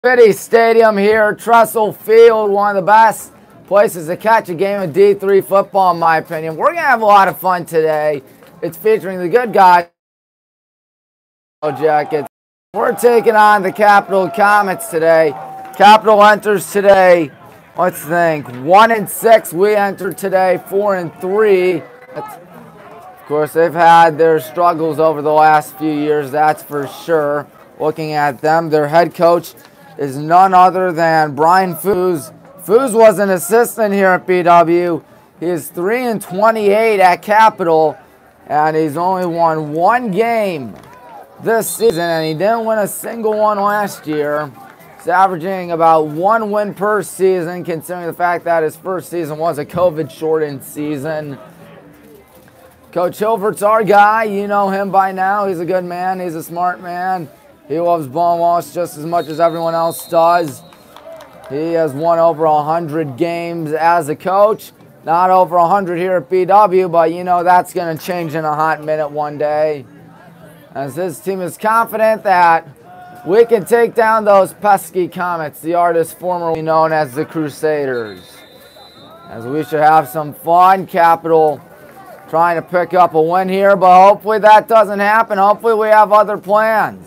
City Stadium here, Trestle Field, one of the best places to catch a game of D3 football, in my opinion. We're going to have a lot of fun today. It's featuring the good guys, Jackets. We're taking on the Capital Comets today. Capital enters today, let's think, 1-6. We enter today 4-3. Of course, they've had their struggles over the last few years, that's for sure. Looking at them, their head coach is none other than Brian Foos. Foos was an assistant here at BW. He is 3-28 at Capital, and he's only won one game this season, and he didn't win a single one last year. He's averaging about one win per season, considering the fact that his first season was a COVID-shortened season. Coach Hilvert's our guy. You know him by now. He's a good man. He's a smart man. He loves Bone Walsh just as much as everyone else does. He has won over 100 games as a coach. Not over 100 here at BW, but you know that's going to change in a hot minute one day. As his team is confident that we can take down those pesky Comets, the artists formerly known as the Crusaders. As we should have some fun. Capital trying to pick up a win here, but hopefully that doesn't happen. Hopefully we have other plans.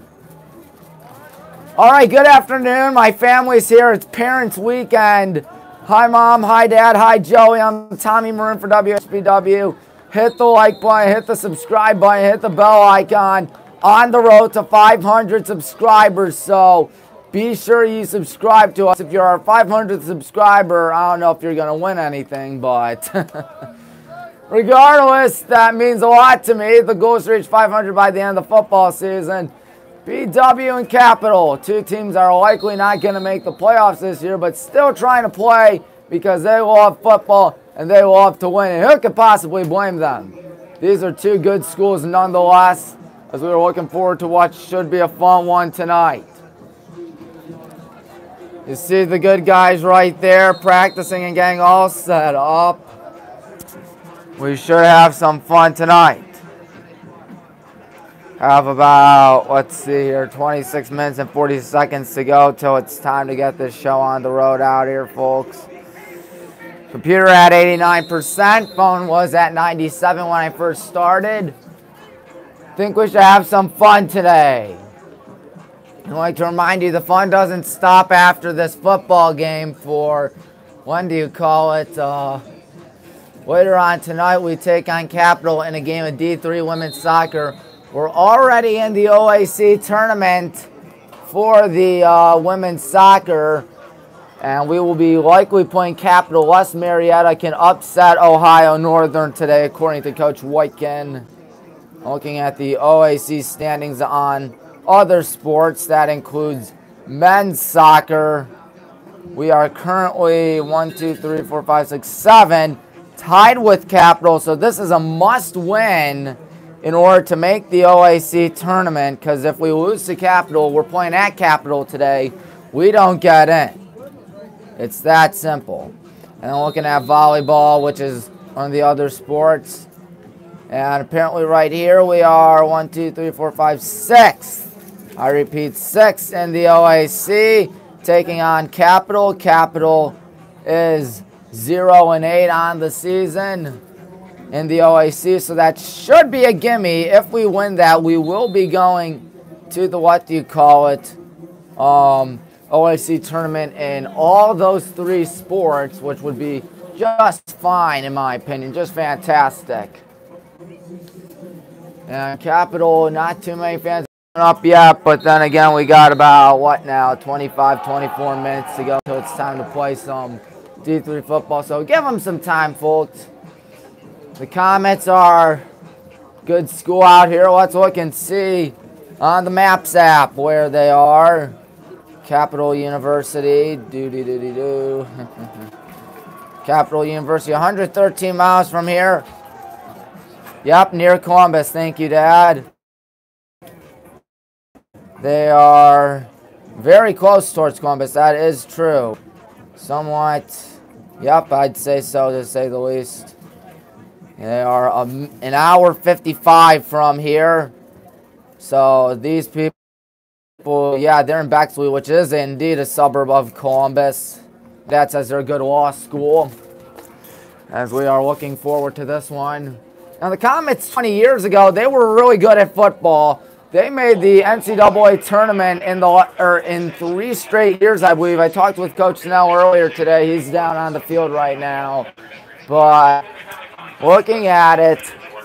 All right, good afternoon. My family's here. It's Parents' Weekend. Hi, Mom. Hi, Dad. Hi, Joey. I'm Tommy Maroon for WSBW. Hit the like button. Hit the subscribe button. Hit the bell icon. On the road to 500 subscribers, so be sure you subscribe to us. If you're our 500th subscriber, I don't know if you're going to win anything, but regardless, that means a lot to me. The goal is to reach 500 by the end of the football season. BW and Capital, two teams that are likely not going to make the playoffs this year, but still trying to play because they love football and they love to win. And who could possibly blame them? These are two good schools nonetheless, as we are looking forward to what should be a fun one tonight. You see the good guys right there practicing and getting all set up. We should have some fun tonight. Have about, let's see here, 26 minutes and 40 seconds to go till it's time to get this show on the road out here, folks. Computer at 89%. Phone was at 97 when I first started. Think we should have some fun today. I'd like to remind you the fun doesn't stop after this football game for, when do you call it? Later on tonight we take on Capital in a game of D3 women's soccer. We're already in the OAC tournament for the women's soccer, and we will be likely playing Capital. West Marietta can upset Ohio Northern today, according to Coach Whitekin. Looking at the OAC standings on other sports, that includes men's soccer. We are currently 7 tied with Capital, so this is a must-win in order to make the OAC tournament, because if we lose to Capital, we're playing at Capital today, we don't get in. It's that simple. And then looking at volleyball, which is one of the other sports. And apparently right here we are 6. I repeat, 6 in the OAC, taking on Capital. Capital is 0-8 on the season in the OAC, so that should be a gimme. If we win that, we will be going to the, OAC tournament in all those 3 sports, which would be just fine in my opinion, just fantastic. And Capital, not too many fans up yet, but then again, we got about, 24 minutes to go until it's time to play some D3 football, so give them some time, folks. The Comets are good school out here. Let's look and see on the Maps app where they are. Capital University. Capital University, 113 miles from here. Yep, near Columbus. Thank you, Dad. They are very close towards Columbus. That is true. Somewhat. Yep, I'd say so, to say the least. They are an hour 55 from here. So these people Well, yeah, they're in Bexley, which is indeed a suburb of Columbus. That says they're a good law school. As we are looking forward to this one. Now, the Comets 20 years ago, they were really good at football. They made the NCAA tournament in 3 straight years, I believe. I talked with Coach Snell earlier today. He's down on the field right now. But looking at it,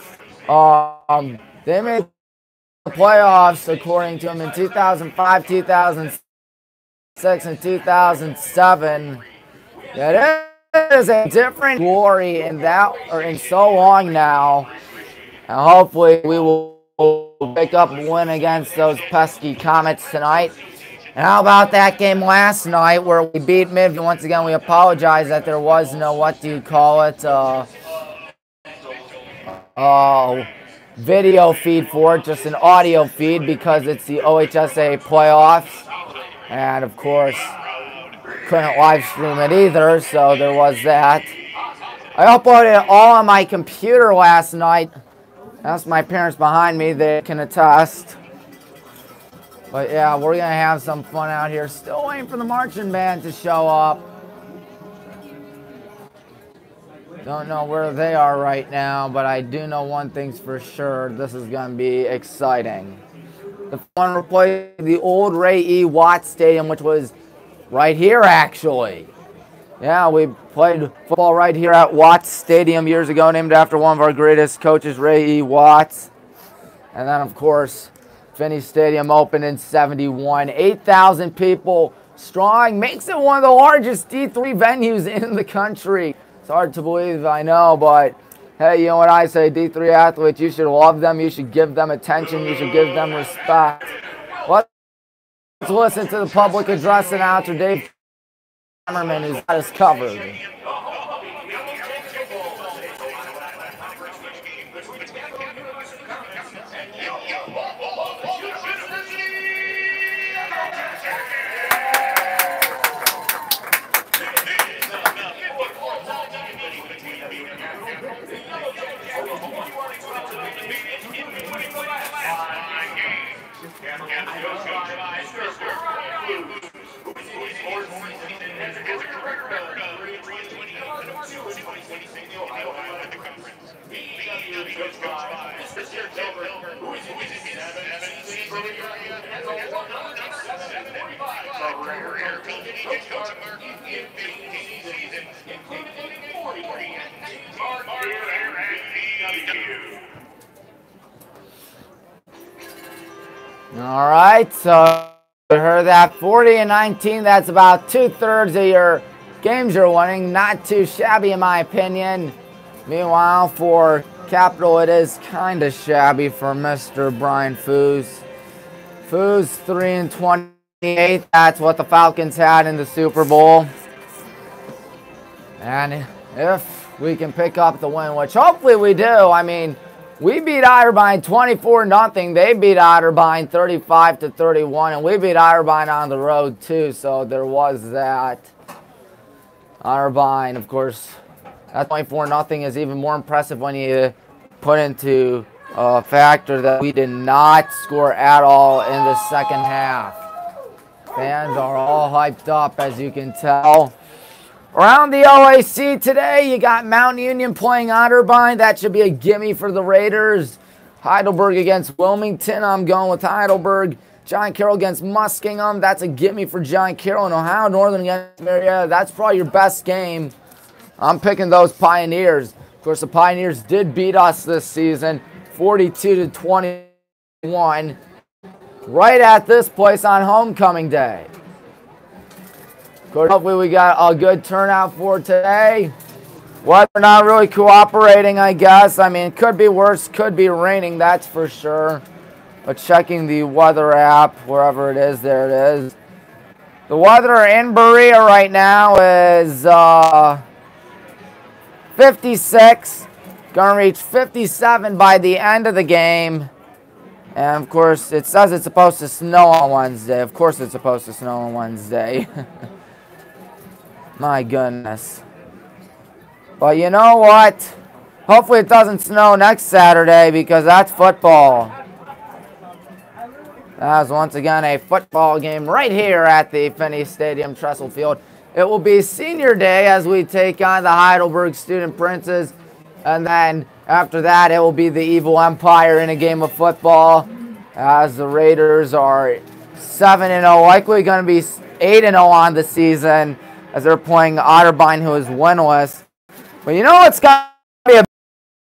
they made the playoffs, according to him, in 2005, 2006, and 2007. It is a different glory in that, or in so long now. And hopefully we will pick up a win against those pesky Comets tonight. And how about that game last night where we beat Midview? Once again, we apologize that there was no, what do you call it, video feed for it, just an audio feed because it's the OHSA playoffs. And of course, couldn't live stream it either, so there was that. I uploaded it all on my computer last night. That's my parents behind me, they can attest. But yeah, we're going to have some fun out here. Still waiting for the marching band to show up. Don't know where they are right now, but I do know one thing's for sure. This is going to be exciting. The fun will play the old Ray E. Watts Stadium, which was right here, actually. Yeah, we played football right here at Watts Stadium years ago, named after one of our greatest coaches, Ray E. Watts. And then, of course, Finney Stadium opened in '71. 8,000 people strong. Makes it one of the largest D3 venues in the country. It's hard to believe, I know, but hey, you know what I say, D3 athletes, you should love them, you should give them attention, you should give them respect. Let's listen to the public address announcer, Dave Hammerman, who's got us covered. All right, so you heard that 40-19. That's about 2/3 of your games you're winning. Not too shabby, in my opinion. Meanwhile, for Capital, it is kind of shabby for Mr. Brian Foos. Foos 3-28. That's what the Falcons had in the Super Bowl. And if we can pick up the win, which hopefully we do, I mean, we beat Otterbein 24-0. They beat Otterbein 35-31, and we beat Otterbein on the road too. So there was that. Otterbein, of course, that 24-0 is even more impressive when you put into a factor that we did not score at all in the second half. Fans are all hyped up, as you can tell. Around the OAC today, you got Mount Union playing Otterbein. That should be a gimme for the Raiders. Heidelberg against Wilmington. I'm going with Heidelberg. John Carroll against Muskingum. That's a gimme for John Carroll. And Ohio Northern against Marietta. That's probably your best game. I'm picking those Pioneers. Of course, the Pioneers did beat us this season, 42-21, right at this place on homecoming day. Of course, hopefully we got a good turnout for today. Weather not really cooperating, I guess. I mean, it could be worse, could be raining, that's for sure. But checking the weather app, wherever it is, there it is. The weather in Berea right now is 56. Going to reach 57 by the end of the game. And, of course, it says it's supposed to snow on Wednesday. Of course it's supposed to snow on Wednesday. My goodness. But you know what? Hopefully it doesn't snow next Saturday because that's football. As once again a football game right here at the Finney Stadium, Trestle Field. It will be senior day as we take on the Heidelberg Student Princes. And then after that, it will be the Evil Empire in a game of football. As the Raiders are 7-0, likely going to be 8-0 on the season as they're playing Otterbein, who is winless. But you know what's going to be a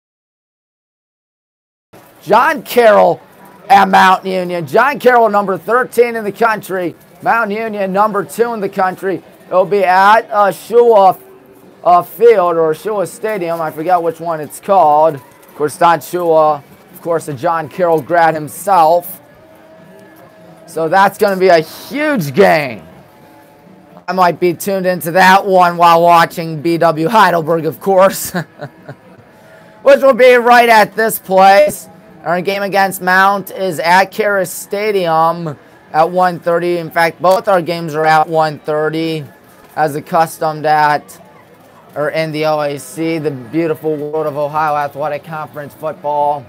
John Carroll at Mount Union. John Carroll, number 13 in the country. Mount Union, number 2 in the country. It'll be at Shula Field or Shula Stadium. I forget which one it's called. Of course, not Shula. Of course, a John Carroll grad himself. So that's going to be a huge game. I might be tuned into that one while watching BW Heidelberg, of course. Which will be right at this place. Our game against Mount is at Karis Stadium at 1:30. In fact, both our games are at 1:30, as accustomed at or in the OAC, the beautiful World of Ohio Athletic Conference football.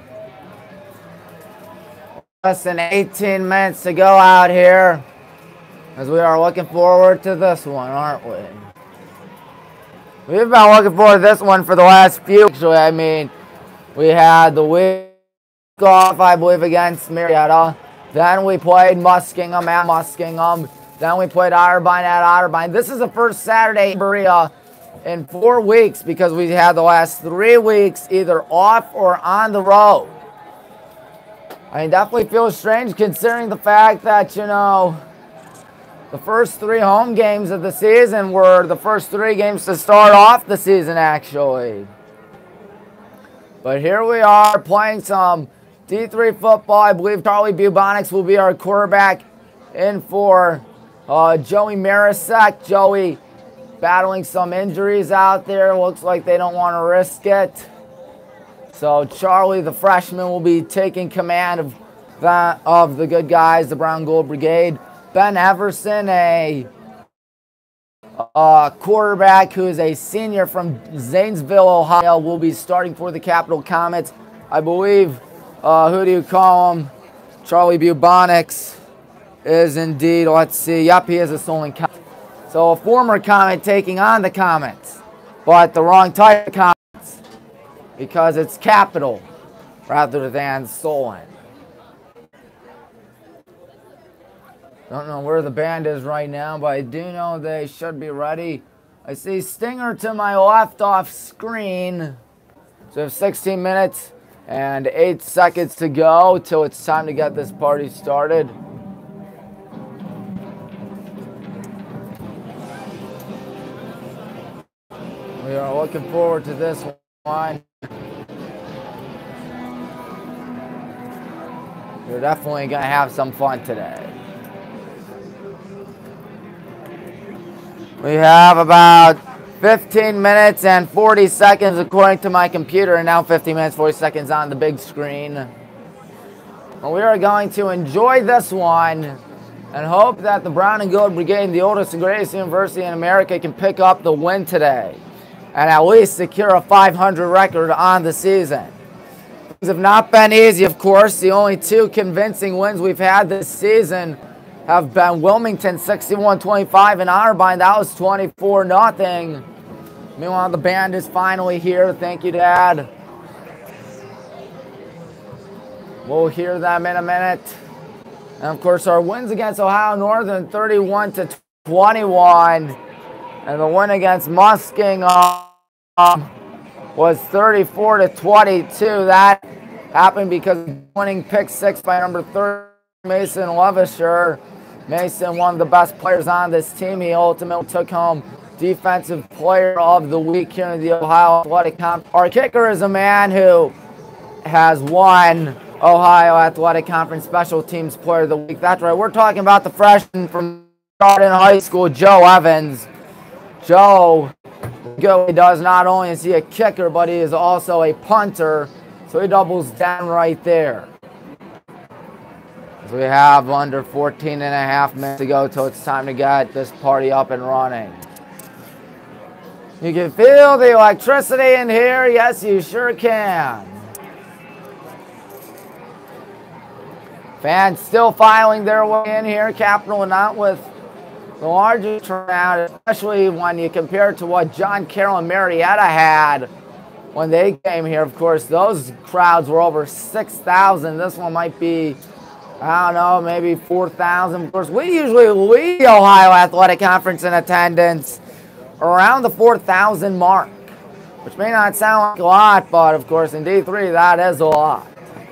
Less than 18 minutes to go out here, as we are looking forward to this one, aren't we? We've been looking forward to this one for the last few. Actually, I mean, we had the week off, I believe, against Marietta. Then we played Muskingum at Muskingum. Then we played Otterbein at Otterbein. This is the first Saturday in Berea in 4 weeks because we had the last 3 weeks either off or on the road. I mean, definitely feels strange considering the fact that, you know, the first 3 home games of the season were the first 3 games to start off the season, actually. But here we are playing some D3 football. I believe Charlie Bubonics will be our quarterback in for Joey Marisek. Joey battling some injuries out there. Looks like they don't want to risk it. So Charlie, the freshman, will be taking command of the good guys, the Brown Gold Brigade. Ben Everson, a quarterback who is a senior from Zanesville, Ohio, will be starting for the Capital Comets. I believe, who do you call him? Charlie Bubonics is indeed, let's see, yep, he is a Solon Comet. So a former Comet taking on the Comets, but the wrong type of Comets because it's Capital rather than Solon. Don't know where the band is right now, but I do know they should be ready. I see Stinger to my left off screen. So we have 16 minutes and 8 seconds to go till it's time to get this party started. We are looking forward to this one. We're definitely going to have some fun today. We have about 15 minutes and 40 seconds according to my computer, and now 15 minutes, 40 seconds on the big screen. Well, we are going to enjoy this one and hope that the Brown and Gold Brigade, the oldest and greatest university in America, can pick up the win today and at least secure a 500 record on the season. Things have not been easy, of course. The only 2 convincing wins we've had this season have been Wilmington 61-25 and Otterbein. That was 24-0. Meanwhile, the band is finally here. Thank you, Dad. We'll hear them in a minute. And of course, our wins against Ohio Northern 31-21. And the win against Muskingum was 34-22. That happened because of winning pick 6 by number 30, Mason Levisher. Mason, one of the best players on this team. He ultimately took home Defensive Player of the Week here in the Ohio Athletic Conference. Our kicker is a man who has won Ohio Athletic Conference Special Teams Player of the Week. That's right. We're talking about the freshman from Garden High School, Joe Evans. Joe does not only is he a kicker, but he is also a punter. So he doubles down right there. We have under 14 and a half minutes to go till it's time to get this party up and running. You can feel the electricity in here. Yes, you sure can. Fans still filing their way in here. Capital not with the largest turnout, especially when you compare it to what John Carroll and Marietta had when they came here. Of course, those crowds were over 6,000. This one might be, I don't know, maybe 4,000. Of course, we usually lead the Ohio Athletic Conference in attendance around the 4,000 mark, which may not sound like a lot, but of course in D3 that is a lot.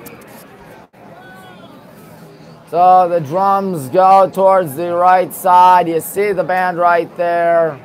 So the drums go towards the right side. You see the band right there.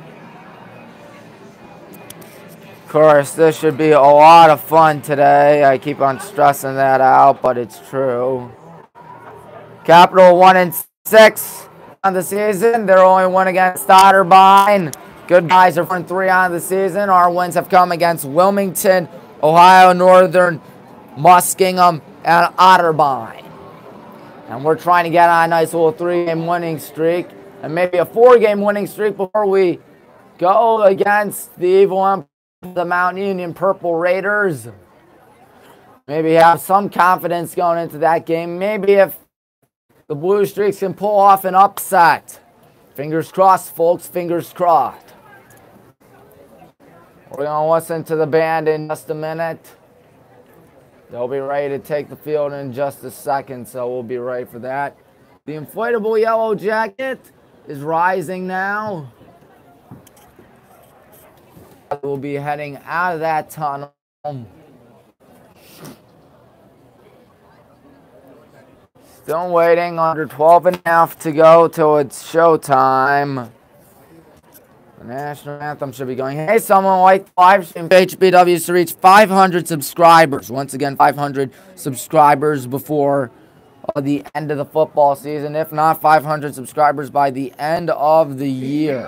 Of course, this should be a lot of fun today. I keep on stressing that out, but it's true. Capital 1-6 on the season. They're only one against Otterbein. Good guys are 4-3 on the season. Our wins have come against Wilmington, Ohio Northern, Muskingum, and Otterbein. And we're trying to get on a nice little 3-game winning streak and maybe a 4-game winning streak before we go against the evil empire, the Mount Union Purple Raiders. Maybe have some confidence going into that game. Maybe if the Blue Streaks can pull off an upset. Fingers crossed, folks, fingers crossed. We're going to listen to the band in just a minute. They'll be ready to take the field in just a second, so we'll be ready for that. The inflatable yellow jacket is rising now. We'll be heading out of that tunnel. Still waiting, under 12.5 to go till it's showtime. The national anthem should be going. Hey, someone like the live stream HBWs to reach 500 subscribers. Once again, 500 subscribers before the end of the football season. If not, 500 subscribers by the end of the year.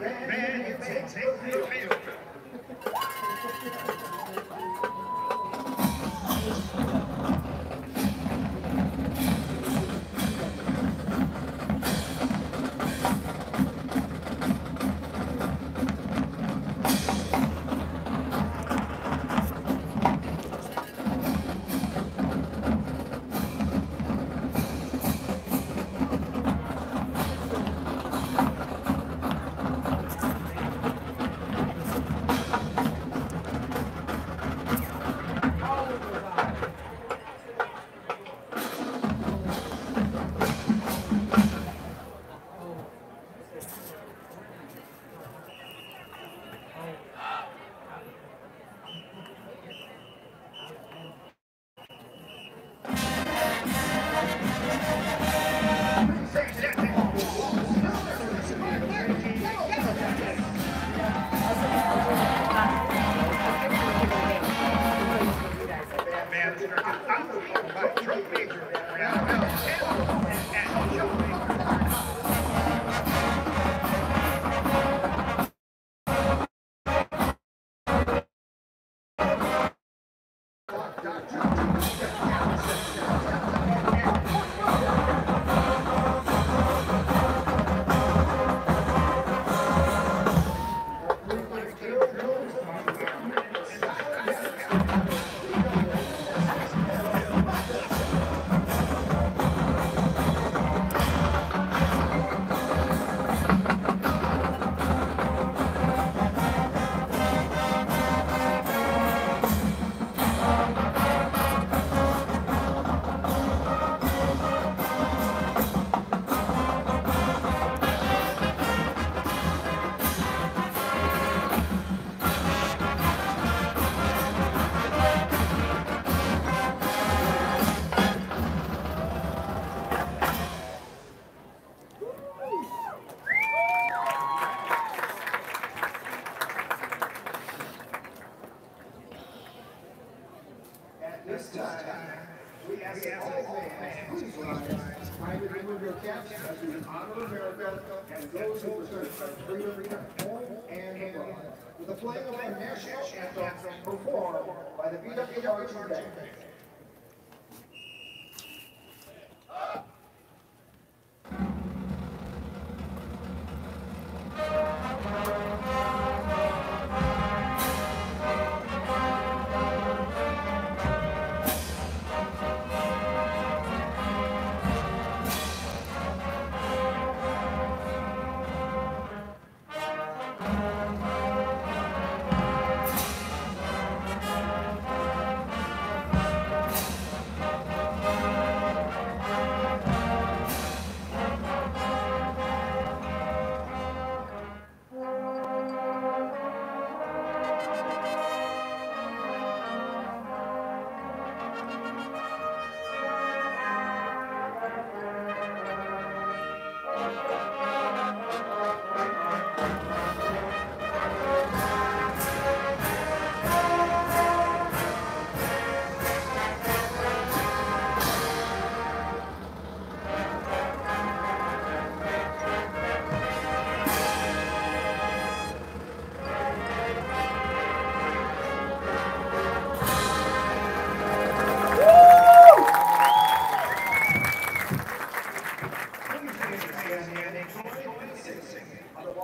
With the playing of our national anthem performed by the BW Marching Band.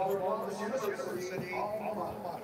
Columbus University, alma mater.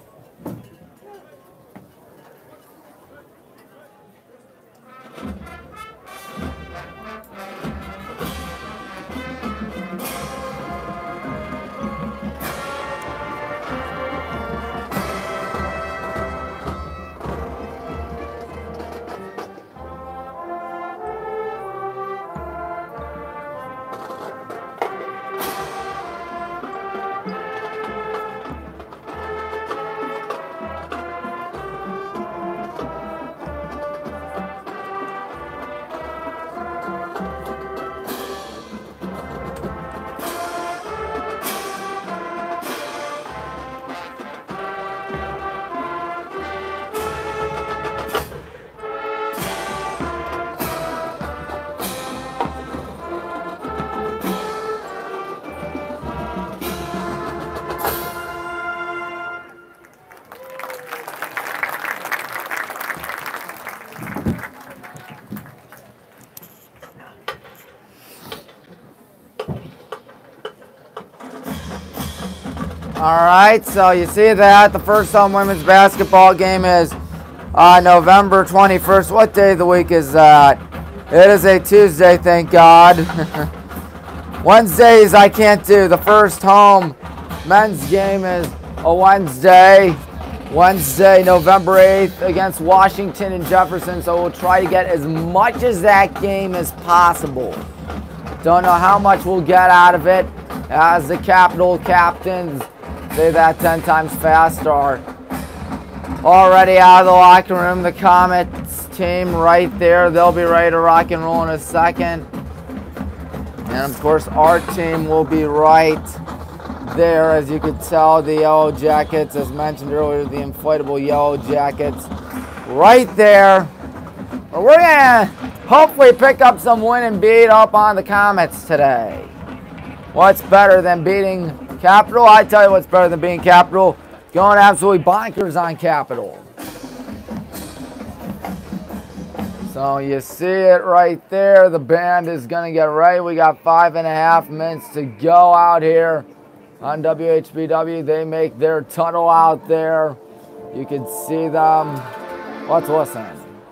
All right, so you see that the first home women's basketball game is November 21st. What day of the week is that? It is a Tuesday, thank God. Wednesdays I can't do. The first home men's game is a Wednesday. Wednesday, November 8th against Washington and Jefferson. So we'll try to get as much as that game as possible. Don't know how much we'll get out of it as the Capital captains, say that 10 times fast, are already out of the locker room. The Comets team right there. They'll be ready to rock and roll in a second. And of course, our team will be right there. As you could tell, the Yellow Jackets, as mentioned earlier, the inflatable Yellow Jackets right there. But we're going to hopefully pick up some win and beat up on the Comets today. What's better than beating Capital? I tell you what's better than beating Capital. Going absolutely bonkers on Capital. So you see it right there. The band is going to get ready. We got 5.5 minutes to go out here on WHBW. They make their tunnel out there. You can see them. Let's listen.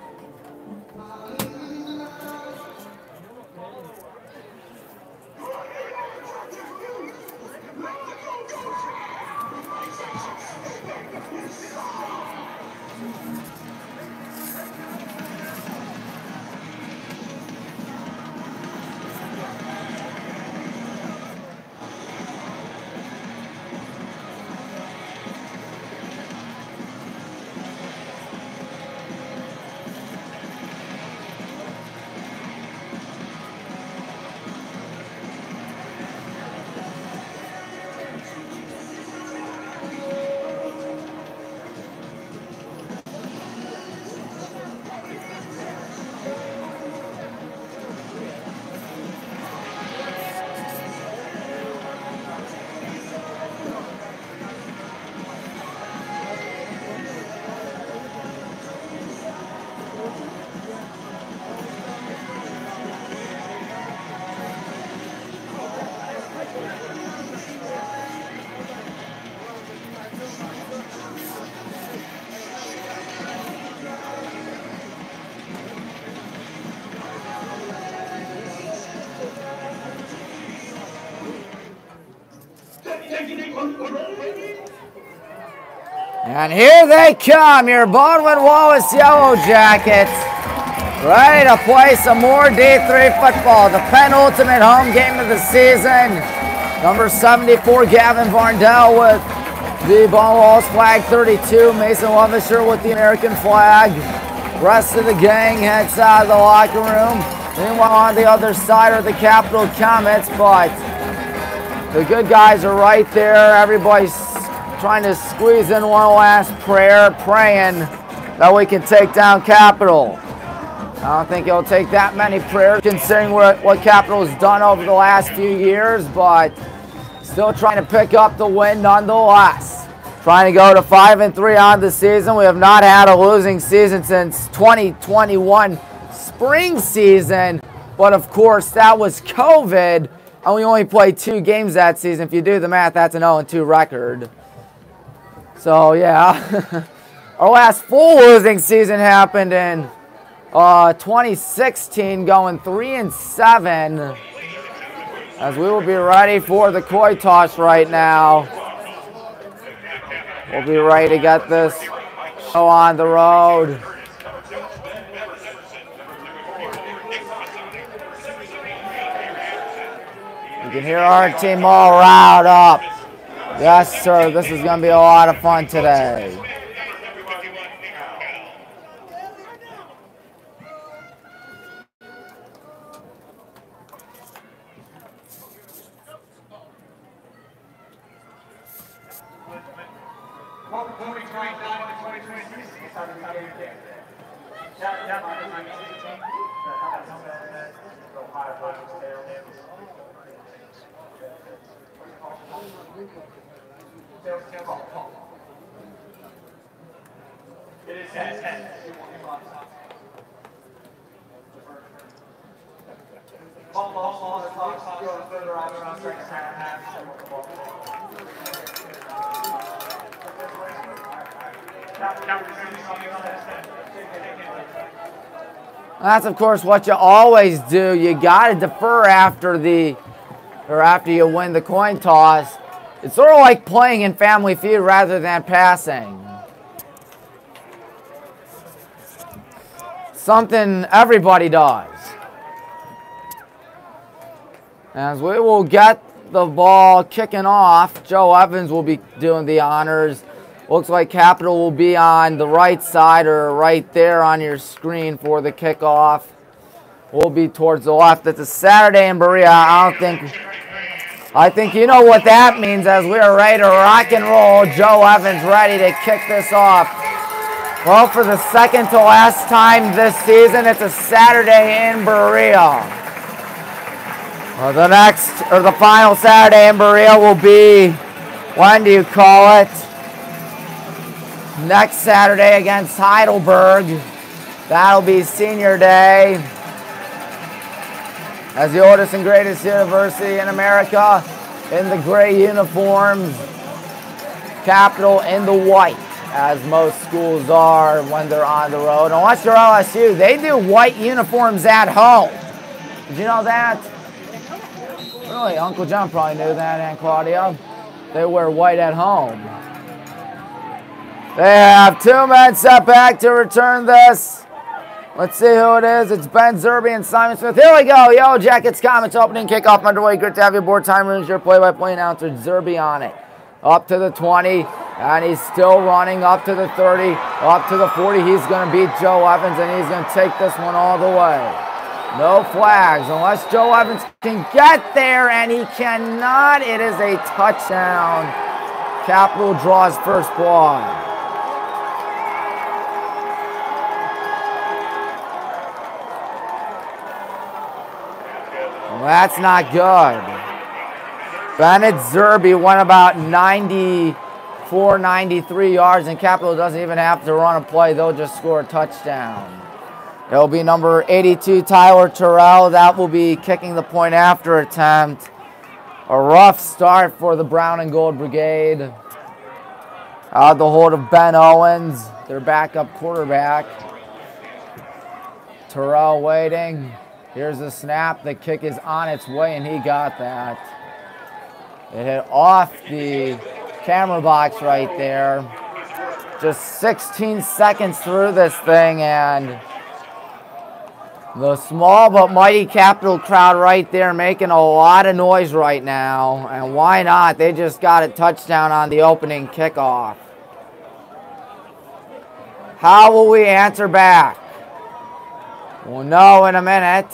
And here they come, your Baldwin Wallace Yellow Jackets, ready to play some more D3 football. The penultimate home game of the season. Number 74, Gavin Varndell with the Baldwin Wallace flag. 32, Mason Lovisher with the American flag. Rest of the gang heads out of the locker room. Meanwhile, on the other side are the Capital Comets, but the good guys are right there. Everybody's trying to squeeze in one last prayer, praying that we can take down Capital. I don't think it'll take that many prayers considering what Capital has done over the last few years, but still trying to pick up the win nonetheless. Trying to go to 5-3 on the season. We have not had a losing season since 2021 spring season, but of course that was COVID, And we only played 2 games that season. If you do the math, that's an 0-2 record. So, yeah. Our last full losing season happened in 2016, going 3-7. As we will be ready for the coin toss right now. We'll be ready to get this show on the road. You can hear our team all riled up. Yes, sir. This is going to be a lot of fun today. That's of course what you always do. You got to defer after you win the coin toss. It's sort of like playing in Family Feud rather than passing. Something everybody does. As we will get the ball kicking off, Joe Evans will be doing the honors. Looks like Capital will be on the right side or right there on your screen for the kickoff. We'll be towards the left. It's a Saturday in Berea. I think you know what that means as we are ready to rock and roll. Joe Evans ready to kick this off. Well, for the second to last time this season, it's a Saturday in Berea. Well, the final Saturday in Berea will be, when do you call it? Next Saturday against Heidelberg. That'll be senior day. As the oldest and greatest university in America, in the gray uniforms. Capital in the white, as most schools are when they're on the road. Unless you're LSU, they do white uniforms at home. Did you know that? Really? Uncle John probably knew that, and Claudia. They wear white at home. They have 2 men set back to return this. Let's see who it is. It's Ben Zerby and Simon Smith. Here we go. Yellow Jackets Comets opening kickoff underway. Good to have you aboard. Time Roon's your play-by-play announcer. Zerby on it. Up to the 20, and he's still running up to the 30, up to the 40. He's going to beat Joe Evans, and he's going to take this one all the way. No flags unless Joe Evans can get there, and he cannot. It is a touchdown. Capital draws first blood. Well, that's not good. Bennett Zerby went about 94, 93 yards, and Capital doesn't even have to run a play. They'll just score a touchdown. It'll be number 82, Tyler Terrell. That will be kicking the point after attempt. A rough start for the Brown and Gold Brigade. Out the hold of Ben Owens, their backup quarterback. Terrell waiting. Here's the snap. The kick is on its way, and he got that. It hit off the camera box right there. Just 16 seconds through this thing, and the small but mighty Capital crowd right there making a lot of noise right now. And why not? They just got a touchdown on the opening kickoff. How will we answer back? We'll know in a minute.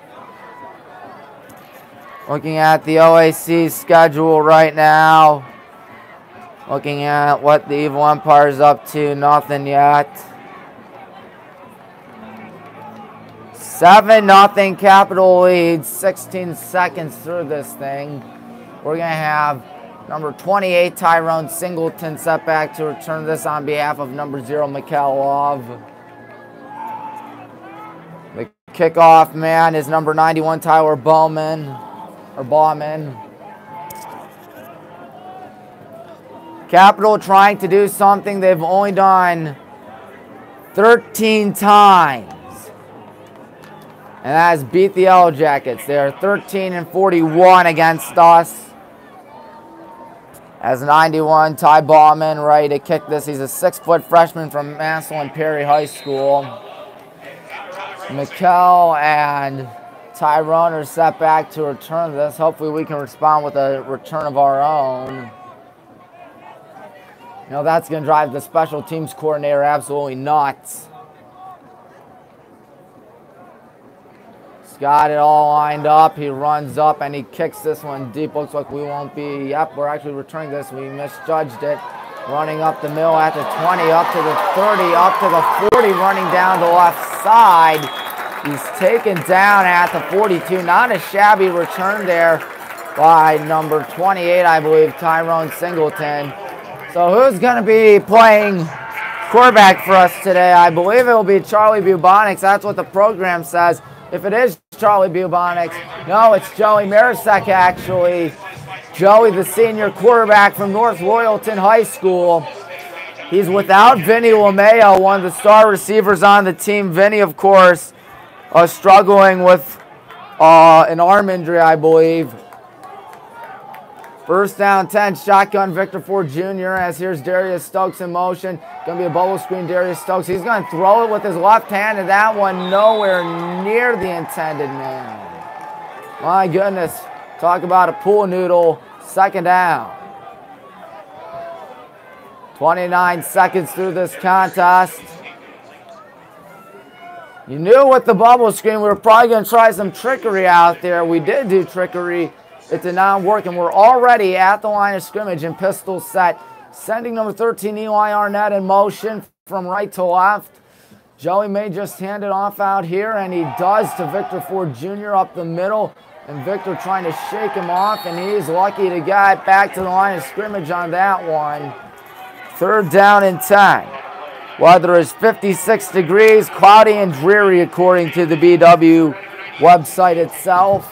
Looking at the OAC schedule right now. Looking at what the Evil Empire's up to. Nothing yet. 7-0 Capital lead. 16 seconds through this thing. We're going to have number 28, Tyrone Singleton, set back to return this on behalf of number 0, Mikhail Love. The kickoff man is number 91, Tyler Bowman. or Bauman. Capital trying to do something they've only done 13 times. And that has beat the Yellow Jackets. They're 13-41 against us. As 91, Ty Bauman ready to kick this. He's a 6-foot freshman from Massillon Perry High School. Mikkel and Tyrone are set back to return this. Hopefully we can respond with a return of our own. You know, that's going to drive the special teams coordinator absolutely nuts. He's got it all lined up. He runs up and he kicks this one deep. Looks like we won't be. Yep, we're actually returning this. We misjudged it. Running up the middle at the 20, up to the 30, up to the 40, running down the left side. He's taken down at the 42. Not a shabby return there by number 28, I believe, Tyrone Singleton. So who's going to be playing quarterback for us today? I believe it will be Charlie Bubonics. That's what the program says. If it is Charlie Bubonics, no, it's Joey Marisek, actually. Joey, the senior quarterback from North Loyalton High School. He's without Vinny LeMayo, one of the star receivers on the team. Vinny, of course, struggling with an arm injury, I believe. First down 10, shotgun Victor Ford Jr. as here's Darius Stokes in motion. Going to be a bubble screen, Darius Stokes. He's going to throw it with his left hand, and that one nowhere near the intended man. My goodness, talk about a pool noodle. Second down. 29 seconds through this contest. You knew with the bubble screen we were probably going to try some trickery out there. We did do trickery. It did not work, and we're already at the line of scrimmage in pistol set. Sending number 13, Eli Arnett, in motion from right to left. Joey may just hand it off out here, and he does to Victor Ford Jr. up the middle. And Victor trying to shake him off, and he's lucky to get back to the line of scrimmage on that one. Third down and 10. Weather is 56 degrees, cloudy and dreary according to the BW website itself.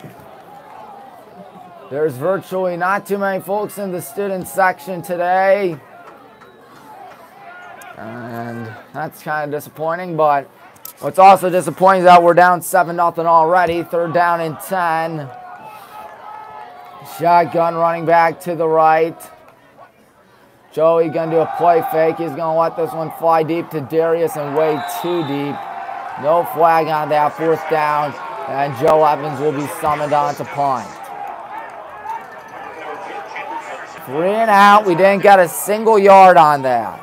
There's virtually not too many folks in the student section today. And that's kind of disappointing, but what's also disappointing is that we're down 7-0 already. Third down and 10. Shotgun running back to the right. Joey going to do a play fake. He's going to let this one fly deep to Darius and way too deep. No flag on that fourth down, and Joe Evans will be summoned on to punt. 3 and out. We didn't get a single yard on that.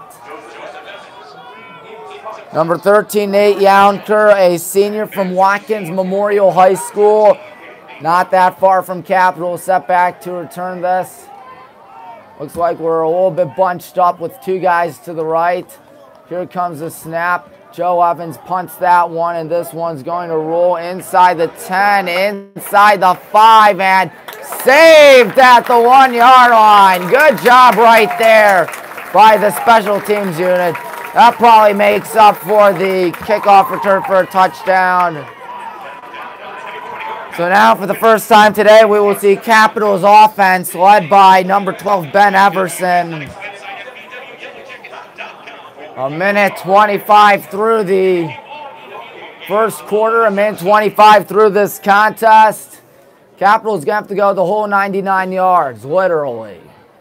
Number 13, Nate Younker, a senior from Watkins Memorial High School. Not that far from Capital. Set back to return this. Looks like we're a little bit bunched up with 2 guys to the right. Here comes the snap. Joe Evans punts that one, and this one's going to roll inside the 10, inside the 5, and saved at the 1-yard line. Good job right there by the special teams unit. That probably makes up for the kickoff return for a touchdown. So now for the first time today, we will see Capital's offense led by number 12, Ben Everson. A minute 25 through the first quarter, a minute 25 through this contest. Capital's going to have to go the whole 99 yards, literally.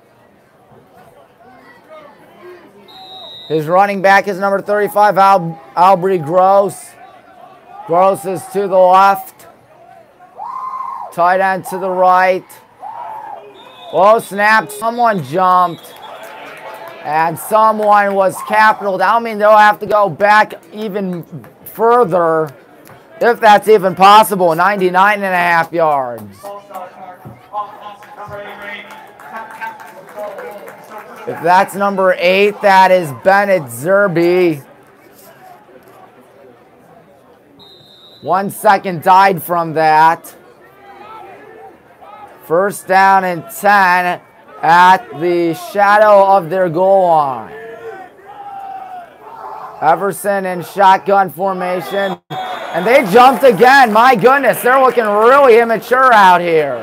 His running back is number 35, Aubrey Gross. Gross is to the left. Tight end to the right. Low snap, someone jumped. And someone was Capital. I mean, they'll have to go back even further, if that's even possible. 99.5 yards. If that's number 8, that is Bennett Zerby. 1 second died from that. First down and 10 at the shadow of their goal line. Everson in shotgun formation. And they jumped again. My goodness, they're looking really immature out here.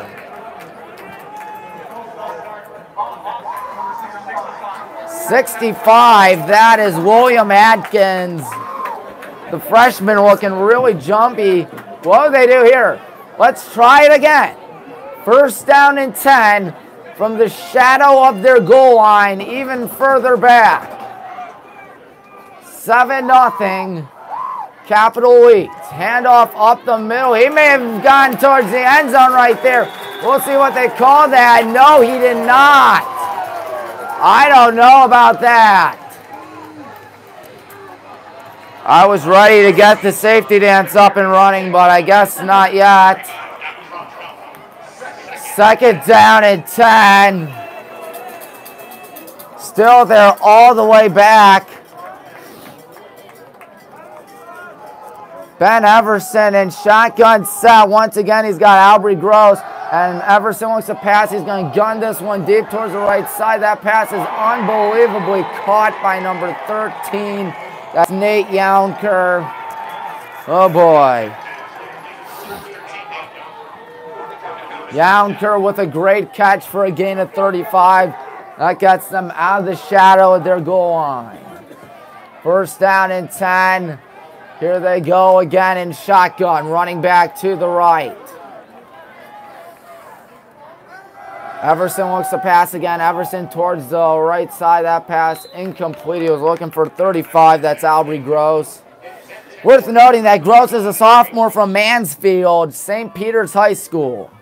65, that is William Atkins. The freshman looking really jumpy. What do they do here? Let's try it again. First down and 10 from the shadow of their goal line, even further back. 7-0. Capital leads. Handoff up the middle. He may have gone towards the end zone right there. We'll see what they call that. No, he did not. I don't know about that. I was ready to get the safety dance up and running, but I guess not yet. Second down and 10. Still there all the way back. Ben Everson in shotgun set. Once again, he's got Aubrey Gross. And Everson wants to pass. He's going to gun this one deep towards the right side. That pass is unbelievably caught by number 13. That's Nate Younker. Oh, boy. Younker with a great catch for a gain of 35. That gets them out of the shadow of their goal line. First down and 10. Here they go again in shotgun, running back to the right. Everson looks to pass again. Everson towards the right side. That pass incomplete. He was looking for 35. That's Aubrey Gross. Worth noting that Gross is a sophomore from Mansfield, St. Peter's High School.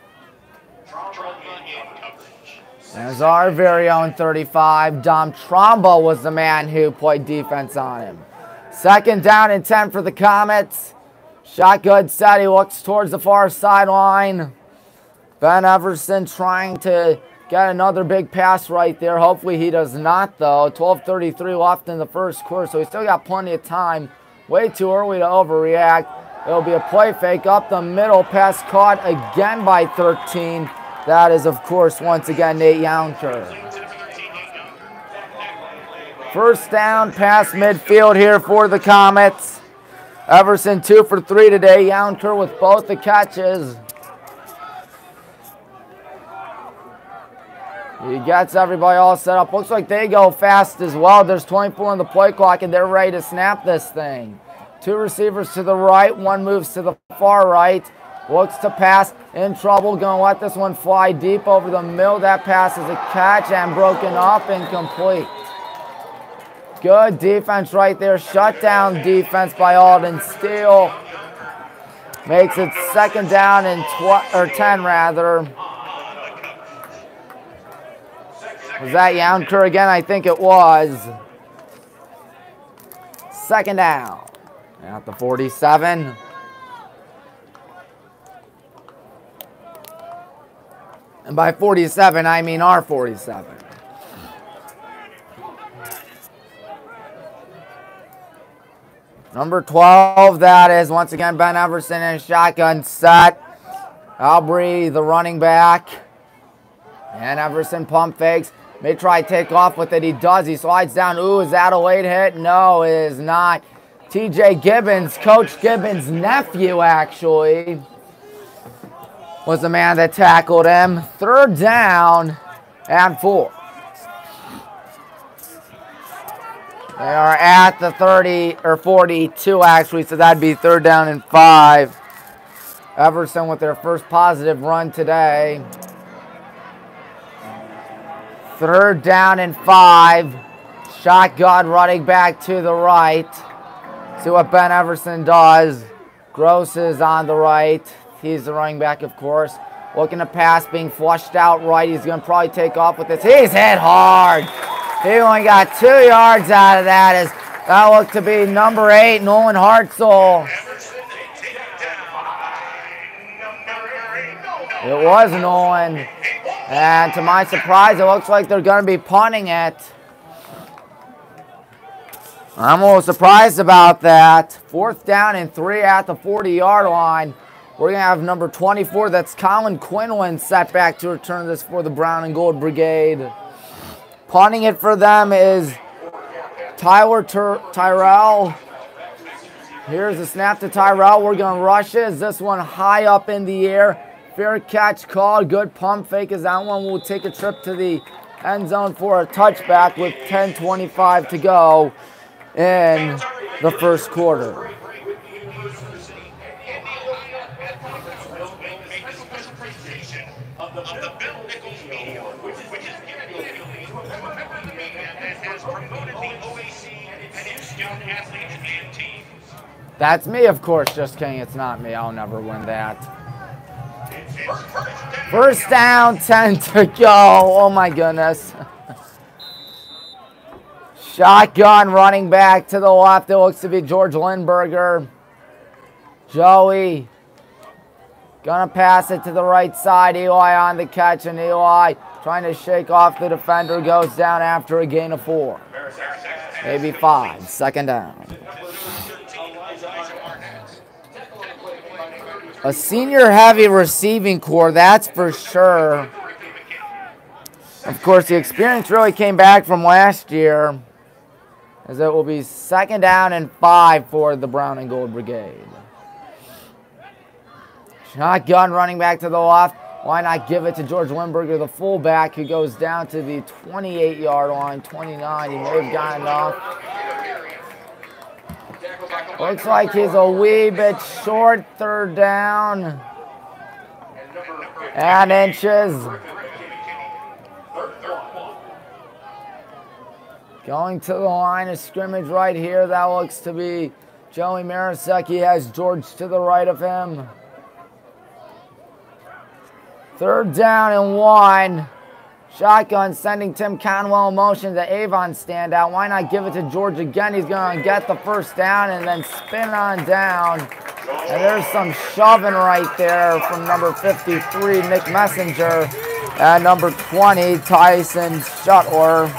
There's our very own 35. Dom Trombo was the man who played defense on him. Second down and 10 for the Comets. Shotgun set. He looks towards the far sideline. Ben Everson trying to get another big pass right there. Hopefully he does not, though. 12:33 left in the first quarter, so he's still got plenty of time. Way too early to overreact. It'll be a play fake up the middle. Pass caught again by 13. That is, of course, once again, Nate Younker. First down, past midfield here for the Comets. Everson 2 for 3 today. Younker with both the catches. He gets everybody all set up. Looks like they go fast as well. There's 24 on the play clock, and they're ready to snap this thing. Two receivers to the right. One moves to the far right. Looks to pass. In trouble. Going to let this one fly deep over the middle. That pass is a catch and broken up. Incomplete. Good defense right there. Shutdown defense by Alden Steele. Makes it second down and 10 rather. Was that Younker again? I think it was. Second down. At the 47. And by 47, I mean our 47. Number 12, that is once again Ben Everson in shotgun set. Aubrey, the running back. And Everson pump fakes. May try to take off with it. He does. He slides down. Ooh, is that a late hit? No, it is not. TJ Gibbons, Coach Gibbons' nephew, actually, was the man that tackled him. Third down and 4. They are at the 30 or 42, actually, so that'd be third down and 5. Everson with their first positive run today. Third down and 5. Shotgun running back to the right. See what Ben Everson does. Gross is on the right. He's the running back, of course. Looking to pass, being flushed out right. He's going to probably take off with this. He's hit hard. He only got 2 yards out of that. As that looked to be number 8, Nolan Hartzell. It was Nolan. And to my surprise, it looks like they're going to be punting it. I'm a little surprised about that. Fourth down and 3 at the 40-yard line. We're going to have number 24. That's Colin Quinlan set back to return this for the Brown and Gold Brigade. Punting it for them is Tyler Tyrell. Here's the snap to Tyrell. We're going to rush it. Is this one high up in the air? Fair catch called. Good pump fake as that one will take a trip to the end zone for a touchback with 10:25 to go in the first quarter. That's me, of course. Just kidding. It's not me. I'll never win that. First down, 10 to go. Oh, my goodness. Shotgun running back to the left. It looks to be George Lindberger. Joey gonna pass it to the right side. Eli on the catch, and Eli trying to shake off the defender. Goes down after a gain of 4. Maybe 5. Second down. A senior-heavy receiving core, that's for sure. Of course, the experience really came back from last year, as it will be second down and 5 for the Brown and Gold Brigade. Shotgun running back to the left. Why not give it to George Lindberger, the fullback, who goes down to the 28-yard line, 29. He may have gotten off. Looks like he's a wee bit short. Third down and inches. Going to the line of scrimmage right here. That looks to be Joey Marasek. He has George to the right of him. Third down and 1. Shotgun sending Tim Conwell in motion to Avon standout. Why not give it to George again? He's going to get the first down and then spin on down. And there's some shoving right there from number 53, Nick Messenger, and number 20, Tyson Shuttler.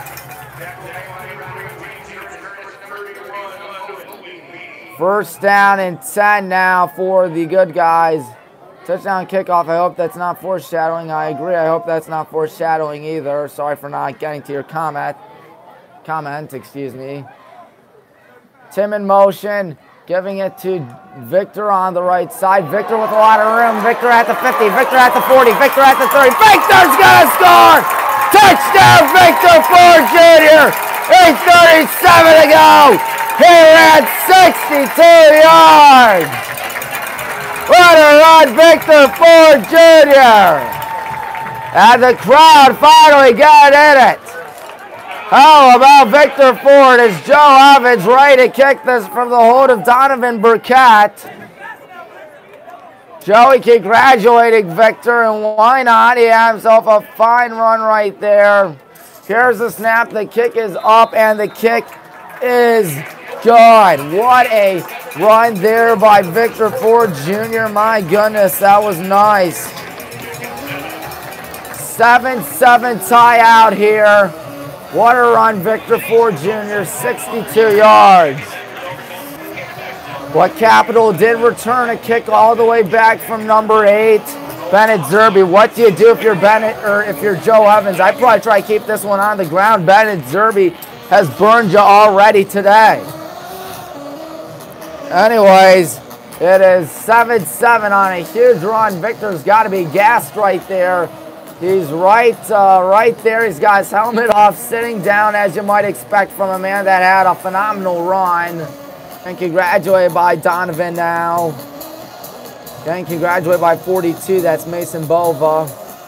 First down and 10 now for the good guys. Touchdown kickoff. I hope that's not foreshadowing. I agree. I hope that's not foreshadowing either. Sorry for not getting to your comment, excuse me. Tim in motion, giving it to Victor on the right side. Victor with a lot of room. Victor at the 50. Victor at the 40. Victor at the 30. Victor's going to score! Touchdown, Victor Ford Jr. 8:37 to go. Here at 62 yards. What a run, Victor Ford Jr. And the crowd finally got in it. How about Victor Ford as Joe Evans ready to kick this from the hold of Donovan Burkett. Joey congratulating Victor, and why not? He had himself a fine run right there. Here's the snap. The kick is up, and the kick is good. What a run there by Victor Ford Jr. My goodness, that was nice. 7-7 tie out here. What a run, Victor Ford Jr., 62 yards. What Capital did return a kick all the way back from number 8, Bennett Zerby. What do you do if you're Bennett or if you're Joe Evans? I'd probably try to keep this one on the ground. Bennett Zerby has burned you already today. Anyways, it is 7-7 on a huge run. Victor's got to be gassed right there. He's right there. He's got his helmet off, sitting down, as you might expect from a man that had a phenomenal run. And congratulated by Donovan now. Getting congratulated by 42. That's Mason Bova.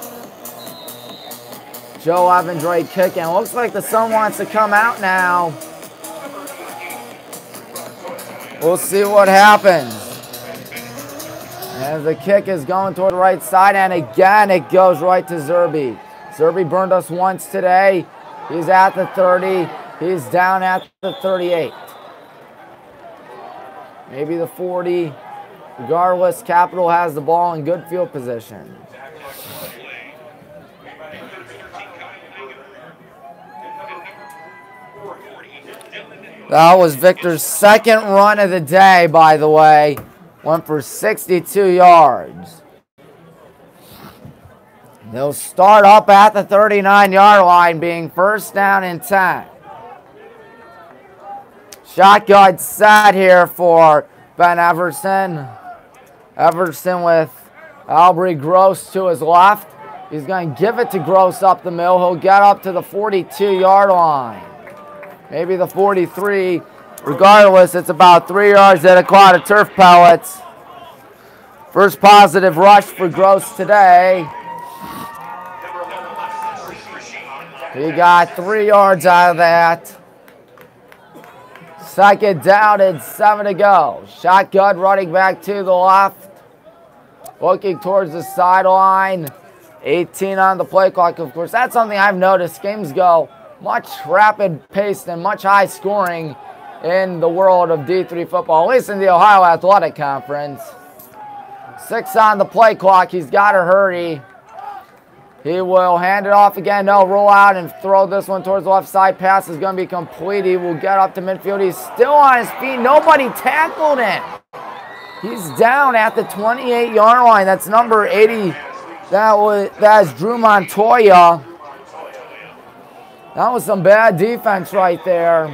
Joe Evans right kicking. Looks like the sun wants to come out now. We'll see what happens. As the kick is going toward the right side, and again it goes right to Zerby. Zerby burned us once today. He's at the 30. He's down at the 38. Maybe the 40. Regardless, Capital has the ball in good field position. That was Victor's second run of the day, by the way. Went for 62 yards. They'll start up at the 39-yard line, being first down and 10. Shotgun set here for Ben Everson. Everson with Aubrey Gross to his left. He's going to give it to Gross up the middle. He'll get up to the 42-yard line. Maybe the 43. Regardless, it's about 3 yards at a cloud of turf pellets. First positive rush for Gross today. He got 3 yards out of that. Second down and 7 to go. Shotgun running back to the left. Looking towards the sideline. 18 on the play clock, of course. That's something I've noticed. Games go much rapid paced and much high scoring in the world of D3 football, at least in the Ohio Athletic Conference. 6 on the play clock. He's got to hurry. He will hand it off again. No, roll out and throw this one towards the left side. Pass is going to be complete. He will get up to midfield. He's still on his feet. Nobody tackled him. He's down at the 28-yard line. That's number 80. That's Drew Montoya. That was some bad defense right there.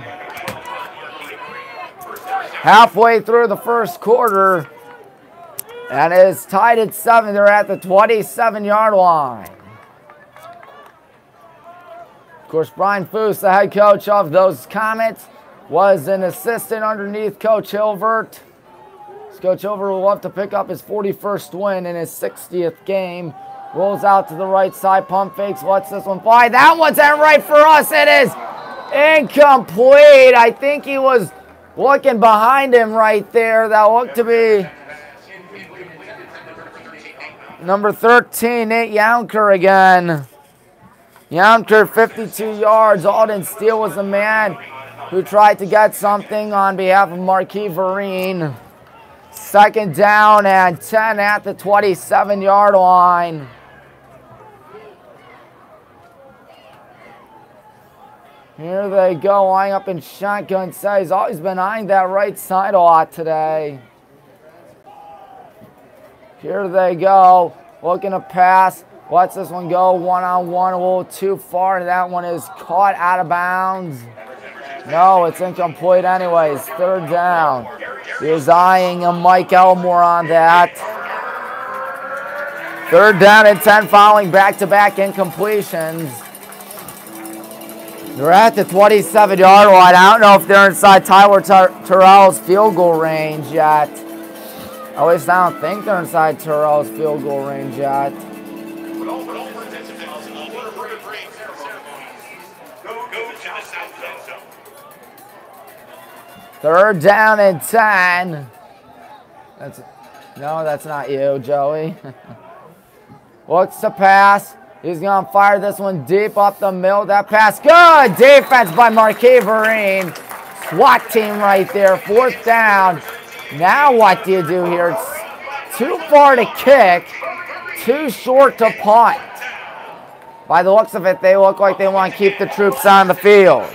Halfway through the first quarter. And it is tied at 7. They're at the 27-yard line. Of course, Brian Foose, the head coach of those Comets, was an assistant underneath Coach Hilbert. Coach Hilbert will love to pick up his 41st win in his 60th game. Rolls out to the right side, pump fakes, lets this one fly. That one's at right for us. It is incomplete. I think he was looking behind him right there. That looked to be number 13, Nate Younker again. Younker, 52 yards. Alden Steele was the man who tried to get something on behalf of Marquis Vereen. Second down and 10 at the 27-yard line. Here they go, lining up in shotgun set. He's always been eyeing that right side a lot today. Here they go, looking to pass. Lets this one go one-on-one, a little too far. That one is caught out of bounds. No, it's incomplete anyways. Third down. He's eyeing a Mike Elmore on that. Third down and 10 following back-to-back incompletions. They're at the 27-yard line. I don't know if they're inside Tyler Terrell's field goal range yet. At least I don't think they're inside Terrell's field goal range yet. Third down and 10. No, that's not you, Joey. Looks to pass. He's going to fire this one deep up the middle. That pass, good defense by Marquis Vereen. SWAT team right there, fourth down. Now what do you do here? It's too far to kick, too short to punt. By the looks of it, they look like they want to keep the troops on the field.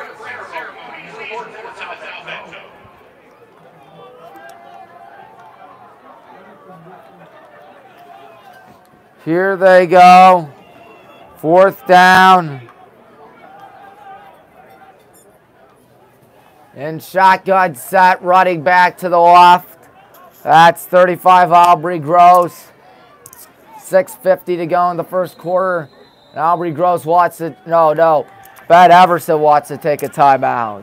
Here they go. Fourth down. And shotgun set, running back to the left. That's 35 Aubrey Gross. 6:50 to go in the first quarter. And Aubrey Gross wants to, no. Ben Everson wants to take a timeout.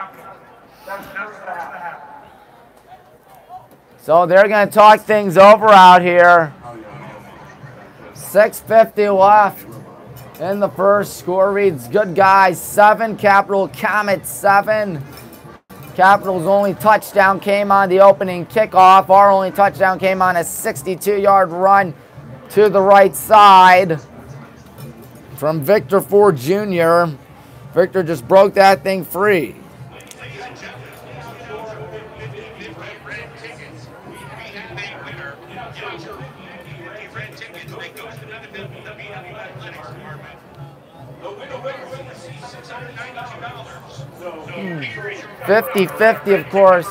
So they're going to talk things over out here. 6:50 left in the first. Score reads Good Guys 7, Capital Comets 7. Capital's only touchdown came on the opening kickoff. Our only touchdown came on a 62-yard run to the right side from Victor Ford Jr. Victor just broke that thing free. $50-50, of course.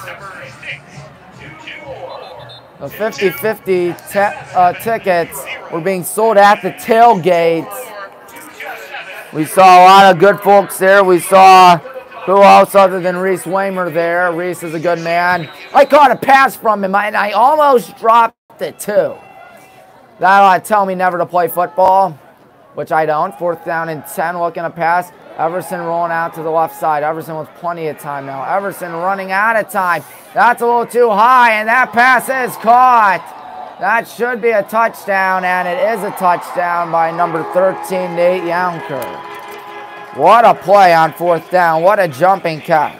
The 50-50 tickets were being sold at the tailgates. We saw a lot of good folks there. We saw Who else other than Reese Waymer there? Reese is a good man. I caught a pass from him, and I almost dropped it too. That ought to tell me never to play football, which I don't. 4th down and 10, looking to pass. Everson rolling out to the left side. Everson with plenty of time now. Everson running out of time. That's a little too high, and that pass is caught. That should be a touchdown, and it is a touchdown by number 13, Nate Younker. What a play on 4th down. What a jumping catch.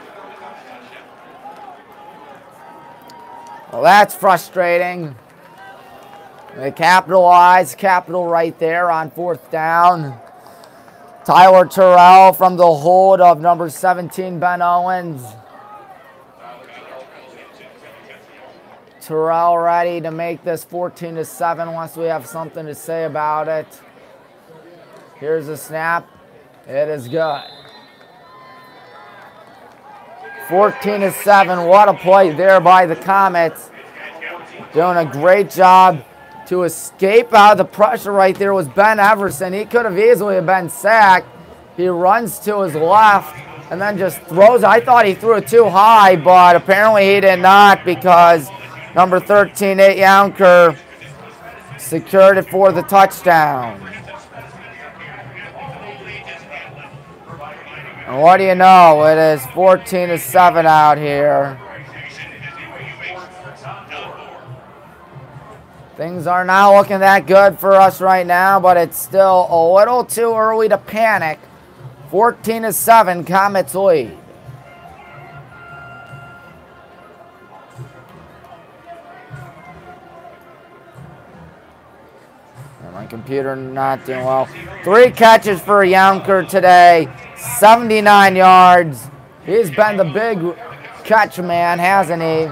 Well, that's frustrating. They capitalize. Capital right there on 4th down. Tyler Terrell from the hold of number 17, Ben Owens. Terrell ready to make this 14-7 once we have something to say about it. Here's a snap. It is good. 14-7. What a play there by the Comets. Doing a great job to escape out of the pressure right there was Ben Everson. He could have easily been sacked. He runs to his left and then just throws. I thought he threw it too high, but apparently he did not, because number 13, Nate Younker, secured it for the touchdown. And what do you know? It is 14-7 out here. Things are not looking that good for us right now, but it's still a little too early to panic. 14-7, Comets lead. My computer not doing well. 3 catches for Younker today, 79 yards. He's been the big catch man, hasn't he?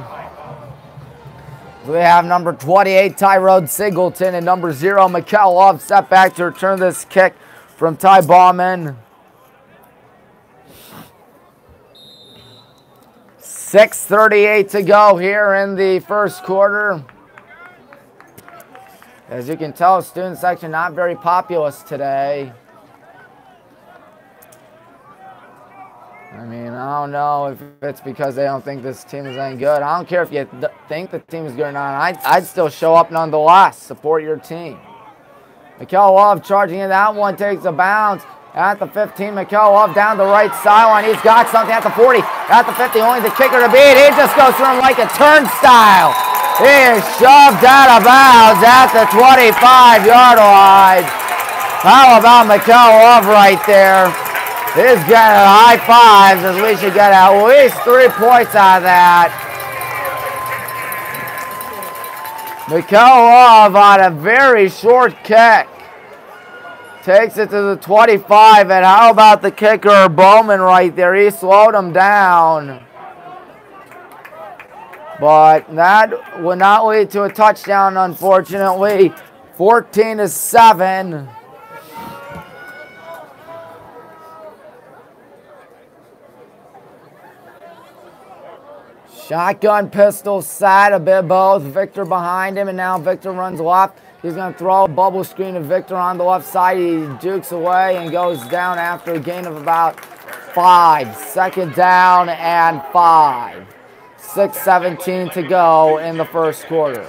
We have number 28, Tyrone Singleton, and number 0, Mikel Love, step back to return this kick from Ty Bauman. 6:38 to go here in the first quarter. As you can tell, student section not very populous today. I mean, I don't know if it's because they don't think this team is any good. I don't care if you think the team is good or not. I'd still show up nonetheless. Support your team. Mikel Love charging in. That one takes a bounce at the 15. Mikel Love down the right sideline. He's got something at the 40. At the 50, only the kicker to beat. He just goes through him like a turnstile. He is shoved out of bounds at the 25-yard line. How about Mikel Love right there? He's getting high fives, as we should get at least 3 points out of that. Mikel Love on a very short kick. Takes it to the 25, and how about the kicker, Bowman, right there? He slowed him down. But that would not lead to a touchdown, unfortunately. 14-7. Shotgun, pistol, side, a bit both. Victor behind him, and now Victor runs left. He's going to throw a bubble screen to Victor on the left side. He jukes away and goes down after a gain of about 5. 2nd down and 5. 6:17 to go in the first quarter.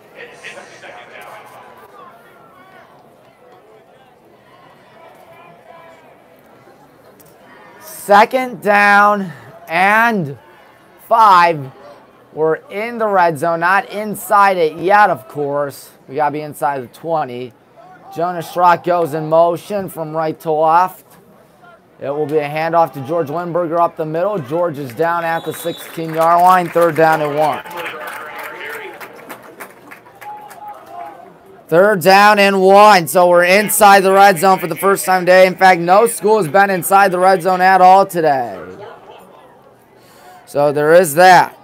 Second down and 5. We're in the red zone, not inside it yet, of course. We got to be inside the 20. Jonas Schrock goes in motion from right to left. It will be a handoff to George Lindberger up the middle. George is down at the 16-yard line. 3rd down and 1. 3rd down and 1. So we're inside the red zone for the first time today. In fact, no school has been inside the red zone at all today. So there is that.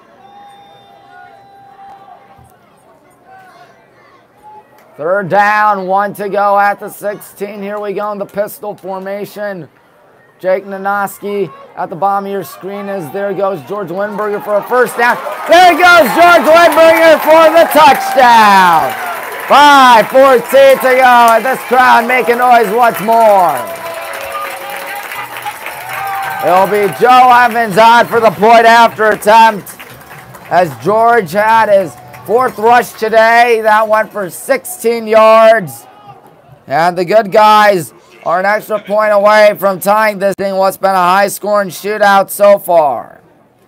Third down, 1 to go at the 16. Here we go in the pistol formation. Jake Nanoski at the bottom of your screen as there goes George Lindberger for a first down. There goes George Lindberger for the touchdown. 5:14 to go, and this crowd making noise once more. It'll be Joe Evans on for the point after attempt, as George had his 4th rush today. That went for 16 yards. And the good guys are an extra point away from tying this thing, what's been a high-scoring shootout so far.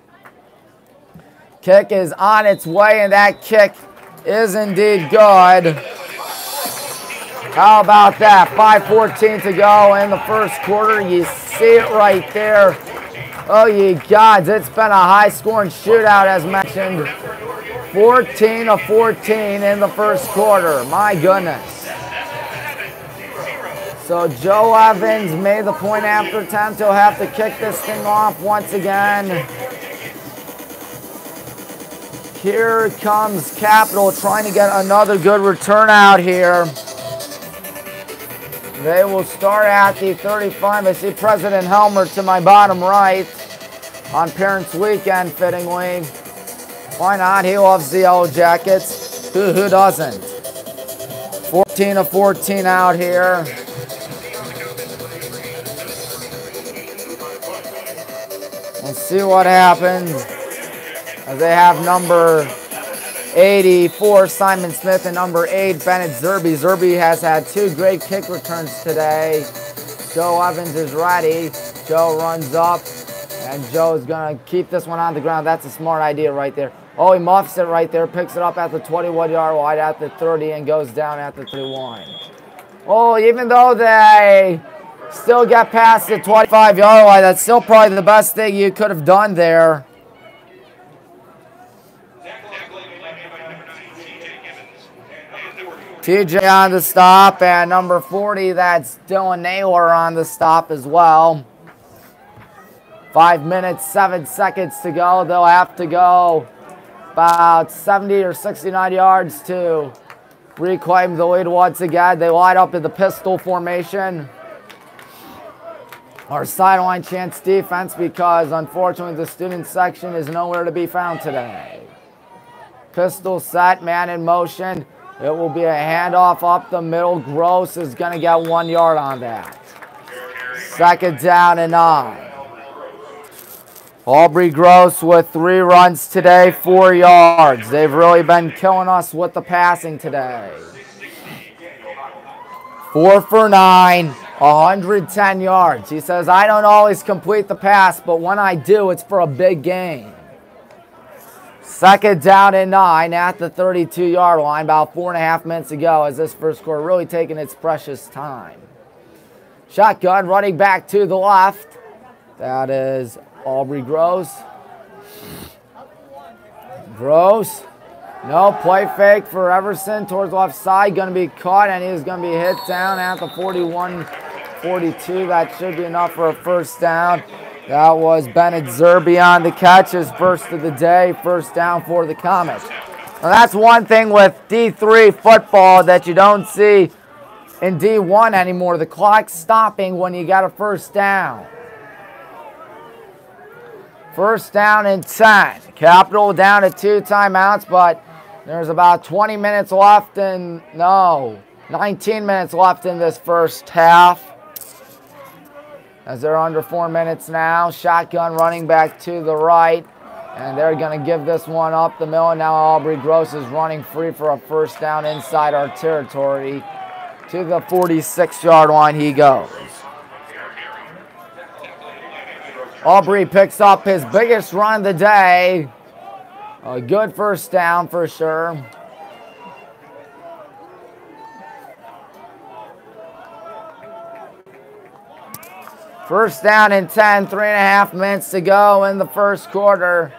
Kick is on its way, and that kick is indeed good. How about that? 5:14 to go in the first quarter. You see it right there. Oh, ye gods, it's been a high-scoring shootout, as mentioned. 14-14 in the first quarter. My goodness. So Joe Evans made the point after attempt. He'll have to kick this thing off once again. Here comes Capital trying to get another good return out here. They will start at the 35. I see President Helmer to my bottom right on Parents Weekend, fittingly. Why not? He loves the Yellow Jackets. Who doesn't? 14-14 out here. We'll see what happens as they have number 84, Simon Smith, and number 8, Bennett Zerby. Zerby has had 2 great kick returns today. Joe Evans is ready. Joe runs up, and Joe's going to keep this one on the ground. That's a smart idea right there. Oh, he muffs it right there, picks it up at the 21-yard line, at the 30, and goes down at the 31. Oh, even though they still get past the 25-yard line, that's still probably the best thing you could have done there. TJ on the stop, and number 40, that's Dylan Naylor on the stop as well. 5 minutes, 7 seconds to go. They'll have to go about 70 or 69 yards to reclaim the lead once again. They line up in the pistol formation. Our sideline chance defense, because unfortunately the student section is nowhere to be found today. Pistol set, man in motion. It will be a handoff up the middle. Gross is going to get 1 yard on that. 2nd down and 9. Aubrey Gross with 3 runs today, 4 yards. They've really been killing us with the passing today. 4 for 9, 110 yards. He says, I don't always complete the pass, but when I do, it's for a big game. 2nd down and 9 at the 32-yard line, about 4.5 minutes ago, as this first quarter really taking its precious time. Shotgun running back to the left. That is Aubrey Gross. Gross. No, play fake for Everson towards the left side. Going to be caught, and he's going to be hit down at the 41-42. That should be enough for a 1st down. That was Bennett Zerby on the catch, his first of the day. 1st down for the Comets. Now that's one thing with D3 football that you don't see in D1 anymore. The clock's stopping when you got a 1st down. 1st down and 10. Capital down to 2 timeouts, but there's about 20 minutes left 19 minutes left in this first half. As they're under 4 minutes now. Shotgun running back to the right. And they're going to give this one up the middle. Now Aubrey Gross is running free for a 1st down inside our territory. To the 46-yard line he goes. Aubrey picks up his biggest run of the day. A good 1st down for sure. First down and 10, 3.5 minutes to go in the first quarter.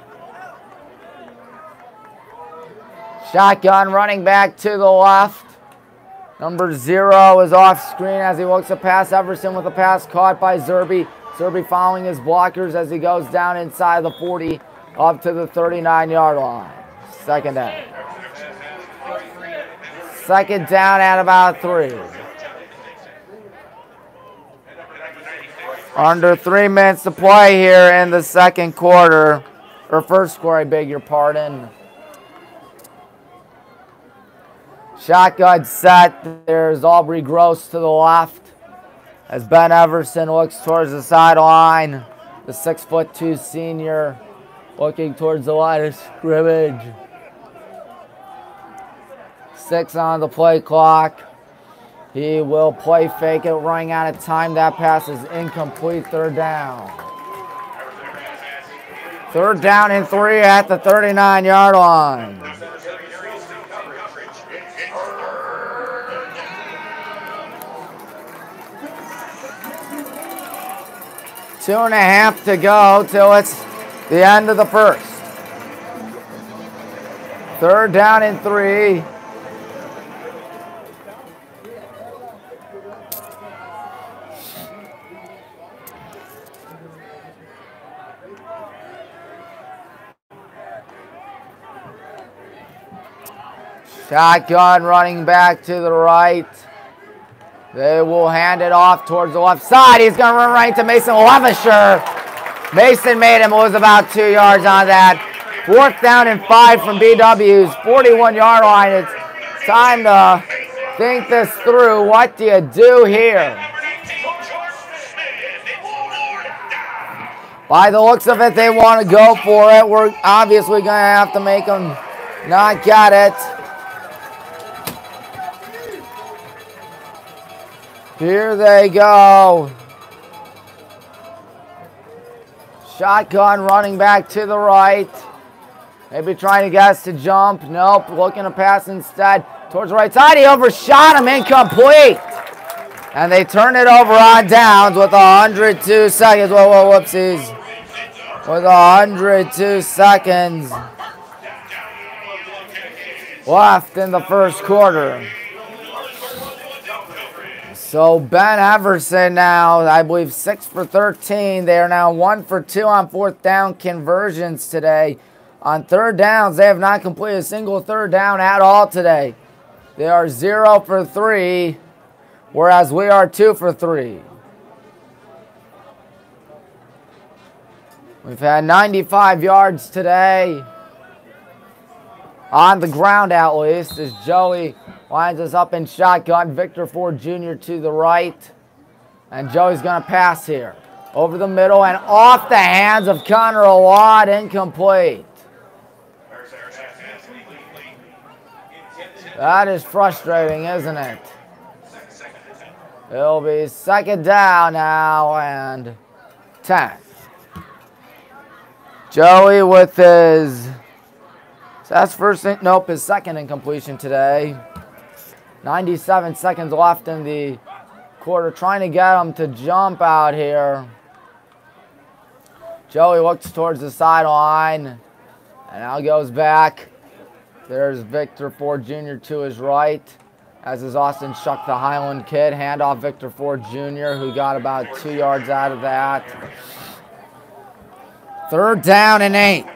Shotgun running back to the left. Number 0 is off screen as he looks to pass Everson with a pass caught by Zerby. Zerby following his blockers as he goes down inside the 40 up to the 39-yard line. 2nd down. 2nd down at about 3. Under 3 minutes to play here in the second quarter. Or first quarter, I beg your pardon. Shotgun set. There's Aubrey Gross to the left. as Ben Everson looks towards the sideline. The 6'2" senior looking towards the line of scrimmage. 6 on the play clock. He will play fake it, running out of time. That pass is incomplete. Third down. Third down and 3 at the 39-yard line. Two and a half to go till it's the end of the first. Third down and 3. Shotgun running back to the right. They will hand it off towards the left side. He's going to run right to Mason Levisher. Mason made him lose about 2 yards on that. 4th down and 5 from BW's 41-yard line. It's time to think this through. What do you do here? By the looks of it, they want to go for it. We're obviously going to have to make them not get it. Here they go. Shotgun running back to the right. Maybe trying to get us to jump. Nope, looking to pass instead. Towards the right side, he overshot him, incomplete. And they turn it over on downs with 102 seconds. Whoa, whoopsies. With 102 seconds left in the first quarter. So Ben Everson now, I believe 6 for 13. They are now 1 for 2 on 4th down conversions today. On third downs, they have not completed a single third down at all today. They are 0 for 3, whereas we are 2 for 3. We've had 95 yards today. On the ground, at least, as Joey lines us up in shotgun. Victor Ford Jr. to the right. And Joey's going to pass here. Over the middle and off the hands of Connor Awad. Incomplete. That is frustrating, isn't it? It'll be 2nd down now and 10. Joey with his... That's his second incompletion today. 97 seconds left in the quarter. Trying to get him to jump out here. Joey looks towards the sideline. And now goes back. There's Victor Ford Jr. to his right. As is Austin Shuck, the Highland kid. Handoff Victor Ford Jr., who got about 2 yards out of that. 3rd down and 8.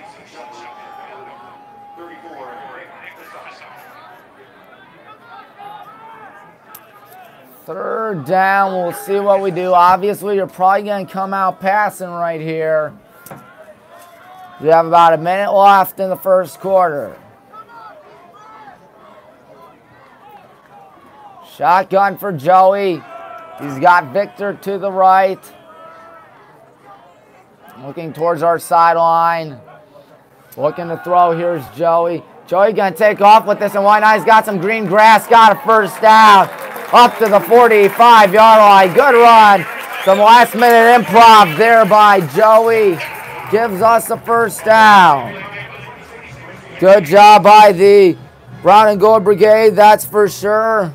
Third down, we'll see what we do. Obviously, you're probably going to come out passing right here. We have about a minute left in the first quarter. Shotgun for Joey. He's got Victor to the right. Looking towards our sideline. Looking to throw. Here's Joey. Joey going to take off with this, and why not? He's got some green grass. Got a first down. Up to the 45-yard line. Good run. Some last-minute improv there by Joey. Gives us the first down. Good job by the Brown and Gold Brigade, that's for sure.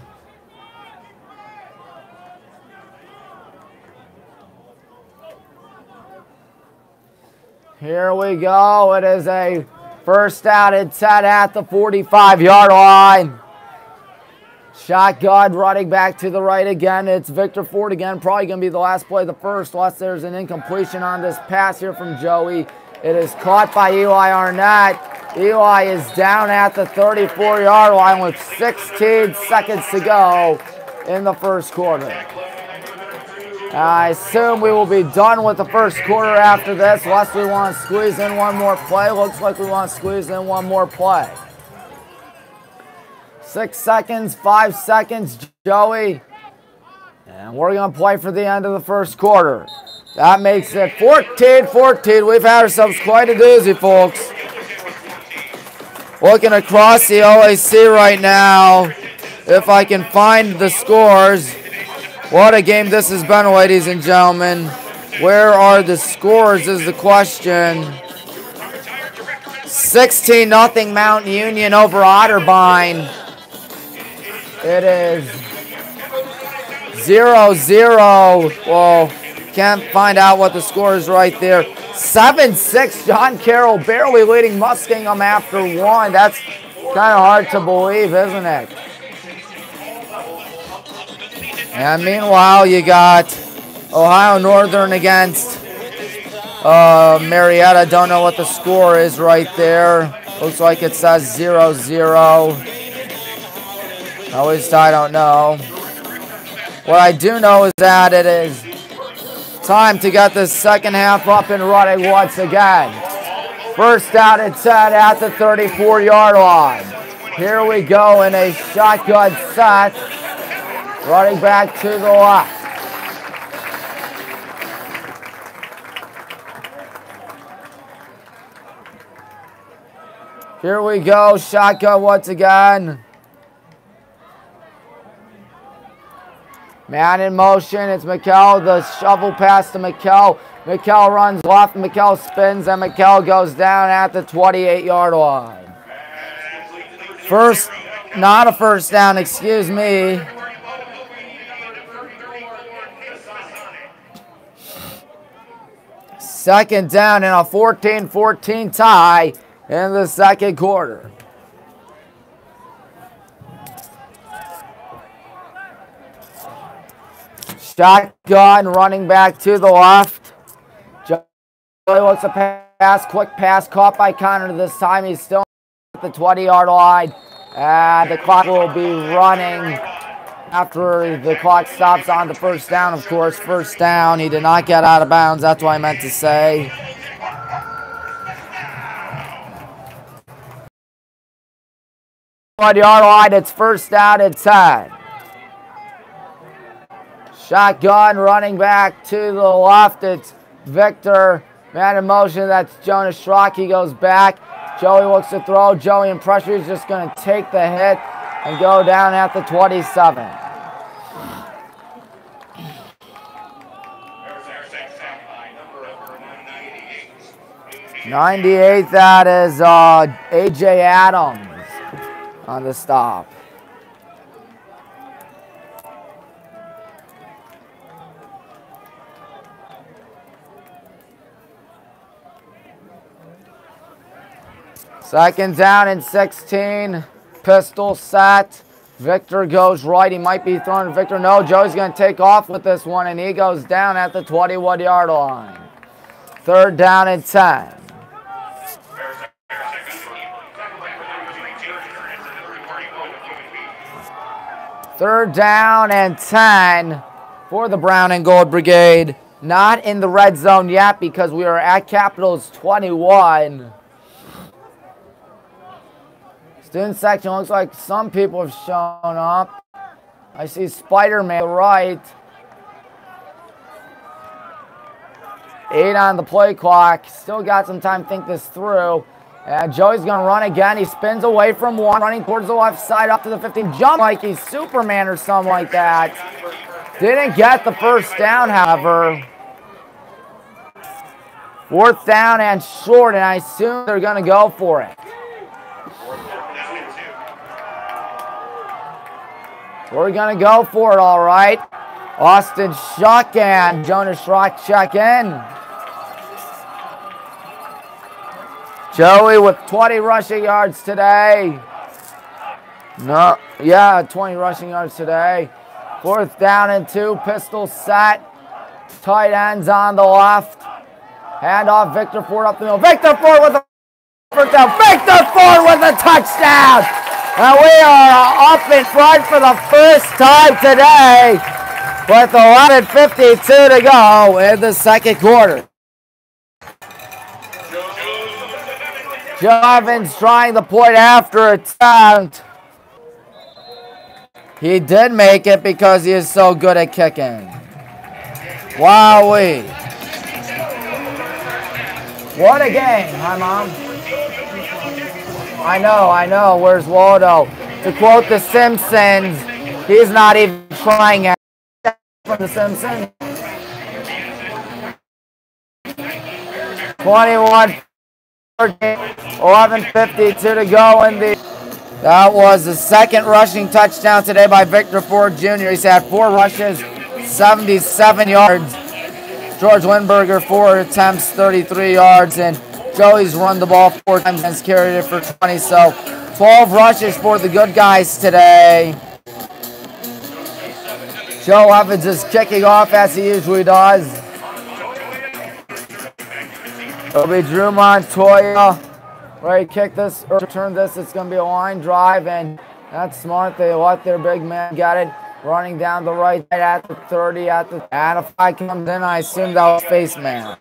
Here we go. It is a first down and 10 at the 45-yard line. Shotgun running back to the right again. It's Victor Ford again. Probably going to be the last play of the first, unless there's an incompletion on this pass here from Joey. It is caught by Eli Arnett. Eli is down at the 34-yard line with 16 seconds to go in the first quarter. I assume we will be done with the first quarter after this, unless we want to squeeze in one more play. Looks like we want to squeeze in one more play. 6 seconds, 5 seconds, Joey. And we're going to play for the end of the first quarter. That makes it 14-14. We've had ourselves quite a doozy, folks. Looking across the OAC right now, if I can find the scores. What a game this has been, ladies and gentlemen. Where are the scores is the question. 16-0 Mount Union over Otterbein. It is 0-0. Well, can't find out what the score is right there. 7-6, John Carroll barely leading Muskingum after one. That's kind of hard to believe, isn't it? And meanwhile, you got Ohio Northern against Marietta. Don't know what the score is right there. Looks like it says 0-0. At least I don't know. What I do know is that it is time to get the second half up and running once again. First down and 10 at the 34-yard line. Here we go in a shotgun set. Running back to the left. Here we go, shotgun once again. Man in motion, it's McKell, the shovel pass to McKell. McKell runs left, McKell spins, and McKell goes down at the 28-yard line. Not a first down, excuse me. Second down in a 14-14 tie in the second quarter. Shotgun, running back to the left. Joey looks a pass, quick pass, caught by Connor this time. He's still at the 20-yard line. And the clock will be running after the clock stops on the first down, of course. First down, he did not get out of bounds. That's what I meant to say. Yard line, it's first down and 10. Shotgun, running back to the left. It's Victor. Man in motion, that's Jonas Schrock. He goes back. Joey looks to throw. Joey in pressure. He's just going to take the hit and go down at the 27. 98, that is A.J. Adams on the stop. Second down and 16. Pistol set. Victor goes right. He might be throwing Victor. No, Joey's going to take off with this one, and he goes down at the 21-yard line. Third down and 10. Third down and 10 for the Brown and Gold Brigade. Not in the red zone yet because we are at Capitals 21. Student section looks like some people have shown up. I see Spider-Man on the right. 8 on the play clock. Still got some time to think this through. And Joey's going to run again. He spins away from one, running towards the left side up to the 15. Jump like he's Superman or something like that. Didn't get the first down, however. Fourth down and short, and I assume they're going to go for it. We're going to go for it, all right. Austin Shuck and Jonas Schrock check in. Joey with 20 rushing yards today. 20 rushing yards today. Fourth down and 2, pistol set. Tight ends on the left. Hand off Victor Ford up the middle. Victor Ford with a first down. Victor Ford with a touchdown. And we are up in front for the first time today with 11:52 to go in the second quarter. Joe Evans trying the point after attempt. He did make it because he is so good at kicking. Wowee. What a game, hi Mom? I know. Where's Waldo? To quote The Simpsons, he's not even trying at from The Simpsons. 21, 11:52 to go in the. That was the second rushing touchdown today by Victor Ford Jr. He's had 4 rushes, 77 yards. George Winberger, 4 attempts, 33 yards, and Joey's run the ball 4 times and carried it for 20. So 12 rushes for the good guys today. Joe Evans is kicking off as he usually does. It'll be Drew Montoya. Ready to kick this or return this. It's going to be a line drive, and that's smart. They let their big man get it. Running down the right side at the 30. And if I comes in, I assume that was face man.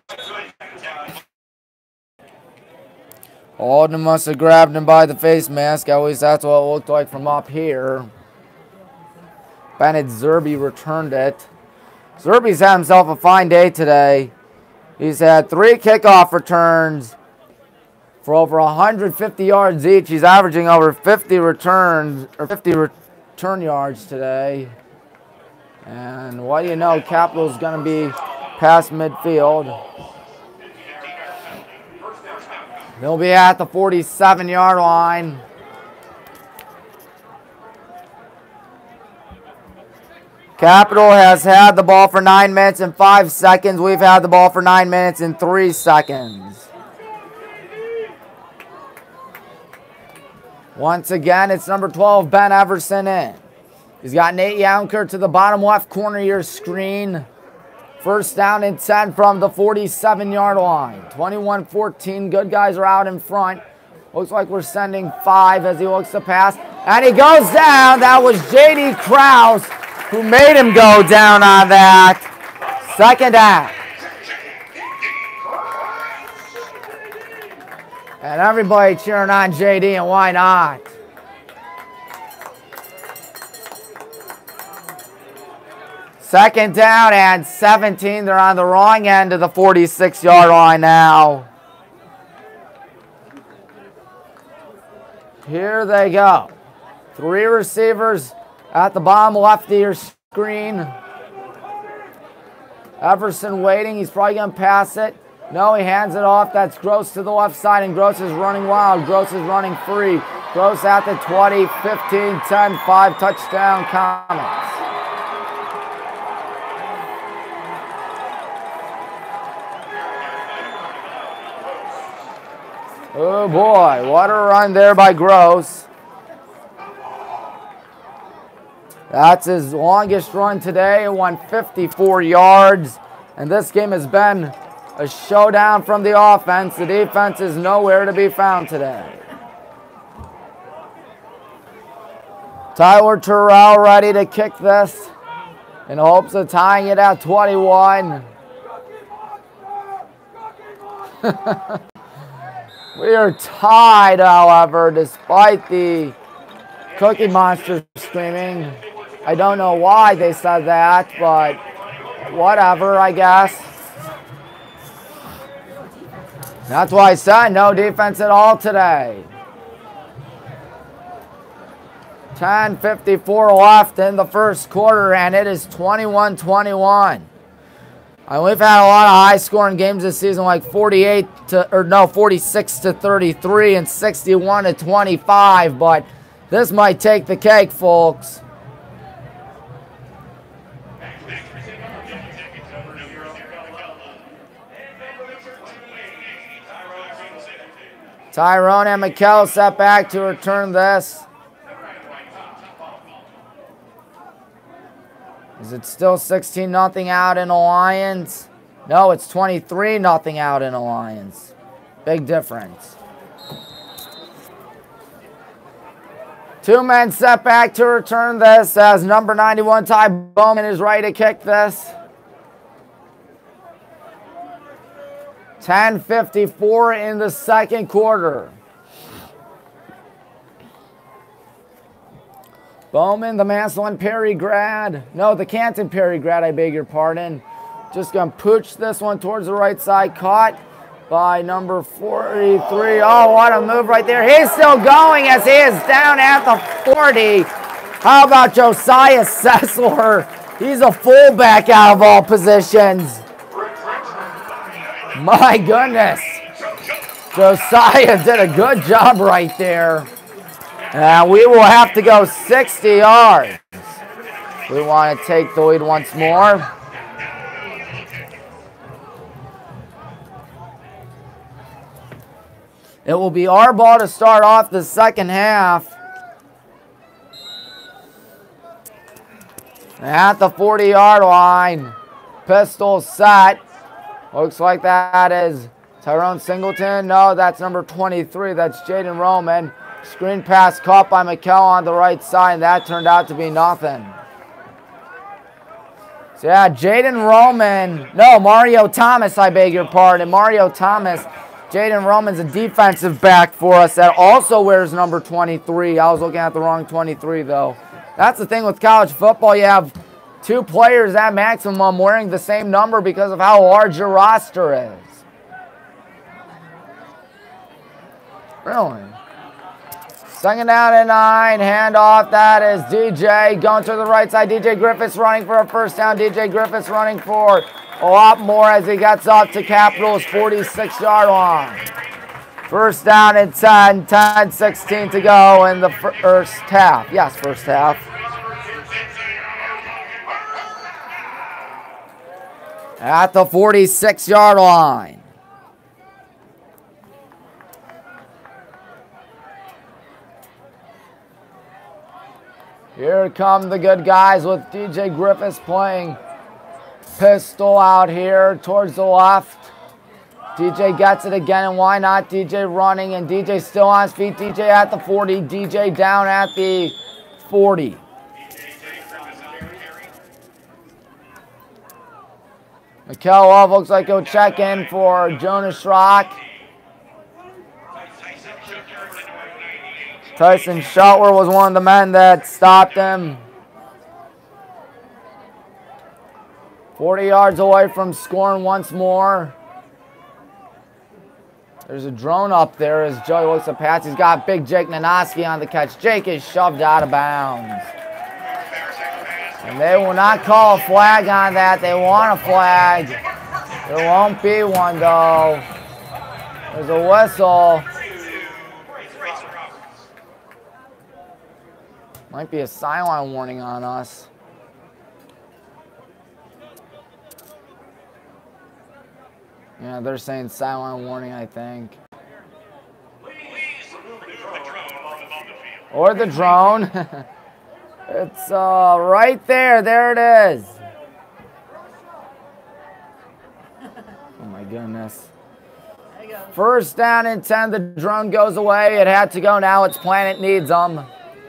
Alden must have grabbed him by the face mask. At least that's what it looked like from up here. Bennett Zerbe returned it. Zerbe's had himself a fine day today. He's had 3 kickoff returns for over 150 yards each. He's averaging over 50 returns or 50 return yards today. And what do you know, Capital's going to be past midfield. They'll be at the 47-yard line. Capital has had the ball for 9 minutes and 5 seconds. We've had the ball for 9 minutes and 3 seconds. Once again, it's number 12, Ben Everson in. He's got Nate Younker to the bottom left corner of your screen. First down and 10 from the 47-yard line. 21-14, good guys are out in front. Looks like we're sending 5 as he looks to pass. And he goes down. That was J.D. Krause who made him go down on that. Second down. And everybody cheering on J.D., and why not? Second down and 17. They're on the wrong end of the 46-yard line now. Here they go. 3 receivers at the bottom left of your screen. Everson waiting. He's probably going to pass it. No, he hands it off. That's Gross to the left side, and Gross is running wild. Gross is running free. Gross at the 20, 15, 10, 5 touchdown Comets. Oh boy, what a run there by Gross. That's his longest run today. It won 54 yards. And this game has been a showdown from the offense. The defense is nowhere to be found today. Tyler Terrell ready to kick this in hopes of tying it at 21. We are tied, however, despite the Cookie Monster screaming. I don't know why they said that, but whatever, I guess. That's why I said no defense at all today. 10:54 left in the first quarter, and it is 21-21. We've had a lot of high-scoring games this season, like 46 to 33 and 61 to 25, but this might take the cake, folks. Tyrone and McKell set back to return this. Is it still 16-0 out in Alliance? No, it's 23-0 out in Alliance. Big difference. 2 men set back to return this as number 91, Ty Bowman, is ready to kick this. 10:54 in the second quarter. Bowman, the Massillon Perry grad. No, the Canton Perry grad, I beg your pardon. Just going to push this one towards the right side. Caught by number 43. Oh, what a move right there. He's still going as he is down at the 40. How about Josiah Sessler? He's a fullback out of all positions. My goodness. Josiah did a good job right there. And we will have to go 60 yards. We want to take the lead once more. It will be our ball to start off the second half. At the 40-yard line. Pistol set. Looks like that is Tyrone Singleton. No, that's number 23. That's Jaden Roman. Screen pass caught by McKell on the right side, and that turned out to be nothing. So yeah, Jaden Roman. No, Mario Thomas, I beg your pardon. Mario Thomas. Jaden Roman's a defensive back for us that also wears number 23. I was looking at the wrong 23, though. That's the thing with college football. You have two players at maximum wearing the same number because of how large your roster is. Really? Second down and 9. Handoff. That is DJ going to the right side. DJ Griffiths running for a first down. DJ Griffiths running for a lot more as he gets up to Capitol's 46-yard line. First down and 10. 10-16 to go in the first half. Yes, first half. At the 46-yard line. Here come the good guys with DJ Griffiths playing pistol out here towards the left. DJ gets it again, and why not? DJ running, and DJ still on his feet. DJ at the 40. DJ down at the 40. McKell Love looks like he'll check in for Jonas Schrock. Tyson Schottler was one of the men that stopped him. 40 yards away from scoring once more. There's a drone up there as Joey looks at Pats. He's got big Jake Nanoski on the catch. Jake is shoved out of bounds. And they will not call a flag on that. They want a flag. There won't be one, though. There's a whistle. Might be a sideline warning on us. Yeah, they're saying sideline warning, I think. Or the drone. It's right there. There it is. Oh, my goodness. First down and 10. The drone goes away. It had to go now. Its Planet needs them.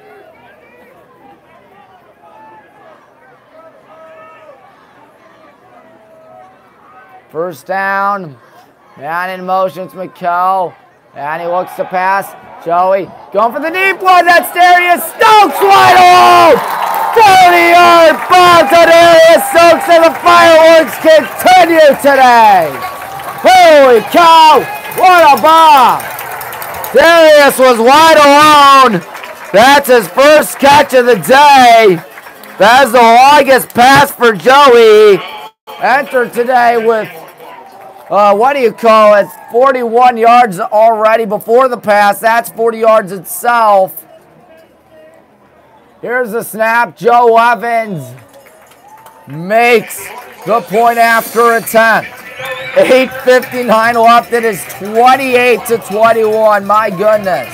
First down. Man in motion. It's McKell. And he looks to pass. Joey going for the deep one. That's Darius Stokes wide open. 40-yard bomb to Darius Stokes, and the fireworks continue today. Holy cow. What a bomb. Darius was wide alone. That's his first catch of the day. That's the longest pass for Joey. Entered today with, 41 yards already before the pass. That's 40 yards itself. Here's the snap. Joe Evans makes the point after attempt. 8:59 left. It is 28-21. My goodness.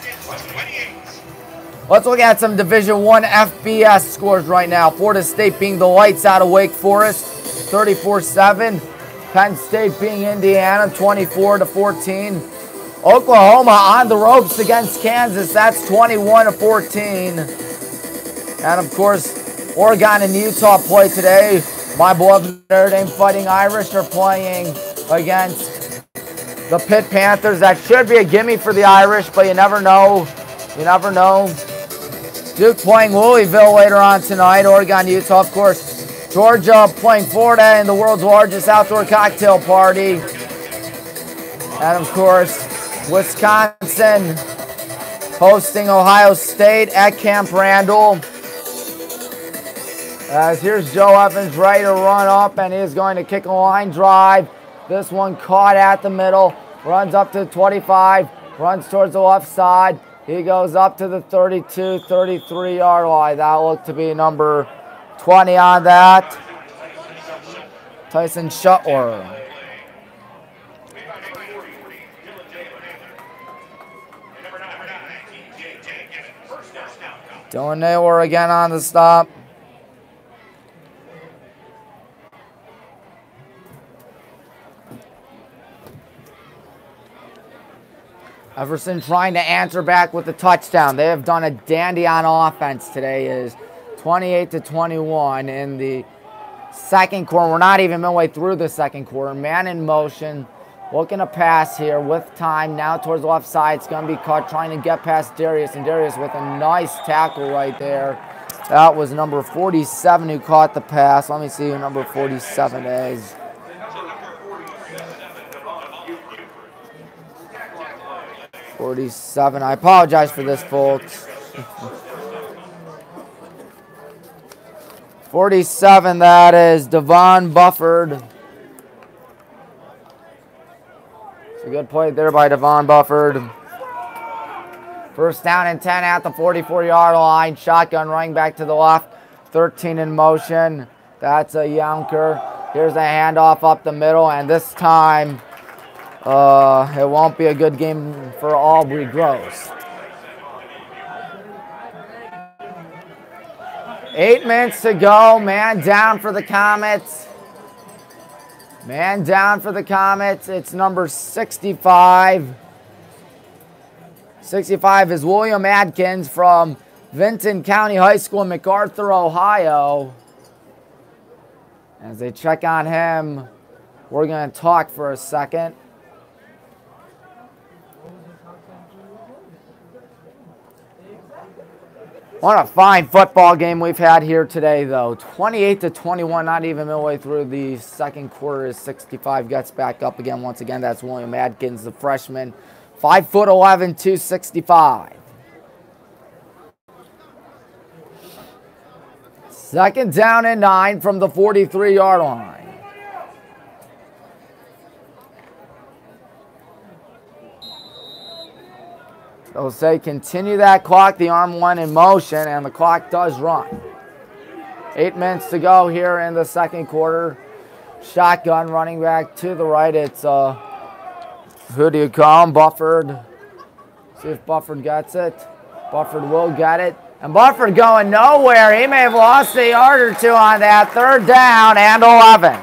Let's look at some Division I FBS scores right now. Florida State being the lights out of Wake Forest, 34-7. Penn State being Indiana, 24-14. Oklahoma on the ropes against Kansas. That's 21-14. And of course, Oregon and Utah play today. My beloved Notre Dame Fighting Irish are playing against the Pitt Panthers. That should be a gimme for the Irish, but you never know. You never know. Duke playing Louisville later on tonight. Oregon, Utah, of course. Georgia playing Florida in the world's largest outdoor cocktail party. And of course, Wisconsin hosting Ohio State at Camp Randall. As here's Joe Evans ready to run up, and he is going to kick a line drive. This one caught at the middle, runs up to 25, runs towards the left side. He goes up to the 32, 33-yard line. That looked to be number 20 on that. Tyson Shuttler. Dylan Naylor again on the stop. Everson trying to answer back with a touchdown. They have done a dandy on offense today. It is 28-21 in the second quarter. We're not even midway through the second quarter. Man in motion, looking to pass here with time. Now towards the left side. It's going to be caught trying to get past Darius. And Darius with a nice tackle right there. That was number 47 who caught the pass. Let me see who number 47 is. 47. I apologize for this, folks. 47, that is Devon Bufford. It's a good play there by Devon Bufford. First down and 10 at the 44-yard line. Shotgun running back to the left. 13 in motion. That's a Younker. Here's a handoff up the middle, and this time it won't be a good game for Aubrey Gross. 8 minutes to go. Man down for the Comets. Man down for the Comets. It's number 65. 65 is William Adkins from Vinton County High School in MacArthur, Ohio. As they check on him, we're going to talk for a second. What a fine football game we've had here today, though. 28-21, not even midway through the second quarter, as 65 gets back up again. Once again, that's William Adkins, the freshman. 5'11", 265. Second down and 9 from the 43-yard line. They'll say continue that clock. The arm went in motion, and the clock does run. 8 minutes to go here in the second quarter. Shotgun running back to the right. It's, who do you call him? Bufford. See if Bufford gets it. Bufford will get it. And Bufford going nowhere. He may have lost a yard or two on that. Third down and 11.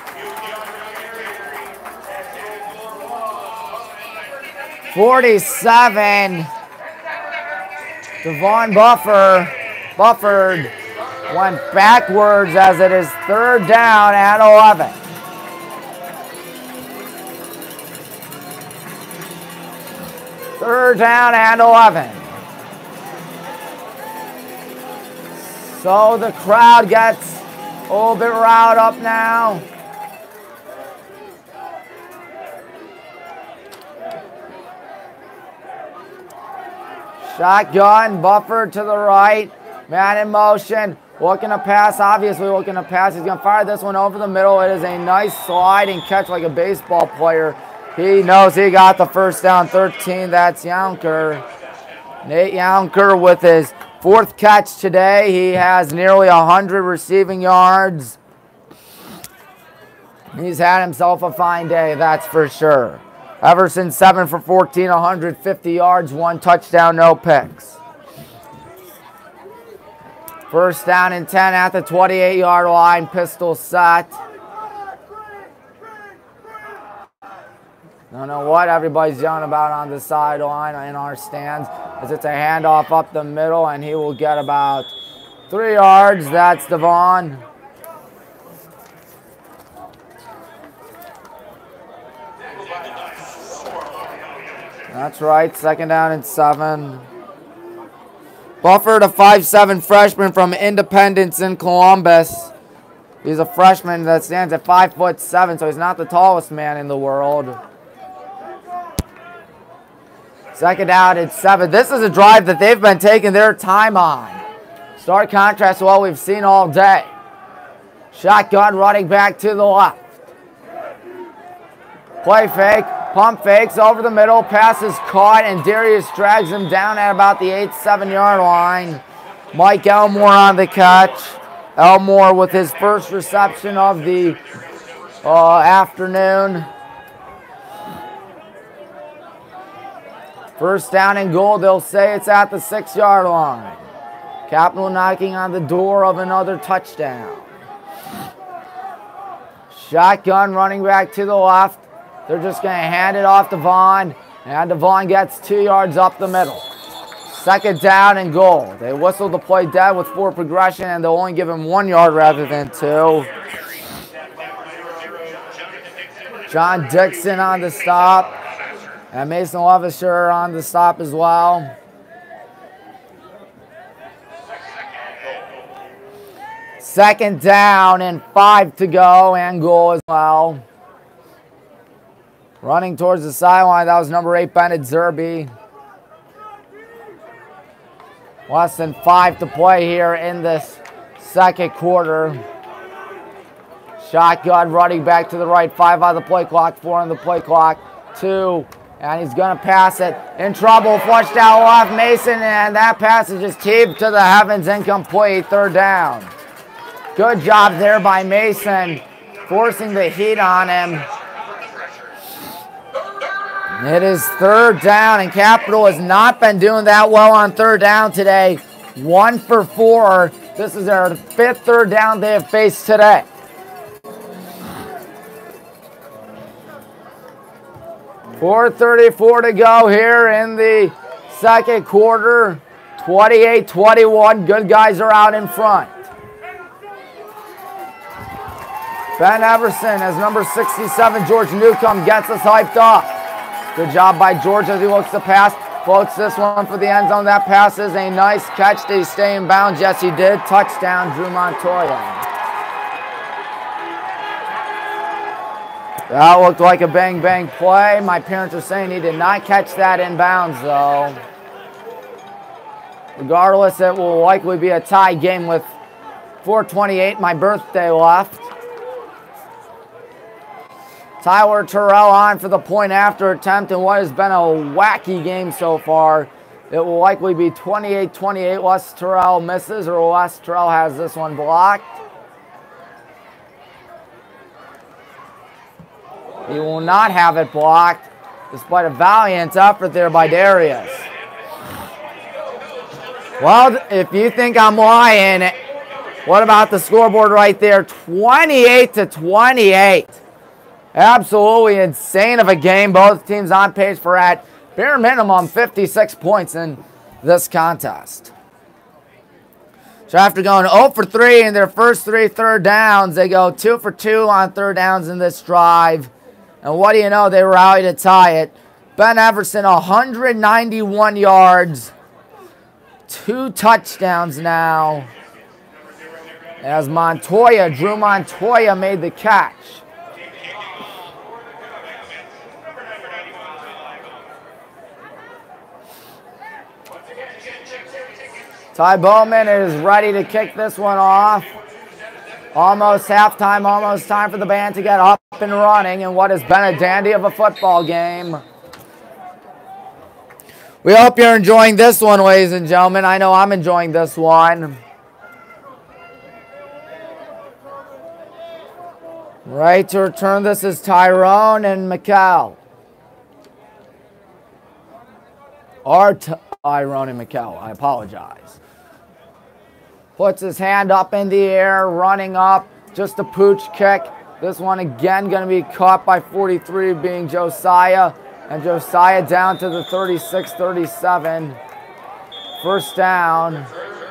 '47. Devon Bufford went backwards as it is third down and 11. Third down and 11. So the crowd gets a little bit riled up now. Shotgun, Bufford to the right. Man in motion. Looking to pass, obviously looking to pass. He's going to fire this one over the middle. It is a nice sliding catch like a baseball player. He knows he got the first down. 13, that's Younker. Nate Younker with his fourth catch today. He has nearly 100 receiving yards. He's had himself a fine day, that's for sure. Everson 7 for 14, 150 yards, 1 touchdown, no picks. First down and 10 at the 28-yard line, pistol set. Don't know what everybody's yelling about on the sideline in our stands, as it's a handoff up the middle, and he will get about 3 yards. That's Devon. That's right, second down and 7. Buffer, the 5'7" freshman from Independence in Columbus. He's a freshman that stands at 5'7", so he's not the tallest man in the world. Second down at 7. This is a drive that they've been taking their time on. Stark contrast to what we've seen all day. Shotgun running back to the left. Play fake, pump fakes over the middle, pass is caught, and Darius drags him down at about the 8-7 yard line. Mike Elmore on the catch. Elmore with his first reception of the afternoon. First down and goal, they'll say it's at the 6 yard line. Capital knocking on the door of another touchdown. Shotgun running back to the left. They're just going to hand it off to Vaughn, and Devon gets 2 yards up the middle. Second down and goal. They whistled the play dead with 4 progression, and they'll only give him 1 yard rather than 2. John Dixon on the stop, and Mason Levisher on the stop as well. Second down and 5 to go, and goal as well. Running towards the sideline, that was number 8, Bennett Zerby. Less than 5 to play here in this second quarter. Shotgun running back to the right, 5 on the play clock, 4 on the play clock, 2. And he's going to pass it. In trouble, flushed out off Mason, and that pass is just heaved to the heavens, incomplete, third down. Good job there by Mason, forcing the heat on him. It is third down, and Capital has not been doing that well on third down today. 1 for 4. This is their 5th third down they have faced today. .434 to go here in the second quarter. 28-21. Good guys are out in front. Ben Everson as number 67, George Newcomb, gets us hyped up. Good job by George as he looks to pass. Floats this one for the end zone. That pass is a nice catch. Did he stay in bounds? Yes, he did. Touchdown, Drew Montoya. That looked like a bang-bang play. My parents are saying he did not catch that in bounds, though. Regardless, it will likely be a tie game with 4:28, my birthday, left. Tyler Terrell on for the point after attempt in what has been a wacky game so far. It will likely be 28-28 unless Terrell misses or unless Terrell has this one blocked. He will not have it blocked despite a valiant effort there by Darius. Well, if you think I'm lying, what about the scoreboard right there? 28-28. Absolutely insane of a game. Both teams on pace for at bare minimum 56 points in this contest. So after going 0 for 3 in their first 3 third downs, they go 2 for 2 on third downs in this drive. And what do you know? They rally to tie it. Ben Everson, 191 yards. 2 touchdowns now. As Drew Montoya made the catch. Ty Bowman is ready to kick this one off. Almost halftime, almost time for the band to get up and running in what has been a dandy of a football game. We hope you're enjoying this one, ladies and gentlemen. I know I'm enjoying this one. Right to return this is Tyrone and McCall. Or Tyrone and McCall, I apologize. Puts his hand up in the air, running up, just a pooch kick. This one again going to be caught by 43 being Josiah. And Josiah down to the 36-37. First down.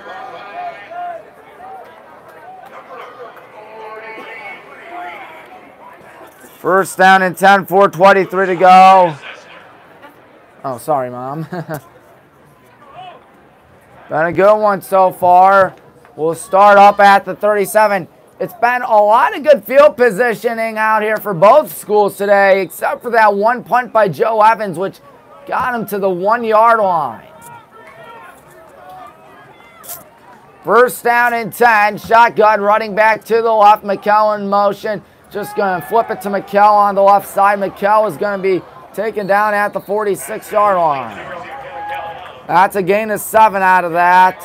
First down and 10, 4:23 to go. Oh, sorry, Mom. Been a good one so far. We'll start up at the 37. It's been a lot of good field positioning out here for both schools today, except for that one punt by Joe Evans, which got him to the 1-yard line. First down and 10. Shotgun running back to the left. McKell in motion. Just going to flip it to McKell on the left side. McKell is going to be taken down at the 46-yard line. That's a gain of 7 out of that.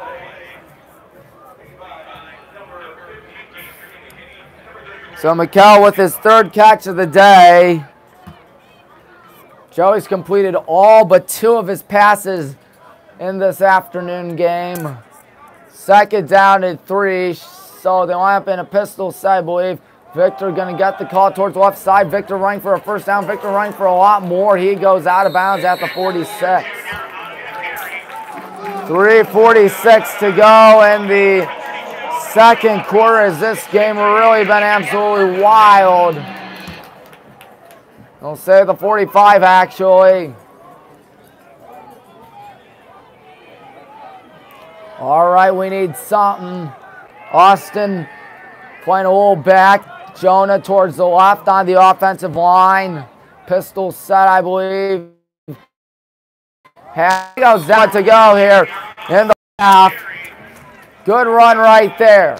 So McKell with his 3rd catch of the day. Joey's completed all but 2 of his passes in this afternoon game. Second down and 3, so they line up in a pistol set, I believe. Victor going to get the call towards the left side. Victor running for a first down. Victor running for a lot more. He goes out of bounds at the 46. 3:46 to go in the second quarter as this game really been absolutely wild. I'll say the 45 actually. All right, we need something. Austin playing a little back. Jonah towards the left on the offensive line. Pistol set, I believe. He goes down to go here in the half. Good run right there.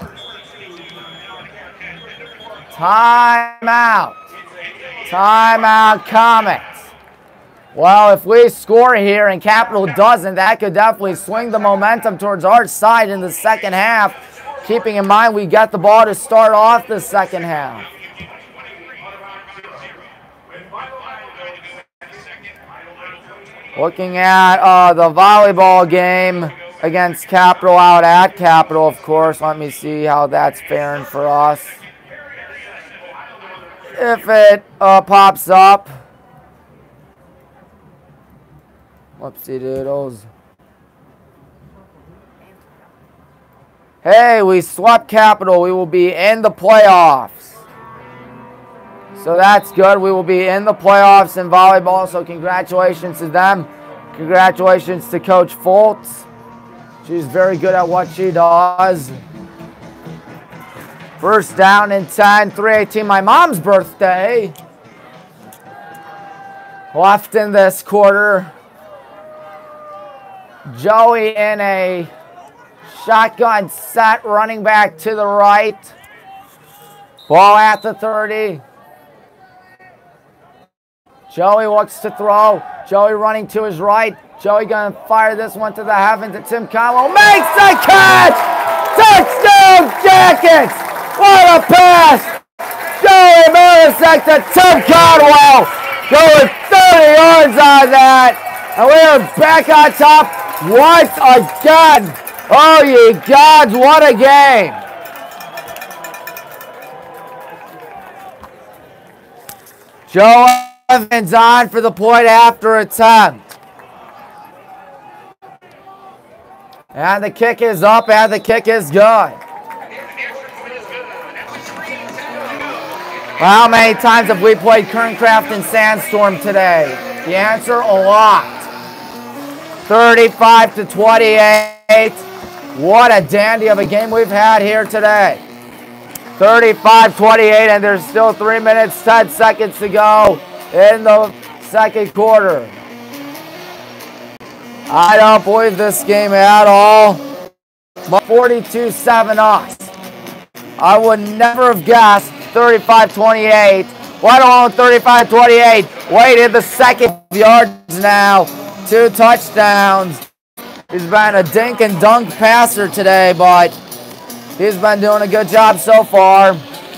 Timeout. Timeout, Comets. Well, if we score here and Capital doesn't, that could definitely swing the momentum towards our side in the second half. Keeping in mind we got the ball to start off the second half. Looking at the volleyball game against Capital out at Capital, of course. Let me see how that's faring for us. If it pops up. Whoopsie doodles. Hey, we swept Capital. We will be in the playoffs. So that's good. We will be in the playoffs in volleyball. So congratulations to them. Congratulations to Coach Foltz. She's very good at what she does. First down and 10, 3:18. My mom's birthday. Left in this quarter. Joey in a shotgun set, running back to the right. Ball at the 30. Joey looks to throw. Joey running to his right. Joey going to fire this one to the heavens. And Tim Conwell makes the catch! Touchdown Jackets! What a pass! Joey Marisek to Tim Conwell. Going 30 yards on that. And we are back on top. Once again. Oh, ye gods, what a game. Joe Evans on for the point after attempt. And the kick is up and the kick is good. How many times have we played Kerncraft and Sandstorm today? The answer, a lot. 35-28. What a dandy of a game we've had here today. 35-28, and there's still 3 minutes, 10 seconds to go in the second quarter. I don't believe this game at all. 42-7 us. I would never have guessed 35-28. Right along 35-28. Waited the second yards now. 2 touchdowns. He's been a dink and dunk passer today, but he's been doing a good job so far.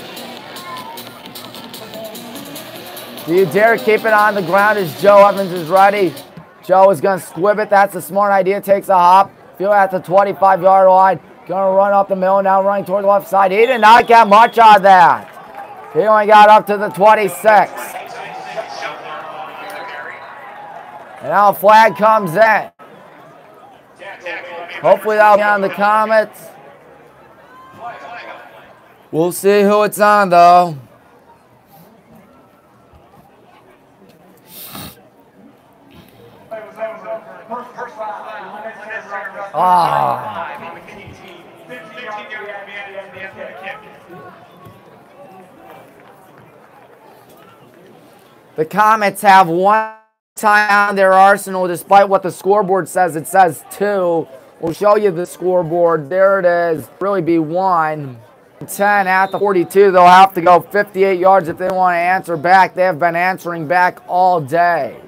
Do you dare keep it on the ground as Joe Evans is ready? Joe is going to squib it. That's a smart idea. Takes a hop. Feel at the 25-yard line. Going to run up the middle. Now running toward the left side. He did not get much on that. He only got up to the 26. And now a flag comes in. Hopefully that'll be on the Comets. We'll see who it's on, though. Ah. The Comets have one time on their arsenal, despite what the scoreboard says. It says 2. We'll show you the scoreboard. There it is. Really be 1. 10 at the 42. They'll have to go 58 yards if they want to answer back. They have been answering back all day.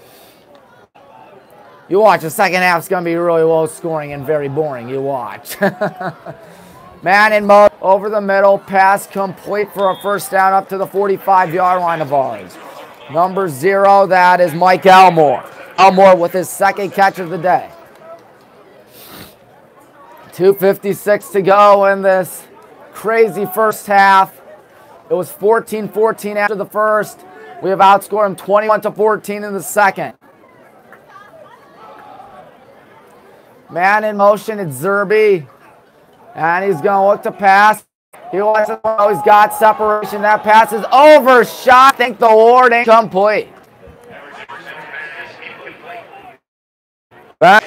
You watch. The second half's going to be really low scoring and very boring. You watch. Man in mode over the middle. Pass complete for a first down up to the 45-yard line of ours. Number 0, that is Mike Elmore. Elmore with his second catch of the day. 2:56 to go in this crazy first half. It was 14-14 after the first. We have outscored them 21-14 in the second. Man in motion, it's Zerby. And he's going to look to pass. He wants to know he's got separation. That pass is overshot. Thank the Lord, incomplete. Back.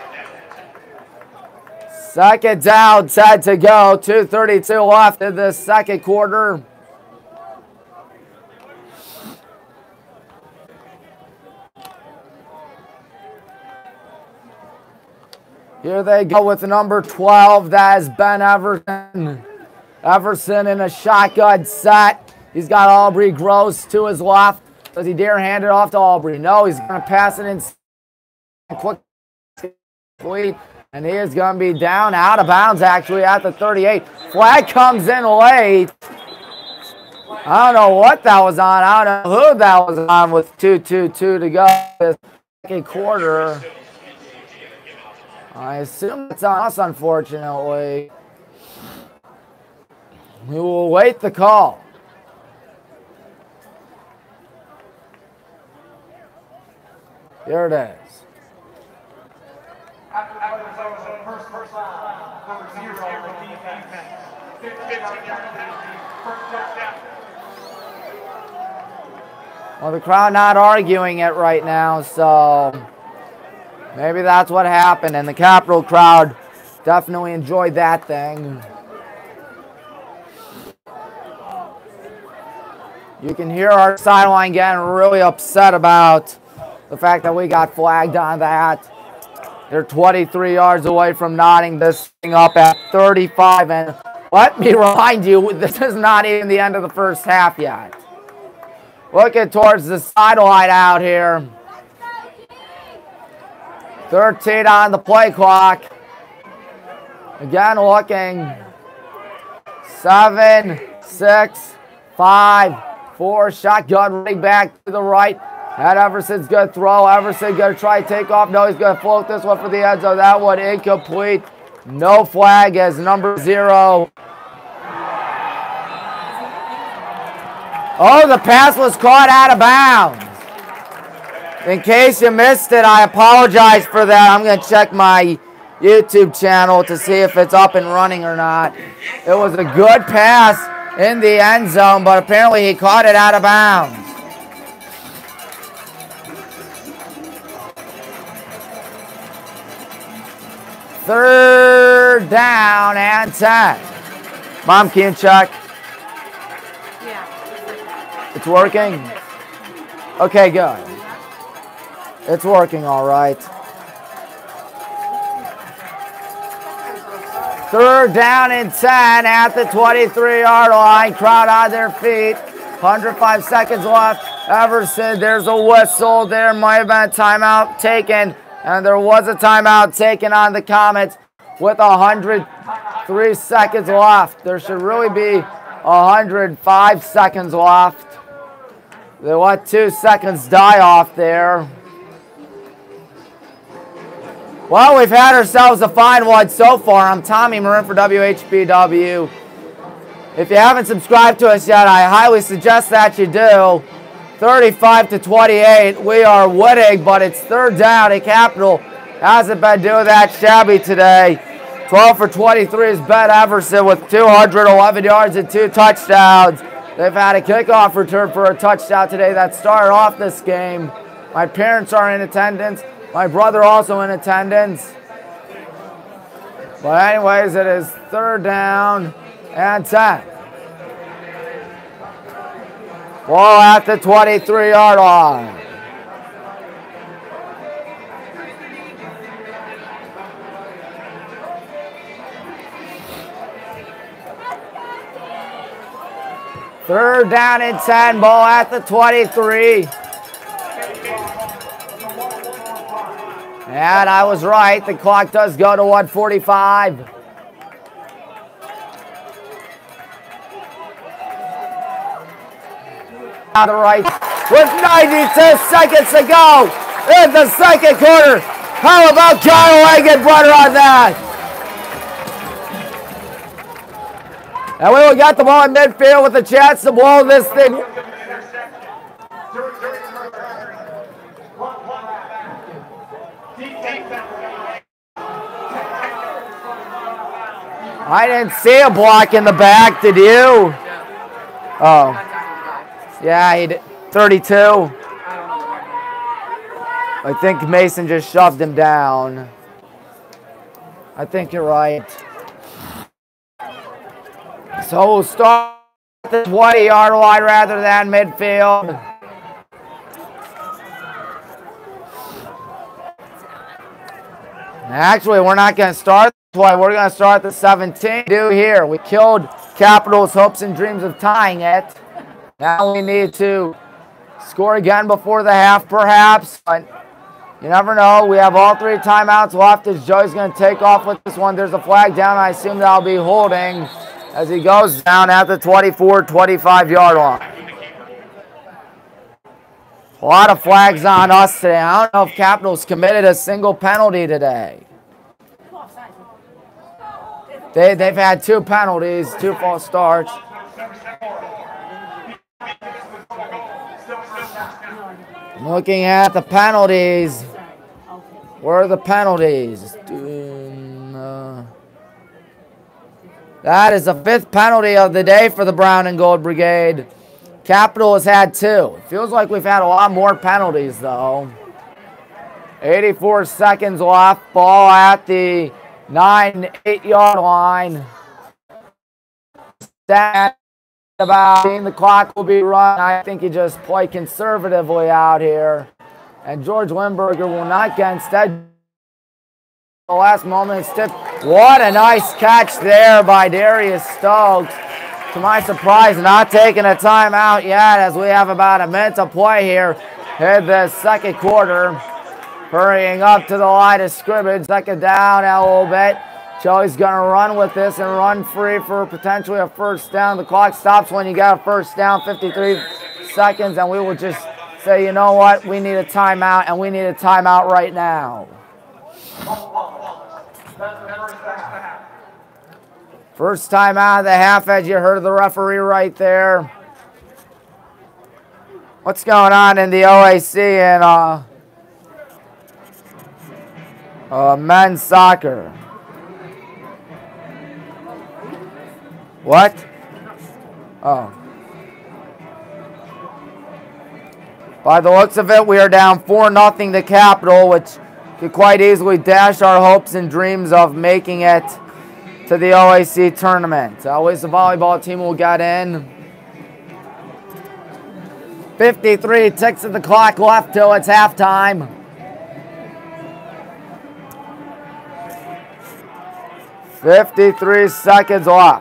Second down, set to go. 2:32 left in the second quarter. Here they go with the number 12. That is Ben Everson. Everson in a shotgun set. He's got Aubrey Gross to his left. Does he dare hand it off to Aubrey? No, he's going to pass it in quickly. And he is going to be down out of bounds, actually, at the 38. Flag comes in late. I don't know what that was on. I don't know who that was on with 2:22 to go this second quarter. I assume it's on us, unfortunately. We will wait the call. Here it is. Well, the crowd not arguing it right now, so maybe that's what happened. And the Capital crowd definitely enjoyed that thing. You can hear our sideline getting really upset about the fact that we got flagged on that. They're 23 yards away from knotting this thing up at 35. And let me remind you, this is not even the end of the first half yet. Looking towards the sideline out here. 13 on the play clock. Again looking. 7, 6, 5, 4. Shotgun running back to the right. And Everson's going to throw. Everson going to try to take off. No, he's going to float this one for the end zone. That one incomplete. No flag as number 0. Oh, the pass was caught out of bounds. In case you missed it, I apologize for that. I'm going to check my YouTube channel to see if it's up and running or not. It was a good pass in the end zone, but apparently he caught it out of bounds. Third down and 10. Mom, can you check? Yeah. It's working? Okay, good. It's working all right. Third down and 10 at the 23-yard line. Crowd on their feet. 105 seconds left. Everson, there's a whistle. There might have been a timeout taken. And there was a timeout taken on the Comets with 103 seconds left. There should really be 105 seconds left. They let 2 seconds die off there. Well, we've had ourselves a fine one so far. I'm Tommy Marin for WHBW. If you haven't subscribed to us yet, I highly suggest that you do. 35-28, we are winning, but it's third down. And Capital hasn't been doing that shabby today. 12 for 23 is Ben Everson with 211 yards and 2 touchdowns. They've had a kickoff return for a touchdown today that started off this game. My parents are in attendance. My brother also in attendance. But anyways, it is 3rd down and 10. Ball at the 23-yard line. Third down and 10, ball at the 23. And I was right, the clock does go to 1:45. Out the right, with 92 seconds to go in the 2nd quarter. How about Kyle Egenbrunner on that? And we will get the ball in midfield with a chance to blow this thing. I didn't see a block in the back, did you? Oh. Yeah, he did. 32. I think Mason just shoved him down. I think you're right. So we'll start at the 20-yard line rather than midfield. Actually, we're not going to start this way. We're going to start the 17. Do here. We killed Capital's hopes and dreams of tying it. Now we need to score again before the half, perhaps. But you never know. We have all 3 timeouts left as Joey's going to take off with this one. There's a flag down. I assume that'll be holding as he goes down at the 24, 25-yard line. A lot of flags on us today. I don't know if Capital's committed a single penalty today. They've had 2 penalties, 2 false starts. Looking at the penalties. Where are the penalties? That is the 5th penalty of the day for the Brown and Gold Brigade. Capital has had 2. It feels like we've had a lot more penalties, though. 84 seconds left. Ball at the 9-8-yard line. About the clock will be run. I think you just play conservatively out here. And George Lindberger will not get instead. The last moment stiff. What a nice catch there by Darius Stokes. To my surprise, not taking a timeout yet as we have about a minute to play here in the 2nd quarter. Hurrying up to the line of scrimmage. 2nd down a little bit. Joey's going to run with this and run free for potentially a 1st down. The clock stops when you got a 1st down, 53 seconds, and we will just say, you know what, we need a timeout, and we need a timeout right now. First time out of the half, as you heard the referee right there. What's going on in the OAC and men's soccer? What? Oh. By the looks of it, we are down 4-0 to Capital, which could quite easily dash our hopes and dreams of making it to the OAC tournament. Always the volleyball team will get in. 53 ticks of the clock left till it's halftime. .53 seconds left.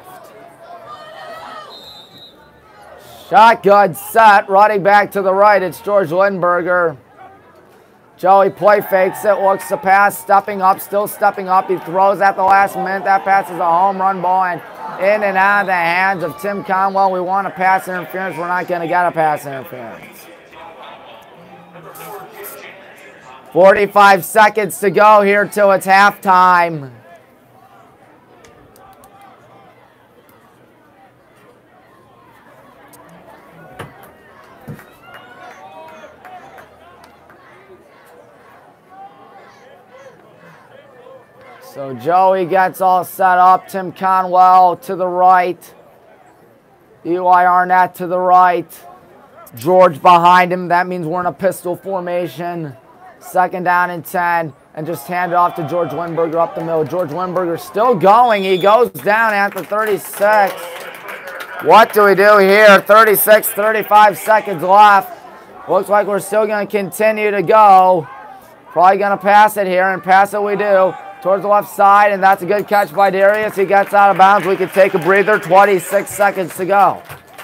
Shotgun set, running back to the right. It's George Lindberger. Joey play fakes it, looks to pass, stepping up, still stepping up. He throws at the last minute. That pass is a home run ball and in and out of the hands of Tim Conwell. We want a pass interference. We're not going to get a pass interference. 45 seconds to go here till it's halftime. So Joey gets all set up. Tim Conwell to the right. Eli Arnett to the right. George behind him. That means we're in a pistol formation. 2nd down and 10. and just hand it off to George Lindberger up the middle. George Lindberger still going. He goes down at the 36. What do we do here? 36, 35 seconds left. Looks like we're still going to continue to go. Probably going to pass it here, and pass it we do. Towards the left side, and that's a good catch by Darius. He gets out of bounds. We can take a breather. 26 seconds to go.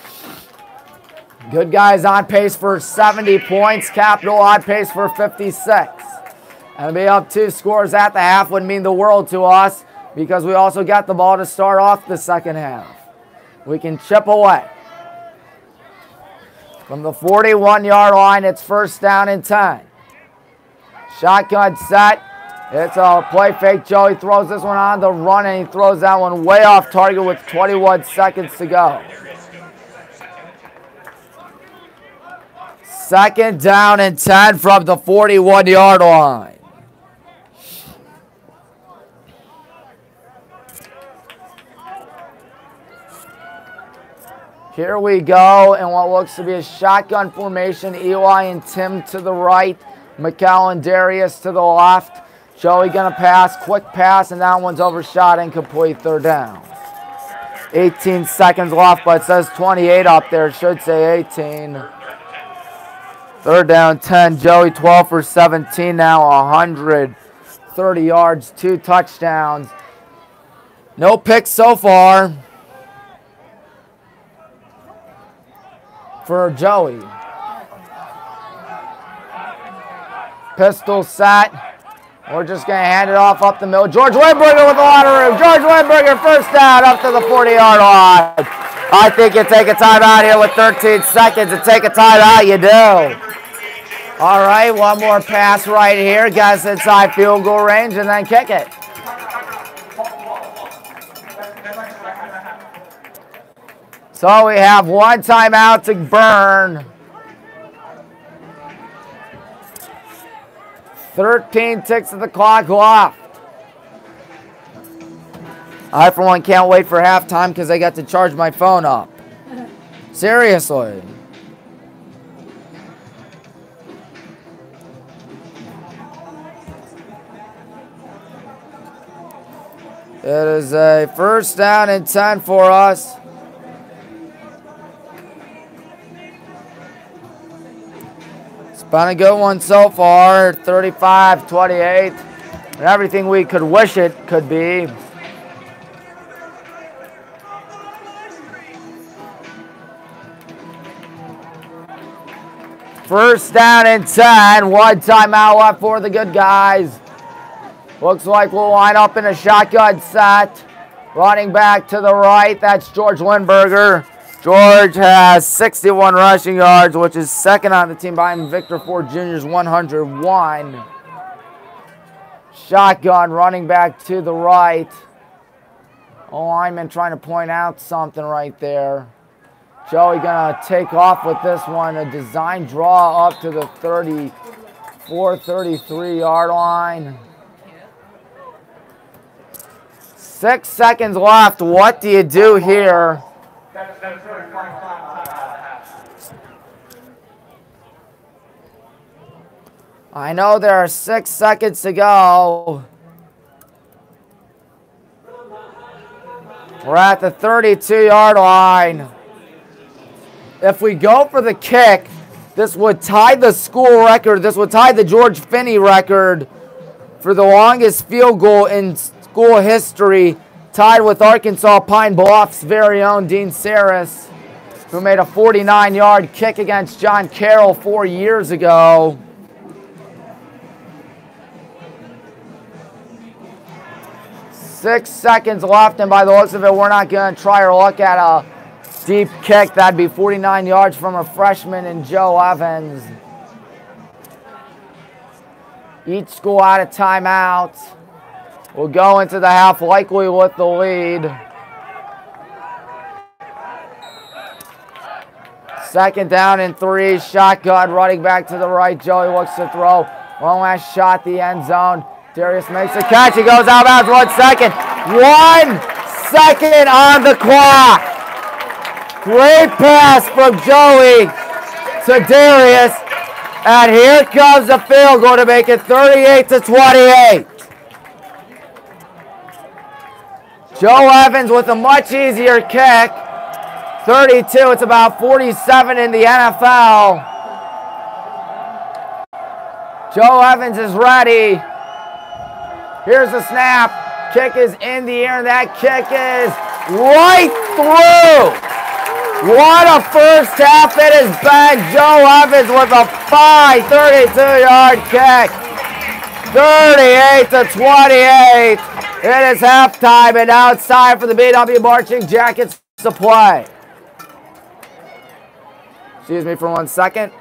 Good guys on pace for 70 points. Capital on pace for 56. And to be up 2 scores at the half would mean the world to us because we also got the ball to start off the second half. We can chip away. From the 41-yard line, it's first down and 10. Shotgun set. It's a play fake. Joey throws this one on the run, and he throws that one way off target with 21 seconds to go. Second down and 10 from the 41-yard line. Here we go in what looks to be a shotgun formation. Eli and Tim to the right. Mikal and Darius to the left. Joey gonna pass, quick pass, and that one's overshot, incomplete, third down. 18 seconds left, but it says 28 up there. It should say 18. Third down, 10. Joey 12 for 17 now, 130 yards, 2 touchdowns. No picks so far for Joey. Pistol set. We're just going to hand it off up the middle. George Lindberger with a lot of room. George Lindberger first down up to the 40-yard line. I think you take a timeout here with 13 seconds and take a timeout. You do. All right, one more pass right here. Guys inside field goal range and then kick it. So we have one timeout to burn. 13 ticks of the clock left. I, for one, can't wait for halftime because I got to charge my phone up. Seriously. It is a first down and 10 for us. It's been a good one so far, 35-28, and everything we could wish it could be. First down and 10, one timeout left for the good guys. Looks like we'll line up in a shotgun set. Running back to the right, that's George Lindberger. George has 61 rushing yards, which is second on the team behind Victor Ford Jr.'s 101. Shotgun running back to the right. A lineman trying to point out something right there. Joey gonna take off with this one. A design draw up to the 34, 33-yard line. 6 seconds left. What do you do here? I know there are 6 seconds to go. We're at the 32-yard line. If we go for the kick, this would tie the school record. This would tie the George Finney record for the longest field goal in school history, tied with Arkansas Pine Bluff's very own Dean Saris, who made a 49-yard kick against John Carroll 4 years ago. Six seconds left, and by the looks of it, we're not going to try our luck at a deep kick. That'd be 49 yards from a freshman in Joe Evans. Each school out of timeout. We'll go into the half likely with the lead. Second down and 3. Shotgun running back to the right. Joey looks to throw. One last shot, the end zone. Darius makes a catch. He goes out of bounds. 1 second. 1 second on the clock. Great pass from Joey to Darius. And here comes the field goal to make it 38-28. Joe Evans with a much easier kick. 32, it's about 47 in the NFL. Joe Evans is ready. Here's the snap. Kick is in the air, and that kick is right through. What a first half it has been. Joe Evans with a fine 32-yard kick. 38-28. It is halftime, and now it's time for the BW Marching Jackets to play. Excuse me for 1 second.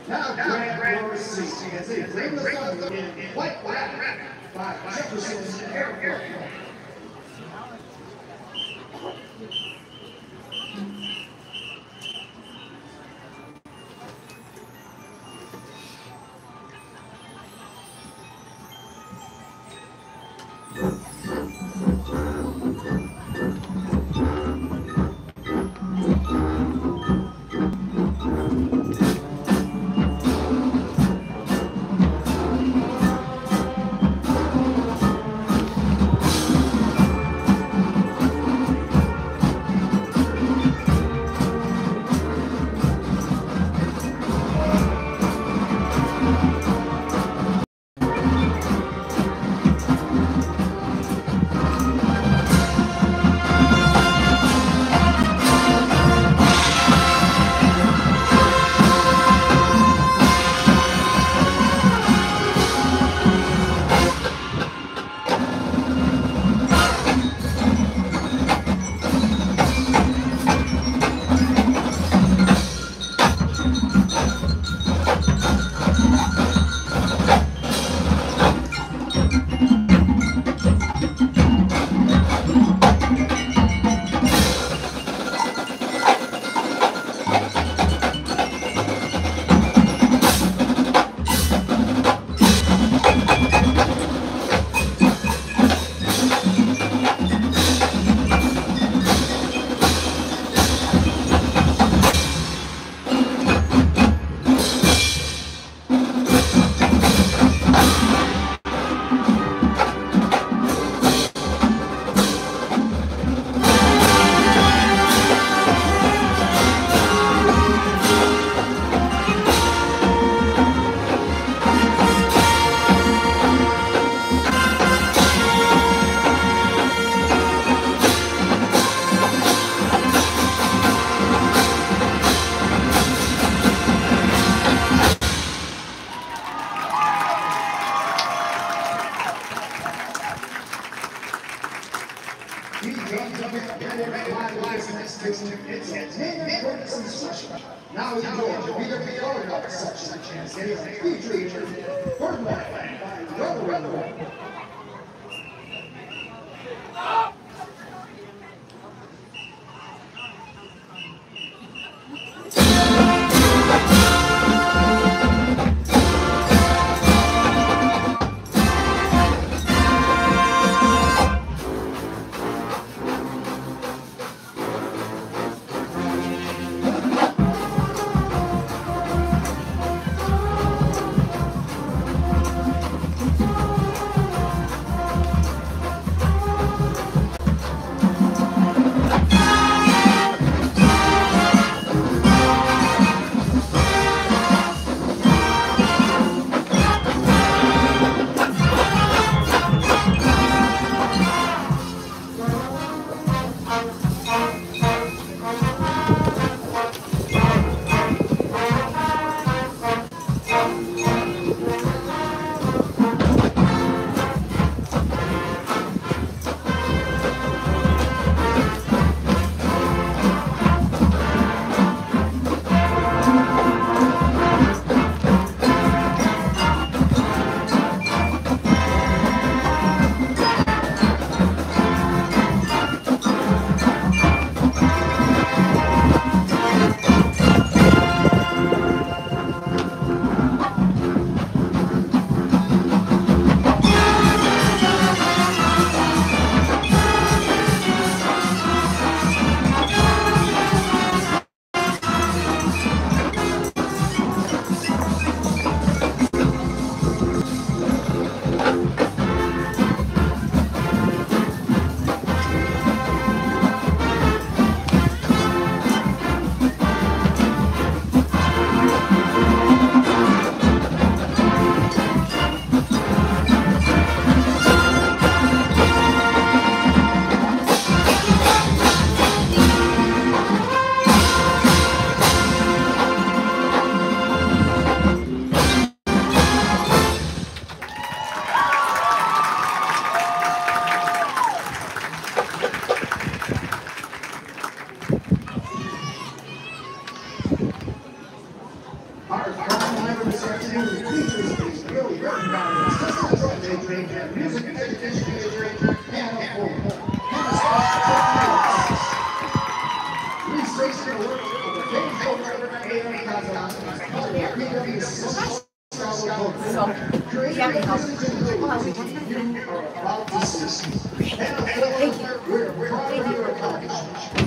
Now grab your seats as they bring the thunder in White Rabbit by Jefferson Airport. Now we go to be the section featuring Birdland by Weather. Live this afternoon features the early recognize Sunday train, music and education major, Hannah Ford. Please raise the work of the Dave Coker AM Kazan, part of the PWC. Creating a you are about to see. Hannah Ford, we're proud of your accomplishment.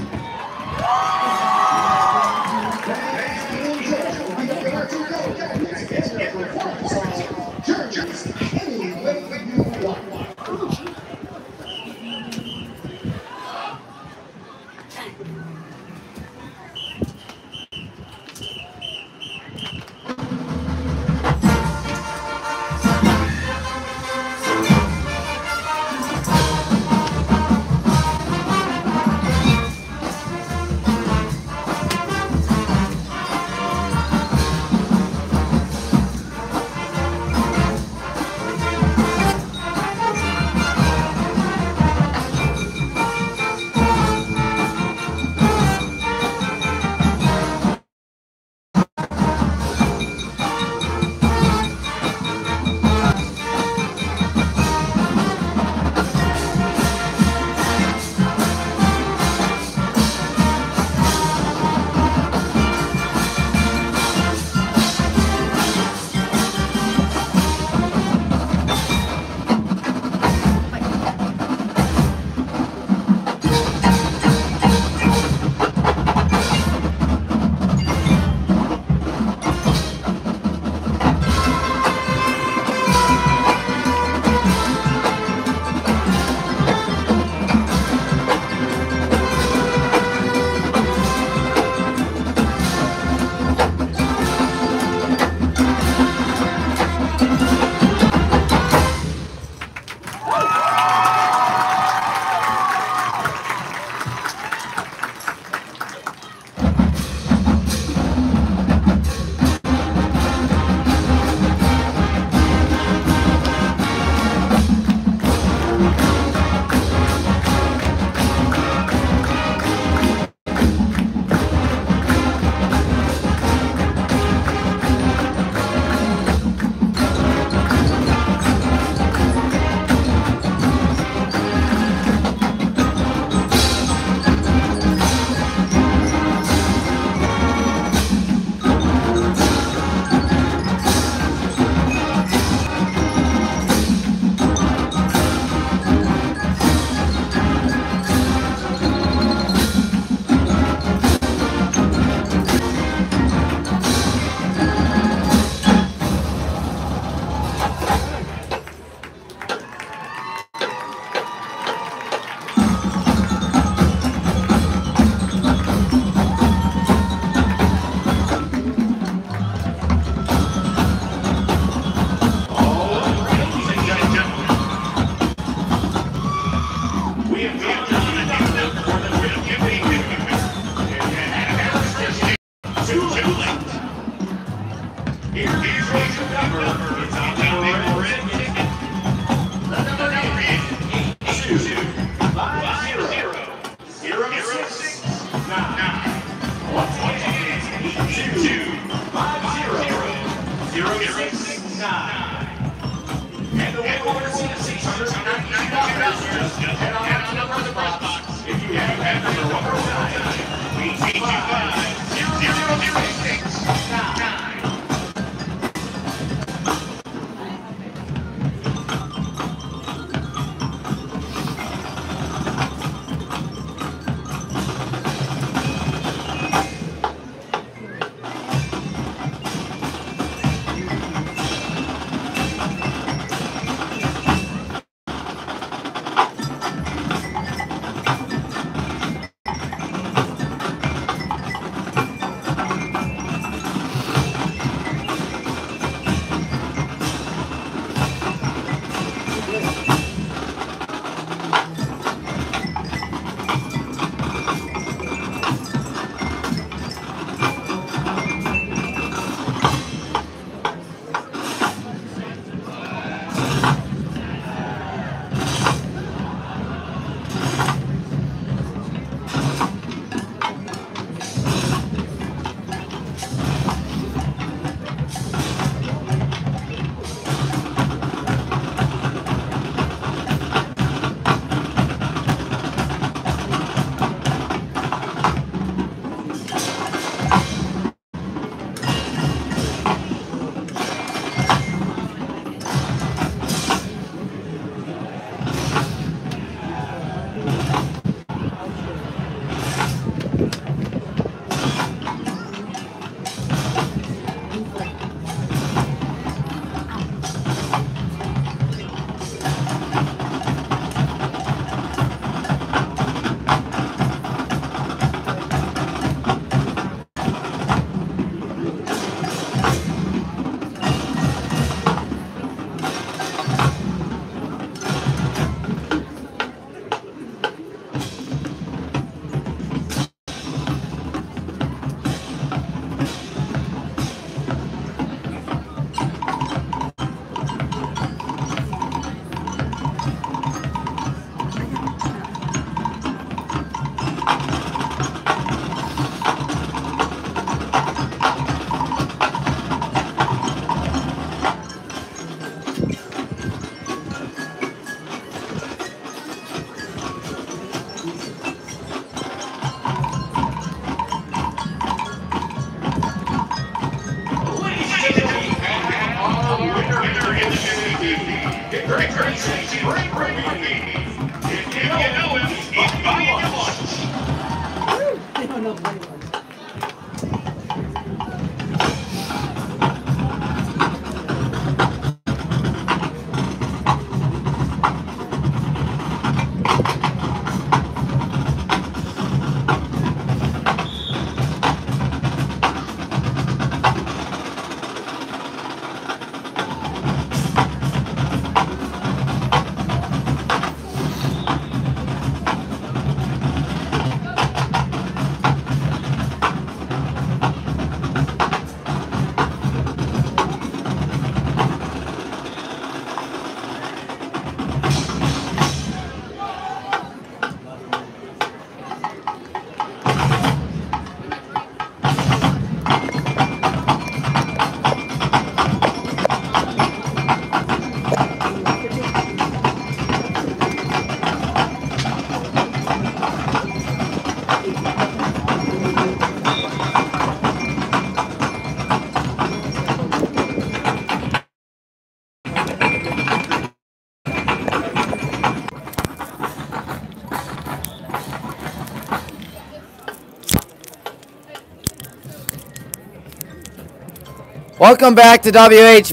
Welcome back to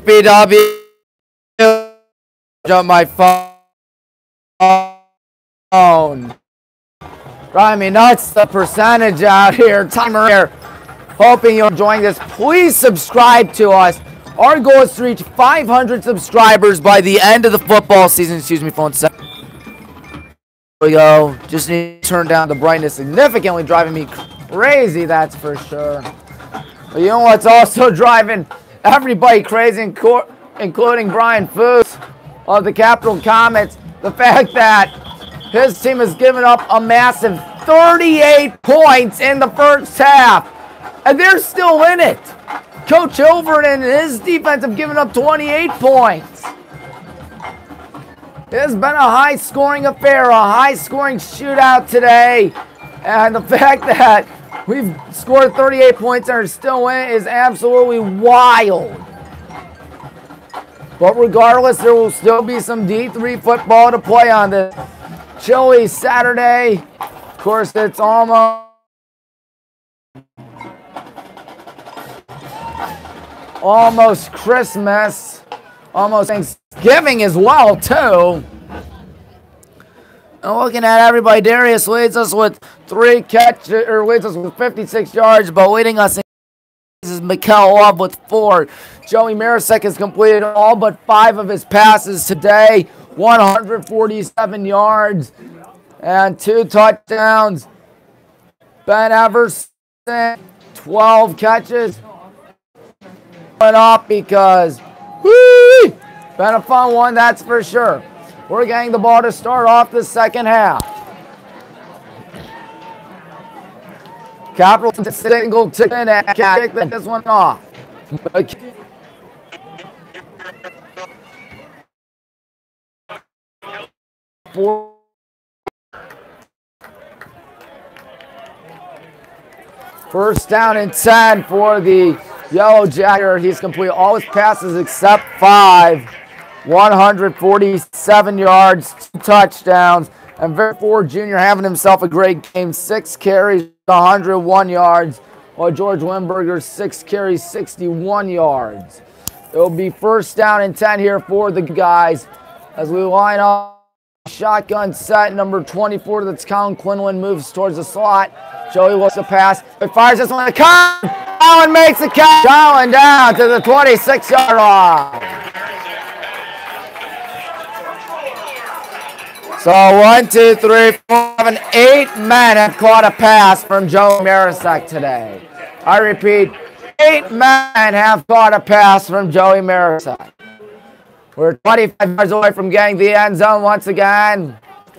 WHBW. Up my phone. Driving me nuts, the percentage out here. Timer here. Hoping you're enjoying this. Please subscribe to us. Our goal is to reach 500 subscribers by the end of the football season. Excuse me, phone set. There we go. Just need to turn down the brightness significantly, driving me crazy, that's for sure. But you know what's also driving everybody crazy, including Brian Foos of the Capital Comets? The fact that his team has given up a massive 38 points in the first half, and they're still in it. Coach Hilvert and his defense have given up 28 points. It has been a high-scoring affair, a high-scoring shootout today, and the fact that we've scored 38 points and are still in it is absolutely wild. But regardless, there will still be some D3 football to play on this chilly Saturday. Of course, it's almost Christmas, almost Thanksgiving as well, too. And looking at everybody, Darius leads us with 3 catches, or leads us with 56 yards, but leading us in is Mikel Love with 4. Joey Marasek has completed all but 5 of his passes today, 147 yards and 2 touchdowns. Ben Everson, 12 catches. Went off because, whoo, been a fun one, that's for sure. We're getting the ball to start off the second half. Capital Singleton and kick this one off. First down and 10 for the Yellow Jacket. He's completed all his passes except 5. 147 yards, 2 touchdowns. And Vic Ford Jr. having himself a great game. 6 carries, 101 yards. While George Wimberger, 6 carries, 61 yards. It'll be first down and 10 here for the guys as we line up. Shotgun set, number 24, that's Colin Quinlan, moves towards the slot. Joey looks to pass. It fires this one to Colin. Colin makes the catch. Colin down to the 26-yard line. So 1, 2, 3, 4, 7, 8 men have caught a pass from Joe Marasek today. I repeat, 8 men have caught a pass from Joey Marisite. We're 25 yards away from getting the end zone once again.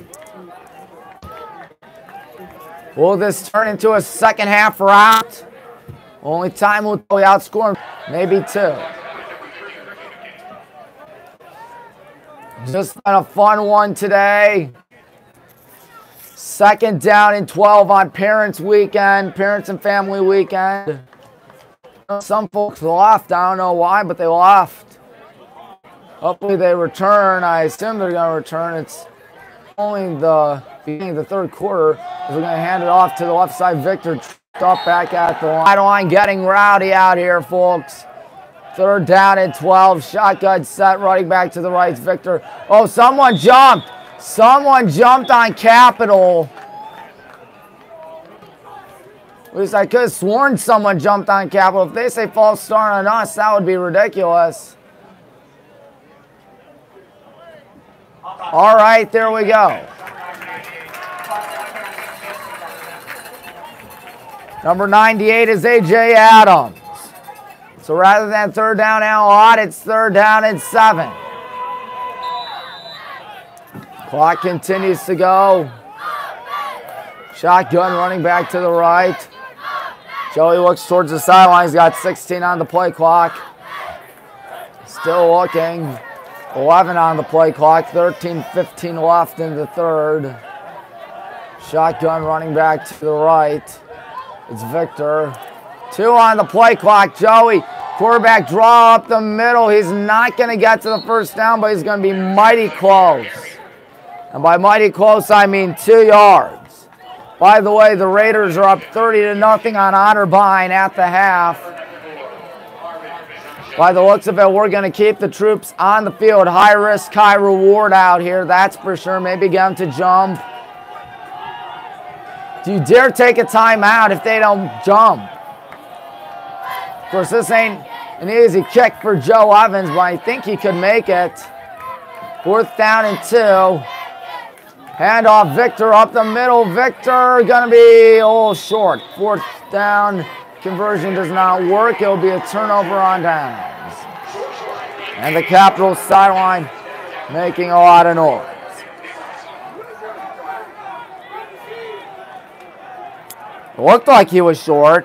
Will this turn into a second half rout? Only time will tell. We outscore maybe 2. Just a fun one today. Second down and 12 on Parents Weekend, Parents and Family Weekend. Some folks left. I don't know why, but they left. Hopefully they return. I assume they're going to return. It's only the beginning of the third quarter. We're going to hand it off to the left side. Victor up back at the line. Getting rowdy out here, folks. Third down and 12. Shotgun set. Running back to the right. Victor. Oh, someone jumped. Someone jumped on Capital. At least I could have sworn someone jumped on Capital. If they say false start on us, that would be ridiculous. All right, there we go. Number 98 is A.J. Adams. So rather than third down and a lot, it's third down and 7. Clock continues to go. Shotgun running back to the right. Joey looks towards the sideline. He's got 16 on the play clock. Still looking. 11 on the play clock. 13-15 left in the third. Shotgun running back to the right. It's Victor. 2 on the play clock. Joey, quarterback draw up the middle. He's not going to get to the first down, but he's going to be mighty close. And by mighty close, I mean 2 yards. By the way, the Raiders are up 30-0 on Otterbein at the half. By the looks of it, we're going to keep the troops on the field. High risk, high reward out here, that's for sure. Maybe get them to jump. Do you dare take a timeout if they don't jump? Of course, this ain't an easy kick for Joe Evans, but I think he could make it. 4th down and 2. Handoff, Victor up the middle. Victor gonna be a little short. 4th down conversion does not work. It'll be a turnover on downs. And the Capitol sideline making a lot of noise. It looked like he was short.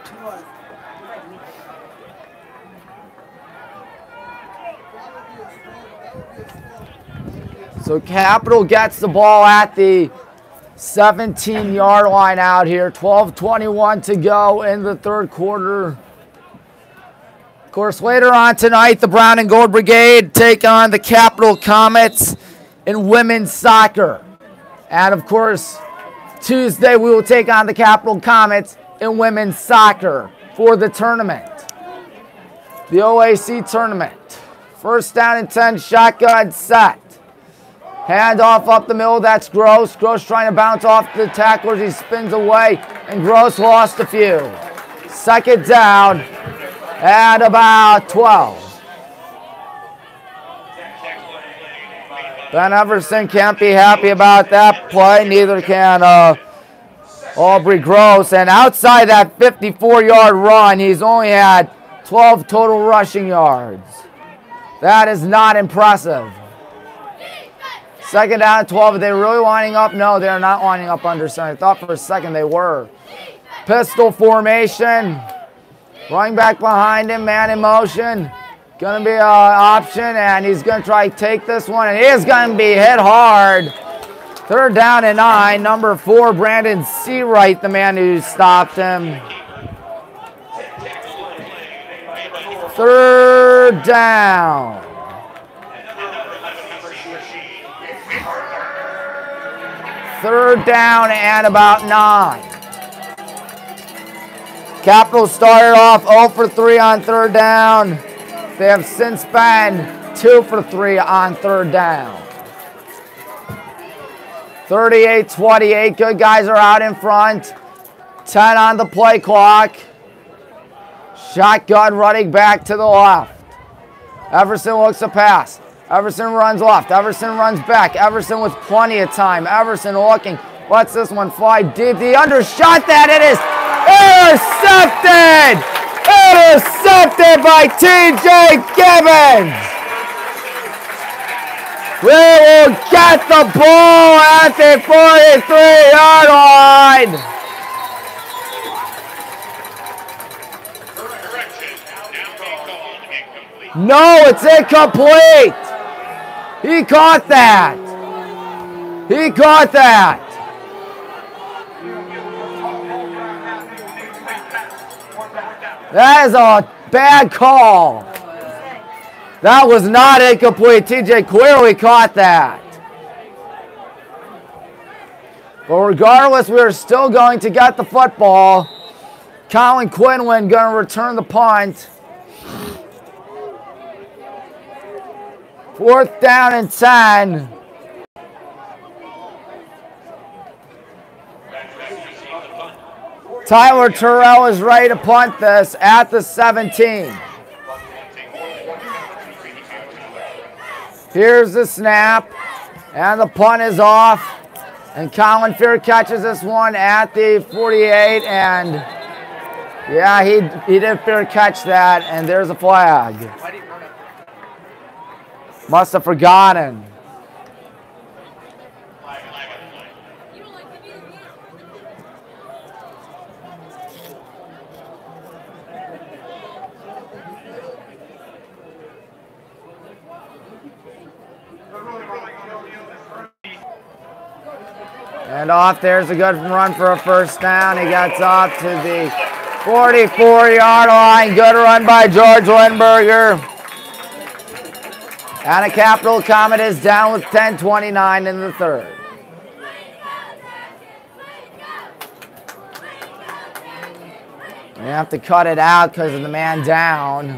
So Capital gets the ball at the 17-yard line out here. 12:21 to go in the third quarter. Of course, later on tonight, the Brown and Gold Brigade take on the Capital Comets in women's soccer. And of course, Tuesday we will take on the Capital Comets in women's soccer for the tournament. The OAC tournament. 1st down and 10, shotgun set. Handoff up the middle, that's Gross. Gross trying to bounce off the tacklers. He spins away, and Gross lost a few. 2nd down at about 12. Ben Everson can't be happy about that play. Neither can Aubrey Gross. And outside that 54-yard run, he's only had 12 total rushing yards. That is not impressive. 2nd down at 12. Are they really lining up? No, they're not lining up under center. I thought for a second they were. Pistol formation. Running back behind him, man in motion. Going to be an option, and he's going to try to take this one, and he is going to be hit hard. 3rd down and 9. Number 4, Brandon Seawright, the man who stopped him. 3rd down. 3rd down and about 9. Capital started off 0 for 3 on 3rd down. They have since been 2 for 3 on 3rd down. 38-28. Good guys are out in front. 10 on the play clock. Shotgun running back to the left. Everson looks to pass. Everson runs left. Everson runs back. Everson with plenty of time. Everson looking. Lets this one fly deep. The undershot that. It is intercepted. Intercepted by TJ Gibbons. We will get the ball at the 43-yard line. No, it's incomplete. He caught that. He caught that. That is a bad call. That was not incomplete. TJ clearly caught that. But regardless, we are still going to get the football. Colin Quinlan going to return the punt. 4th down and 10. Tyler Terrell is ready to punt this at the 17. Here's the snap, and the punt is off. And Colin Fear catches this one at the 48, and yeah, he did fair catch that, and there's a flag. Must have forgotten. And off, there's a good run for a first down. He gets off to the 44-yard line. Good run by George Lindberger. And a Capital Comet is down with 10:29 in the third. We have to cut it out because of the man down.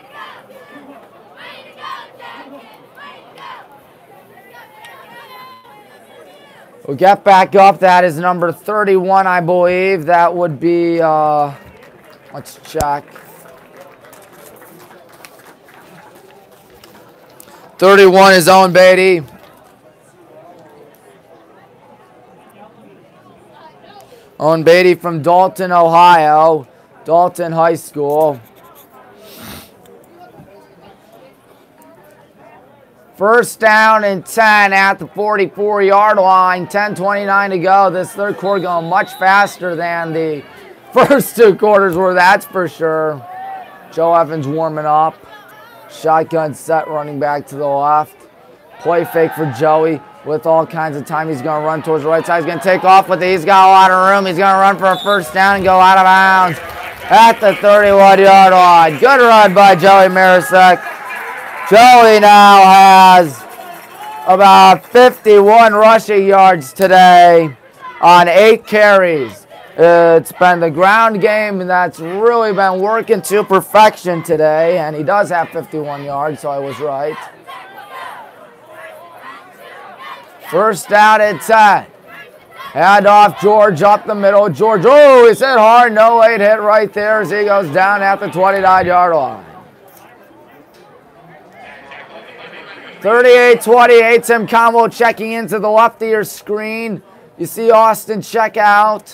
We'll get back up. That is number 31, I believe. That would be, let's check. 31 is Owen Beatty. Owen Beatty from Dalton, Ohio. Dalton High School. First down and 10 at the 44-yard line. 10:29 to go. This third quarter going much faster than the first two quarters were, that's for sure. Joe Evans warming up. Shotgun set, running back to the left. Play fake for Joey with all kinds of time. He's going to run towards the right side. He's going to take off with it. He's got a lot of room. He's going to run for a first down and go out of bounds at the 31-yard line. Good run by Joey Marasek. Joey now has about 51 rushing yards today on 8 carries. It's been the ground game that's really been working to perfection today, and he does have 51 yards, so I was right. First down and 10. Hand off George up the middle. George, oh, he's hit hard. No late hit right there as he goes down at the 29-yard line. 38-28, Tim Conwell checking into the left of your screen. You see Austin check out.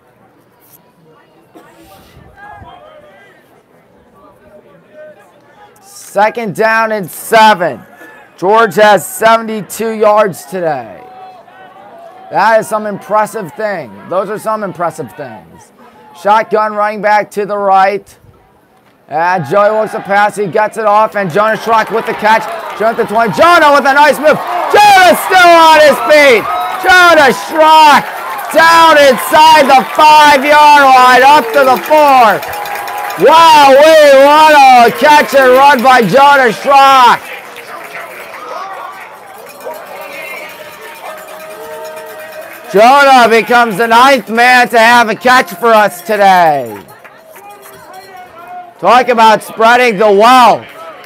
Second down and 7. George has 72 yards today. That is some impressive thing. Those are some impressive things. Shotgun running back to the right. And Joey looks to pass. He gets it off, and Jonah Schrock with the catch. Jonah at the 20. Jonah with a nice move. Jonah still on his feet. Jonah Schrock down inside the 5-yard line, up to the 4. Wow, what a catch and run by Jonah Schrock. Jonah becomes the 9th man to have a catch for us today. Talk about spreading the wealth.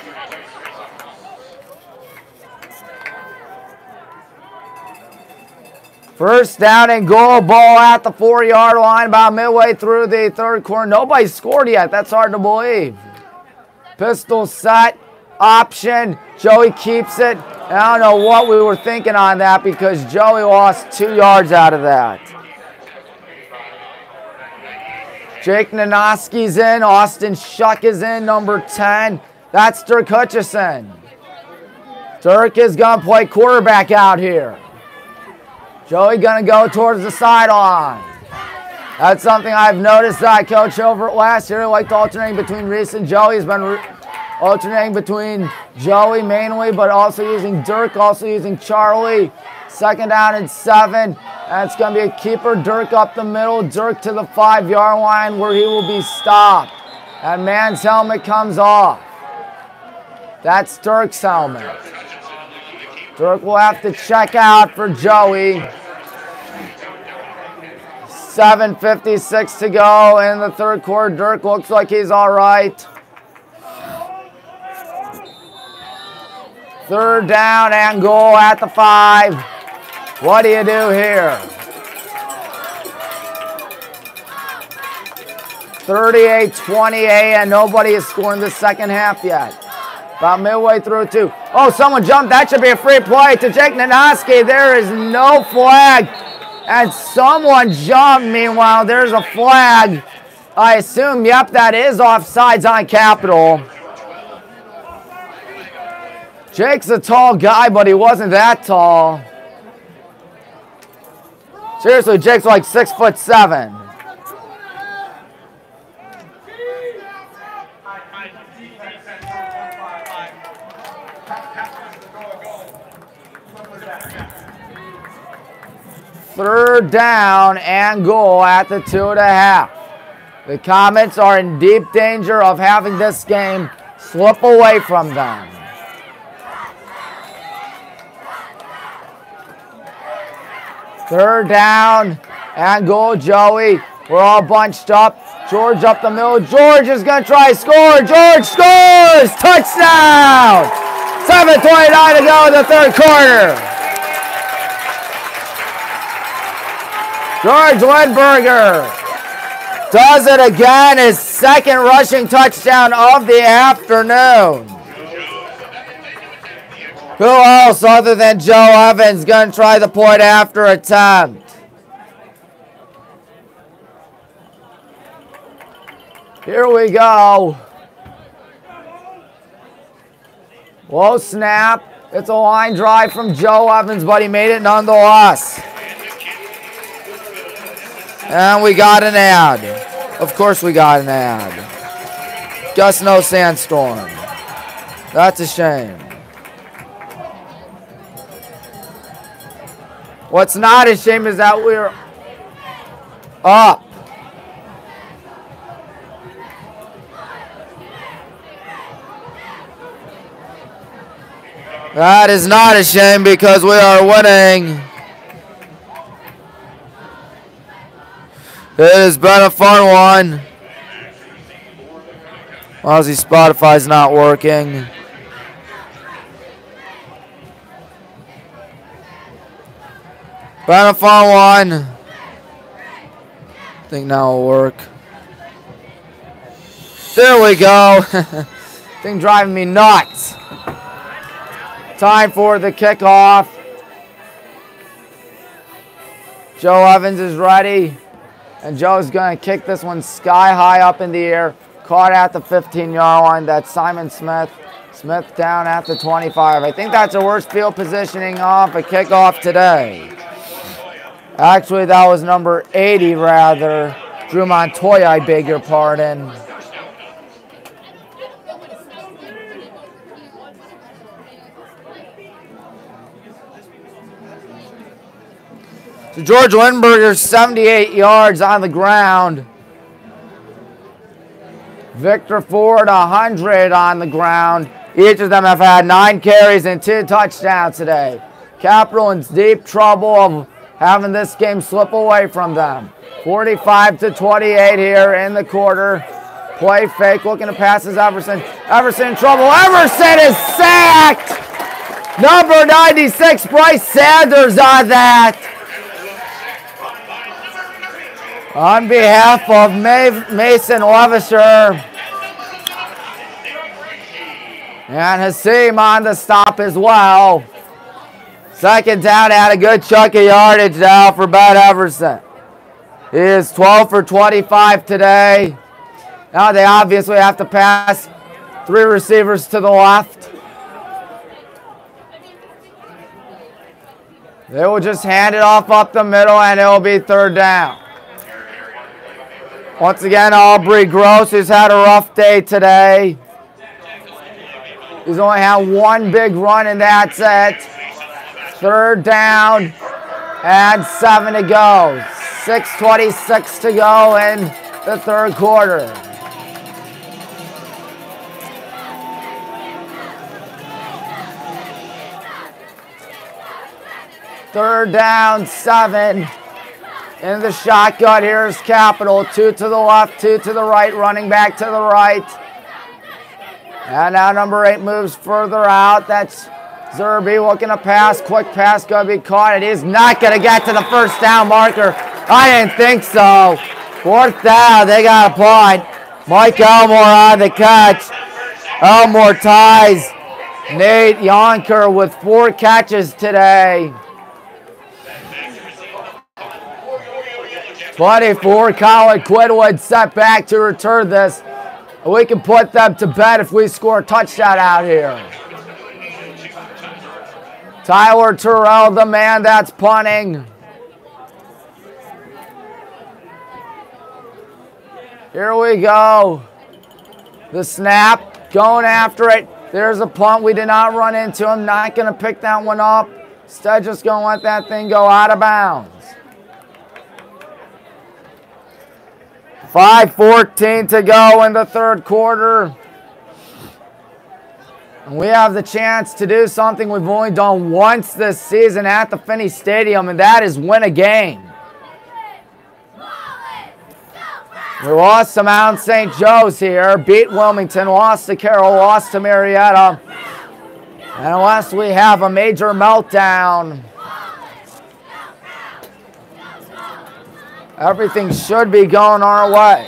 First down and goal, ball at the 4-yard line about midway through the third quarter. Nobody scored yet. That's hard to believe. Pistol set, option. Joey keeps it. And I don't know what we were thinking on that because Joey lost 2 yards out of that. Jake Nanoski's in. Austin Shuck is in, number 10. That's Dirk Hutchison. Dirk is going to play quarterback out here. Joey going to go towards the sideline. That's something I've noticed that I coached over last year. I liked alternating between Reese and Joey. He's been alternating between Joey mainly, but also using Dirk, also using Charlie. 2nd down and 7. And it's going to be a keeper. Dirk up the middle. Dirk to the 5-yard line where he will be stopped. And man's helmet comes off. That's Dirk's helmet. Dirk will have to check out for Joey. 7:56 to go in the 3rd quarter. Dirk looks like he's all right. 3rd down and goal at the 5. What do you do here? 38-28, and nobody is scoring the 2nd half yet. About midway through, too. Oh, someone jumped. That should be a free play to Jake Nanoski. There is no flag. And someone jumped. Meanwhile, there's a flag. I assume, yep, that is offsides on Capital. Jake's a tall guy, but he wasn't that tall. Seriously, Jake's like 6'7". Third down and goal at the 2.5. The Comets are in deep danger of having this game slip away from them. Third down and goal, Joey. We're all bunched up. George up the middle. George is going to try to score. George scores! Touchdown! 7:29 to go in the 3rd quarter. George Lindberger does it again. His 2nd rushing touchdown of the afternoon. Who else other than Joe Evans going to try the point after attempt? Here we go. Low snap. It's a line drive from Joe Evans, but he made it nonetheless. And we got an ad. Of course we got an ad. Just no sandstorm. That's a shame. What's not a shame is that we're up. That is not a shame because we are winning. It has been a fun one. Aussie Spotify's not working. Been a fun one. I think now it'll work. There we go. Thing driving me nuts. Time for the kickoff. Joe Evans is ready. And Joe's going to kick this one sky high up in the air. Caught at the 15-yard line. That's Simon Smith. Smith down at the 25. I think that's the worst field positioning off a kickoff today. Actually, that was number 80, rather. Drew Montoya, I beg your pardon. So George Lindberger, 78 yards on the ground. Victor Ford, 100 on the ground. Each of them have had 9 carries and 2 touchdowns today. Capital in deep trouble of having this game slip away from them. 45-28 here in the quarter. Play fake, looking to pass is Everson. Everson in trouble. Everson is sacked! Number 96, Bryce Sanders on that. On behalf of Mason Levisher. And Hasim on the stop as well. 2nd down, had a good chunk of yardage now for Bud Everson. He is 12 for 25 today. Now they obviously have to pass 3 receivers to the left. They will just hand it off up the middle, and it will be 3rd down. Once again, Aubrey Gross, who's had a rough day today. He's only had 1 big run, and that's it. 3rd down and 7 to go. 6:26 to go in the 3rd quarter. Third down, 7. In the shotgun, here's Capital. 2 to the left, 2 to the right, running back to the right. And now number 8 moves further out. That's Zerby looking to pass. Quick pass, going to be caught. It is not going to get to the 1st down marker. I didn't think so. 4th down, they got a punt. Mike Elmore on the catch. Elmore ties Nate Yonker with 4 catches today. 24, Colin Quinwood set back to return this. We can put them to bed if we score a touchdown out here. Tyler Terrell, the man that's punting. Here we go. The snap, going after it. There's a punt. We did not run into him. Not going to pick that one up. Instead, just going to let that thing go out of bounds. 5:14 to go in the 3rd quarter. And we have the chance to do something we've only done once this season at the Finney Stadium, and that is win a game. We lost to Mount St. Joe's here, beat Wilmington, lost to Carroll, lost to Marietta. And unless we have a major meltdown, everything should be going our way.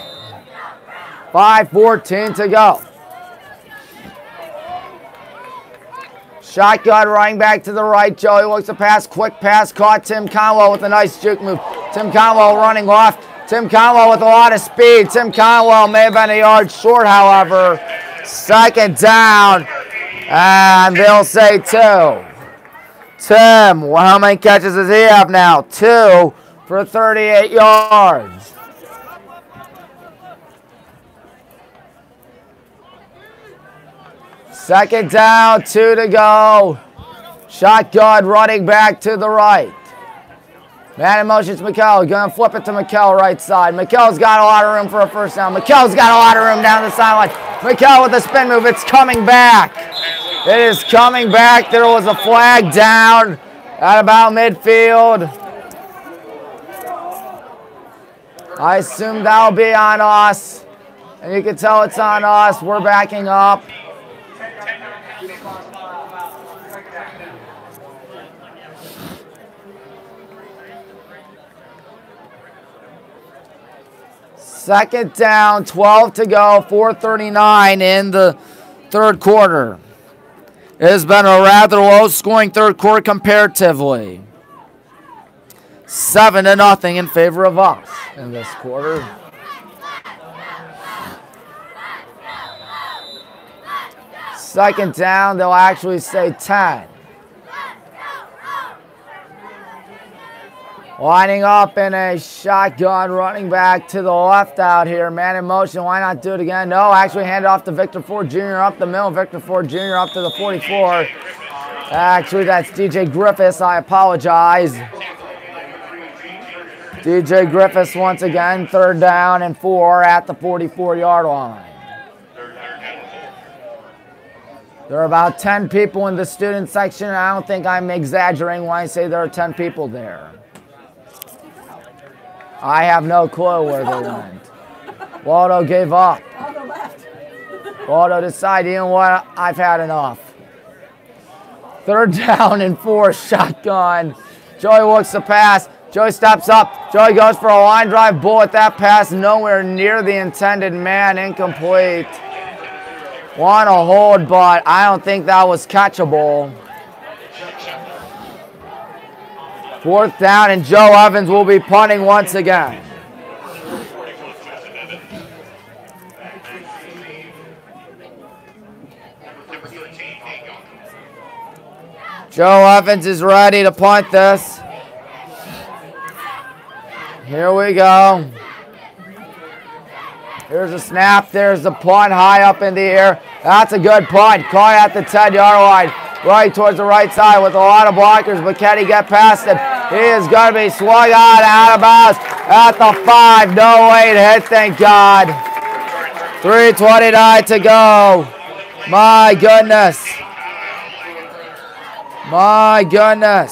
5:14 to go. Shotgun running back to the right. Joey looks to pass. Quick pass. Caught Tim Conwell with a nice juke move. Tim Conwell running left. Tim Conwell with a lot of speed. Tim Conwell may have been a yard short, however. 2nd down. And they'll say 2. Tim, well, how many catches does he have now? 2 for 38 yards. Second down, 2 to go. Shotgun running back to the right. Man in motion, it's McKell. Going to flip it to McKell right side. McKell's got a lot of room for a 1st down. McKell's got a lot of room down the sideline. McKell with the spin move. It's coming back. It is coming back. There was a flag down at about midfield. I assume that'll be on us. And you can tell it's on us. We're backing up. Second down, 12 to go, 4:39 in the 3rd quarter. It has been a rather low-scoring 3rd quarter comparatively. 7-0 in favor of us in this quarter. Second down, they'll actually say 10. Lining up in a shotgun, running back to the left out here. Man in motion, why not do it again? No, actually hand it off to Victor Ford Jr. up the middle. Victor Ford Jr. up to the 44. Actually, that's DJ Griffiths. I apologize. DJ Griffiths once again, 3rd down and 4 at the 44-yard line. There are about 10 people in the student section, and I don't think I'm exaggerating when I say there are 10 people there. I have no clue where they went. Waldo gave up. Waldo decided, you know what, I've had enough. 3rd down and 4, shotgun. Joey looks to pass. Joey steps up. Joey goes for a line drive bullet. That pass nowhere near the intended man. Incomplete. Want to hold, but I don't think that was catchable. 4th down, and Joe Evans will be punting once again. Joe Evans is ready to punt this. Here we go. Here's a snap. There's the punt high up in the air. That's a good punt. Caught at the 10-yard line. Right towards the right side with a lot of blockers, but can he get past it? He is going to be swung out of bounds at the 5. No way to hit, thank God. 3:29 to go. My goodness. My goodness.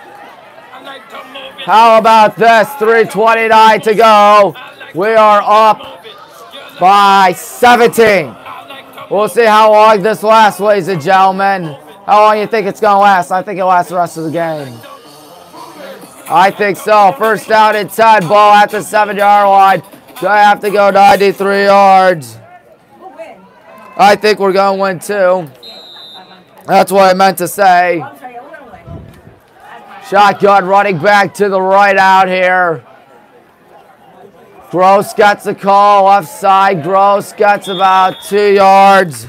How about this? 3:29 to go. We are up by 17. We'll see how long this lasts, ladies and gentlemen. How long do you think it's going to last? I think it'll last the rest of the game. I think so. First down and 10. Ball at the 7-yard line. Gonna have to go 93 yards. I think we're going to win too. That's what I meant to say. Shotgun running back to the right out here. Gross gets a call left side. Gross gets about 2 yards.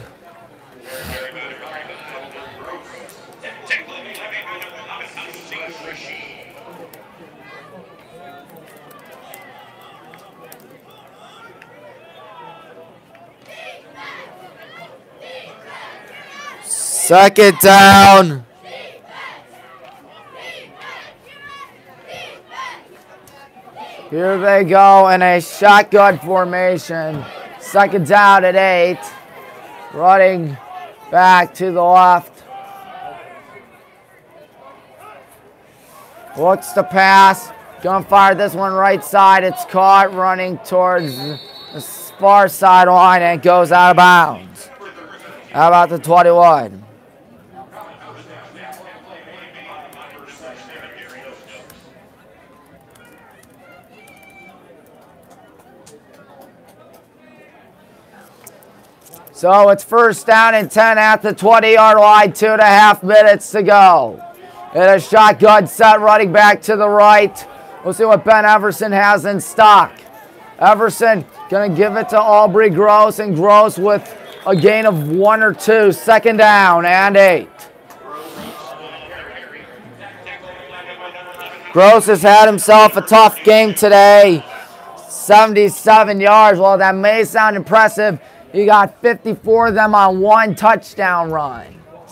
Second down. Here they go in a shotgun formation. Second down at 8. Running back to the left. Looks to pass. Gonna fire this one right side. It's caught running towards the far sideline and goes out of bounds. How about the 21? So it's first down and 10 at the 20-yard line, 2.5 minutes to go. And a shotgun set running back to the right. We'll see what Ben Everson has in stock. Everson going to give it to Aubrey Gross, and Gross with a gain of 1 or 2. Second down and 8. Gross has had himself a tough game today. 77 yards. Well, that may sound impressive. He got 54 of them on 1 touchdown run.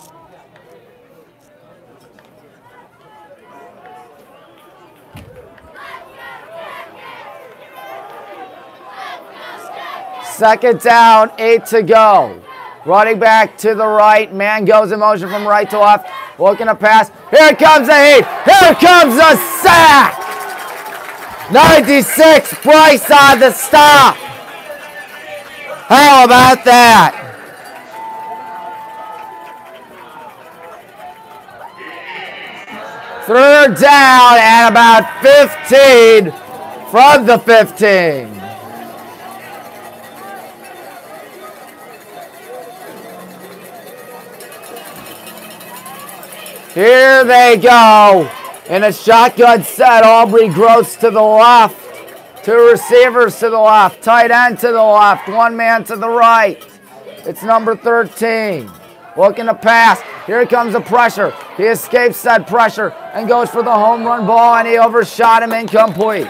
Second down, 8 to go. Running back to the right. Man goes in motion from right to left. Looking to pass. Here comes a heat. Here comes a sack. 96, Bryce on the stop. How about that? Third down at about 15 from the 15. Here they go. In a shotgun set, Aubrey Gross to the left. 2 receivers to the left. Tight end to the left. 1 man to the right. It's number 13. Looking to pass. Here comes the pressure. He escapes that pressure and goes for the home run ball, and he overshot him, incomplete.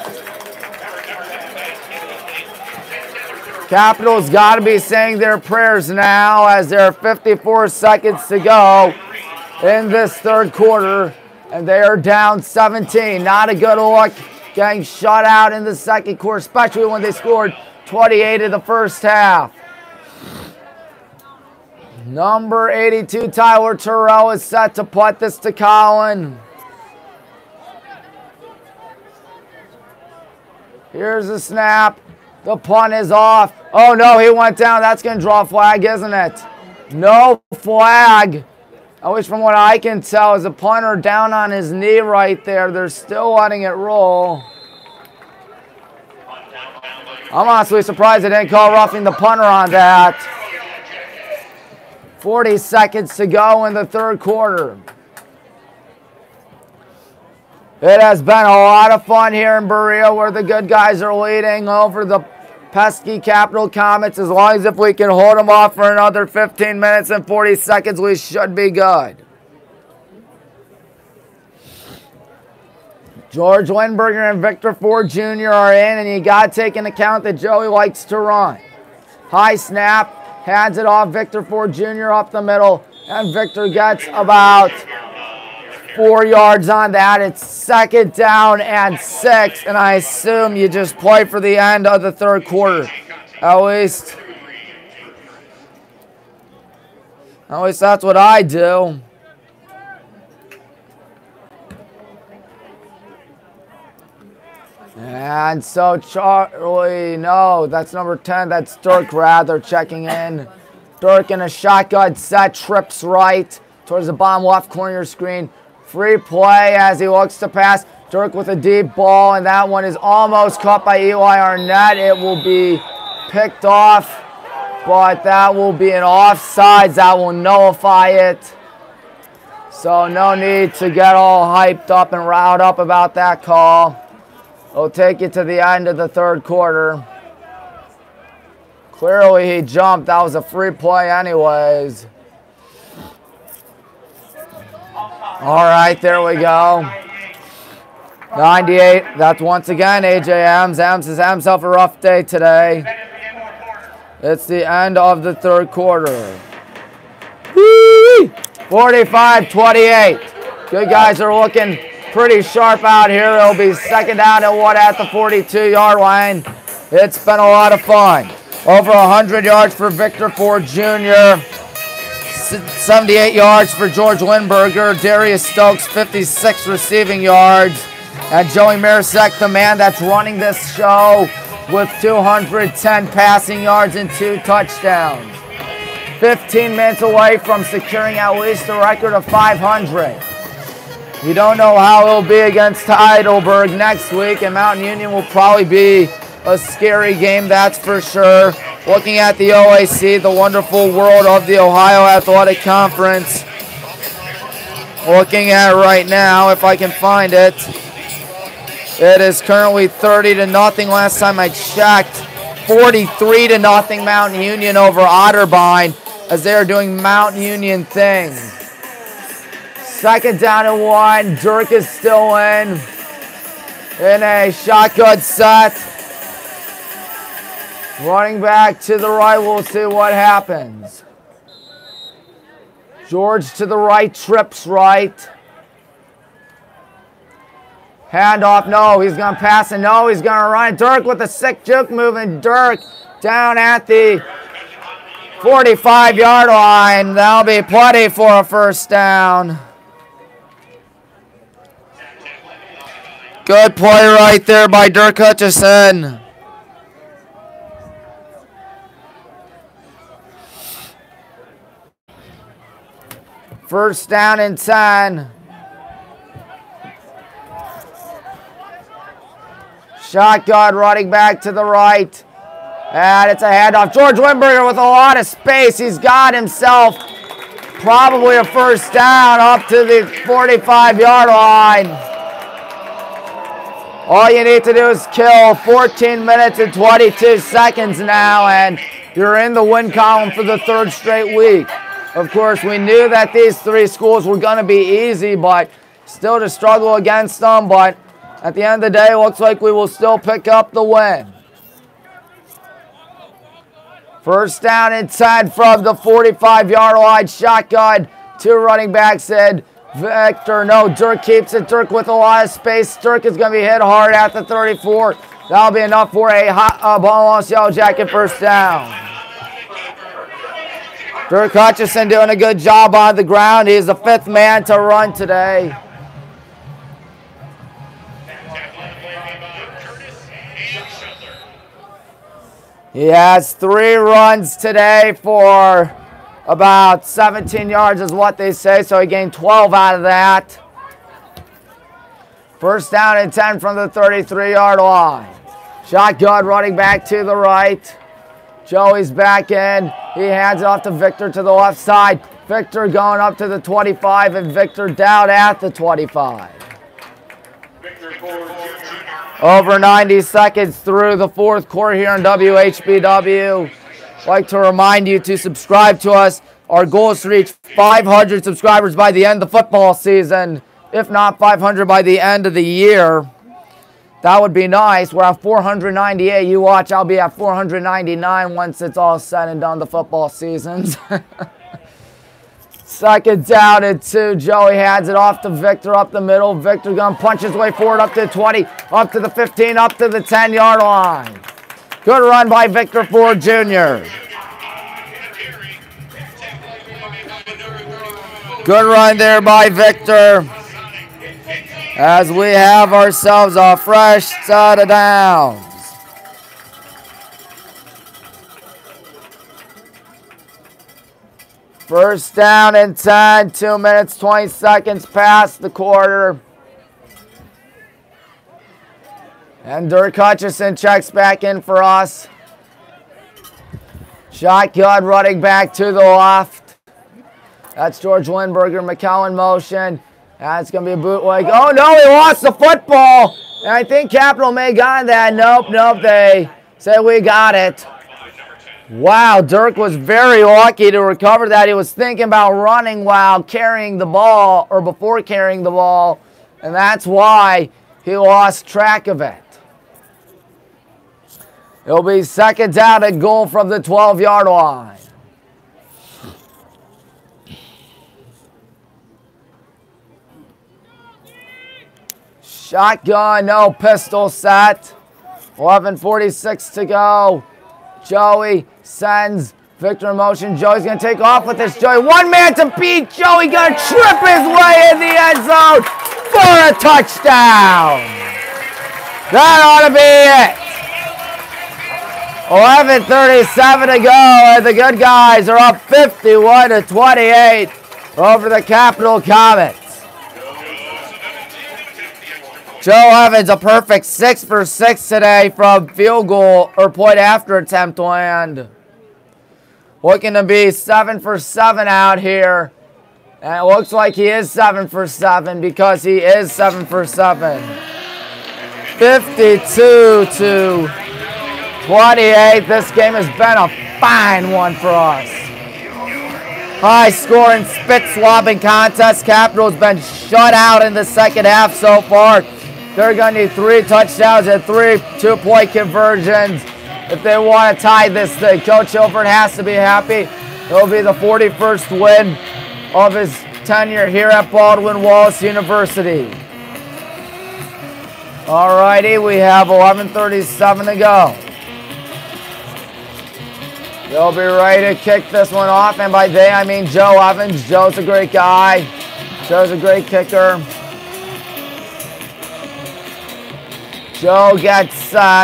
Capitals got to be saying their prayers now as there are 54 seconds to go in this third quarter, and they are down 17. Not a good look. Getting shut out in the second quarter, especially when they scored 28 in the first half. Number 82, Tyler Terrell, is set to punt this to Colin. Here's the snap. The punt is off. Oh, no, he went down. That's going to draw a flag, isn't it? No flag. At least from what I can tell, is the punter down on his knee right there. They're still letting it roll. I'm honestly surprised they didn't call roughing the punter on that. 40 seconds to go in the third quarter. It has been a lot of fun here in Berea, where the good guys are leading over the pesky Capital Comets. As long as if we can hold them off for another 15 minutes and 40 seconds, we should be good. George Winberger and Victor Ford Jr. are in, and you got to take into account that Joey likes to run. High snap, hands it off, Victor Ford Jr. up the middle, and Victor gets about 4 yards on that. It's 2nd down and 6, and I assume you just play for the end of the third quarter. At least that's what I do. And so Charlie, no, that's number 10. That's Dirk Rather checking in. Dirk in a shotgun set, trips right towards the bottom left corner of your screen. Free play as he looks to pass. Dirk with a deep ball, and that one is almost caught by Eli Arnett. It will be picked off, but that will be an offsides. That will nullify it. So no need to get all hyped up and riled up about that call. It'll take you to the end of the third quarter. Clearly he jumped. That was a free play anyways. All right, there we go. 98. That's once again A.J. Ems. Ems has had himself a rough day today. It's the end of the third quarter. 45-28. Good guys are looking pretty sharp out here. It'll be 2nd down and 1 at the 42-yard line. It's been a lot of fun. Over 100 yards for Victor Ford Jr. 78 yards for George Winberger. Darius Stokes, 56 receiving yards. And Joey Mirasek, the man that's running this show, with 210 passing yards and 2 touchdowns. 15 minutes away from securing at least a record of 500. We don't know how it'll be against Heidelberg next week, and Mountain Union will probably be a scary game, that's for sure. Looking at the OAC, the wonderful world of the Ohio Athletic Conference. Looking at right now, if I can find it, it is currently 30-0 last time I checked. 43-0 Mountain Union over Otterbein as they are doing Mountain Union things. 2nd down and 1. Dirk is still in a shotgun set. Running back to the right. We'll see what happens. George to the right, trips right. Handoff, no, he's going to pass, and no, he's going to run. Dirk with a sick juke move, and Dirk down at the 45-yard line. That'll be plenty for a 1st down. Good play right there by Dirk Hutchison. First down and 10. Shotgun running back to the right. And it's a handoff. George Winberger with a lot of space. He's got himself probably a 1st down up to the 45-yard line. All you need to do is kill 14 minutes and 22 seconds now, and you're in the win column for the 3rd straight week. Of course, we knew that these 3 schools were going to be easy, but still to struggle against them. But at the end of the day, it looks like we will still pick up the win. 1st down and 10 from the 45-yard line. Shotgun, 2 running backs in. Victor, no, Dirk keeps it. Dirk with a lot of space. Dirk is going to be hit hard at the 34. That'll be enough for a ball loss Yellow Jacket 1st down. Dirk Hutchison doing a good job on the ground. He's the 5th man to run today. He has 3 runs today for about 17 yards is what they say, so he gained 12 out of that. 1st down and 10 from the 33-yard line. Shotgun running back to the right. Joey's back in. He hands it off to Victor to the left side. Victor going up to the 25, and Victor down at the 25. Over 90 seconds through the 4th quarter here on WHBW. I'd like to remind you to subscribe to us. Our goal is to reach 500 subscribers by the end of the football season. if not 500 by the end of the year. That would be nice. We're at 498. You watch, I'll be at 499 once it's all said and done, the football seasons. Second down and 2. Joey hands it off to Victor up the middle. Victor gonna punch his way forward up to the 20, up to the 15, up to the 10-yard line. Good run by Victor Ford Jr. Good run there by Victor. As we have ourselves a fresh set of downs. First down and 10, 2 minutes, 20 seconds past the quarter. And Dirk Hutchison checks back in for us. Shotgun running back to the left. That's George Lindberger, McCowan motion. That's going to be a bootleg. Oh, no, he lost the football. And I think Capital may have gotten that. Nope, they say we got it. Wow, Dirk was very lucky to recover that. He was thinking about running while carrying the ball, or before carrying the ball, and that's why he lost track of it. It'll be second down and goal from the 12-yard line. Shotgun, no pistol set. 11:46 to go. Joey sends Victor in motion. Joey's going to take off with this. Joey, one man to beat. Joey going to trip his way in the end zone for a touchdown. That ought to be it. 11:37 to go, and the good guys are up 51-28 over the Capital Comets. Joe Evans, a perfect 6 for 6 today from field goal or point after attempt land. Looking to be 7 for 7 out here. And it looks like he is 7 for 7 because he is 7 for 7. 52-28. This game has been a fine one for us. High scoring, spit swabbing contest. Capital's been shut out in the second half so far. They're going to need 3 touchdowns and 3 two-point conversions if they want to tie this thing. Coach Hilford has to be happy. It'll be the 41st win of his tenure here at Baldwin-Wallace University. All righty, we have 11:37 to go. They'll be ready to kick this one off, and by they I mean Joe Evans. Joe's a great guy. Joe's a great kicker. Joe gets set.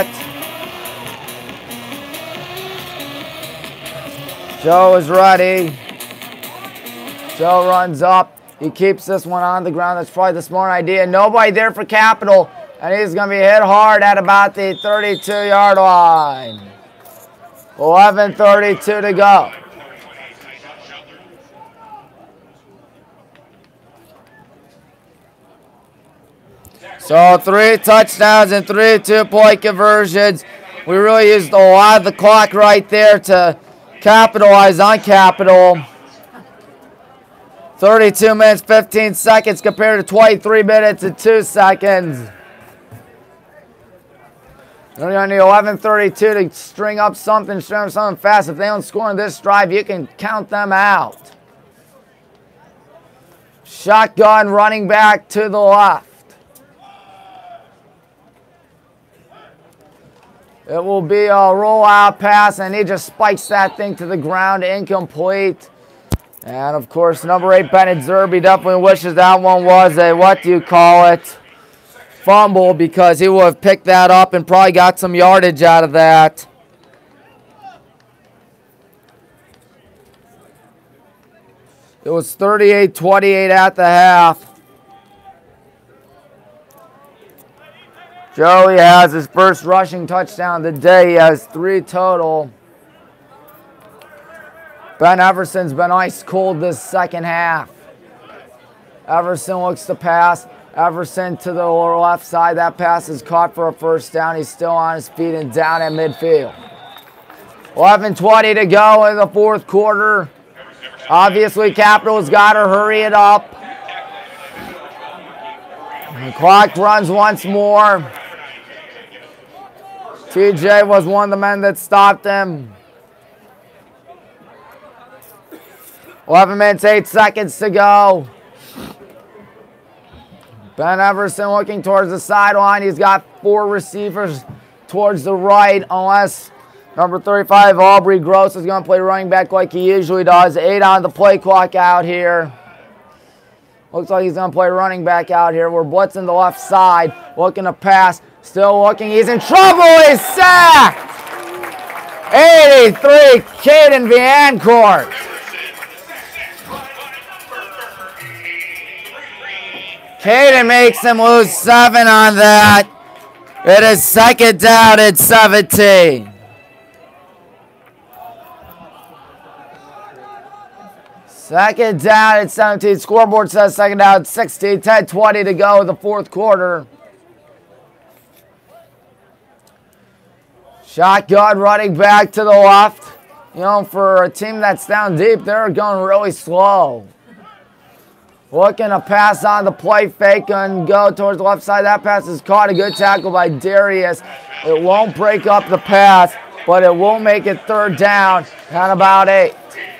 Joe is ready. Joe runs up. He keeps this one on the ground. That's probably the smart idea. Nobody there for Capital, and he's going to be hit hard at about the 32-yard line. 11:32 to go. So 3 touchdowns and 3 two-point conversions. We really used a lot of the clock right there to capitalize on Capital. 32 minutes, 15 seconds compared to 23 minutes and 2 seconds. They're going to need 11:32 to string up something fast. If they don't score on this drive, you can count them out. Shotgun running back to the left. It will be a rollout pass, and he just spikes that thing to the ground, incomplete. And, of course, number 8, Bennett Zerby, definitely wishes that one was a, what do you call it, fumble, because he would have picked that up and probably got some yardage out of that. It was 38-28 at the half. Joey has his first rushing touchdown of the day. He has 3 total. Ben Everson's been ice cold this second half. Everson looks to pass. Everson to the left side. That pass is caught for a first down. He's still on his feet and down at midfield. 11:20 to go in the fourth quarter. Obviously, Capital's got to hurry it up. The clock runs once more. TJ was one of the men that stopped him. 11 minutes, 8 seconds to go. Ben Everson looking towards the sideline. He's got 4 receivers towards the right, unless number 35, Aubrey Gross, is going to play running back like he usually does. 8 on the play clock out here. Looks like he's going to play running back out here. We're blitzing the left side, looking to pass. Still looking. He's in trouble. He's sacked. 83, Caden Viancourt. Caden makes him lose 7 on that. It is second down at 17. Second down at 17. Scoreboard says second down at 16. 10:20 to go in the fourth quarter. Shotgun running back to the left. You know, for a team that's down deep, they're going really slow. Looking to pass on the play fake and go towards the left side. That pass is caught. A good tackle by Darius. It won't break up the pass, but it will make it third down at about 8.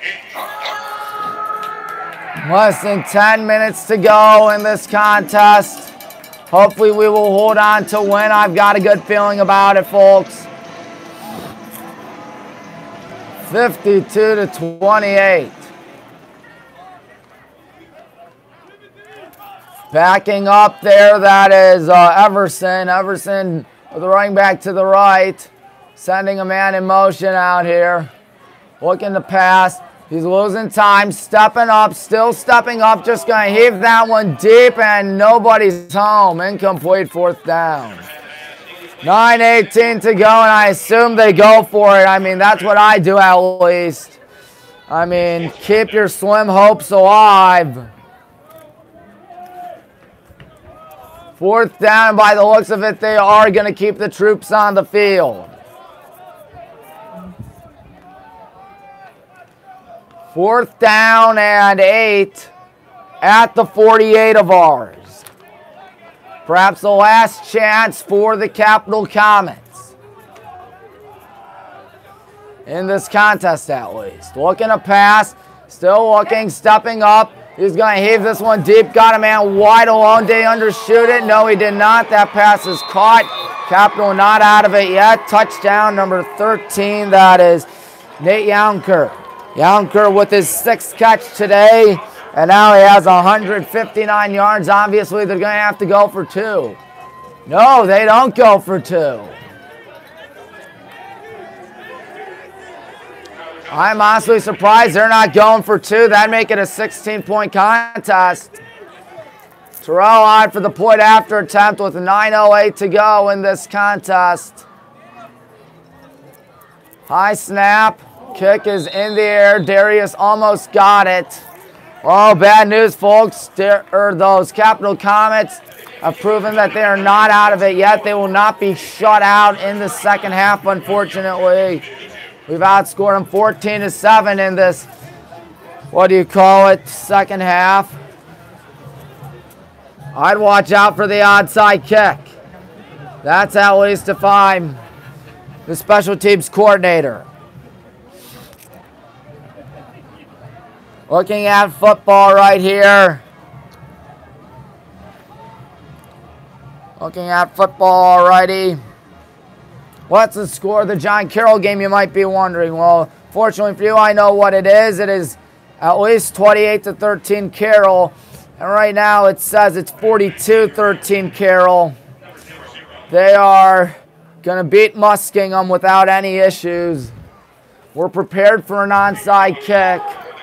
Less than 10 minutes to go in this contest. Hopefully we will hold on to win. I've got a good feeling about it, folks. 52-28. Backing up there, that is Everson. Everson with the running back to the right. Sending a man in motion out here. Looking to pass. He's losing time, stepping up, still stepping up, just going to heave that one deep, and nobody's home. Incomplete, fourth down. 9:18 to go, and I assume they go for it. I mean, that's what I do at least. I mean, keep your slim hopes alive. Fourth down, by the looks of it, they are going to keep the troops on the field. Fourth down and 8 at the 48 of ours. Perhaps the last chance for the Capital Comets in this contest at least. Looking to pass, still looking, stepping up. He's going to heave this one deep. Got a man wide alone. Did he undershoot it? No, he did not. That pass is caught. Capital not out of it yet. Touchdown number 13. That is Nate Younker. Younker with his 6th catch today, and now he has 159 yards. Obviously, they're going to have to go for 2. No, they don't go for 2. I'm honestly surprised they're not going for 2. That'd make it a 16-point contest. Terrell on for the point after attempt with 9:08 to go in this contest. High snap. Kick is in the air. Darius almost got it. Oh, bad news, folks. Those Capital Comets have proven that they are not out of it yet. They will not be shut out in the second half, unfortunately. We've outscored them 14-7 in this, what do you call it, second half. I'd watch out for the onside kick. That's at least if I'm the special teams coordinator. Looking at football right here. Looking at football already. What's the score of the John Carroll game, you might be wondering? Well, fortunately for you, I know what it is. It is at least 28-13 Carroll. And right now it says it's 42-13 Carroll. They are going to beat Muskingum without any issues. We're prepared for an onside kick.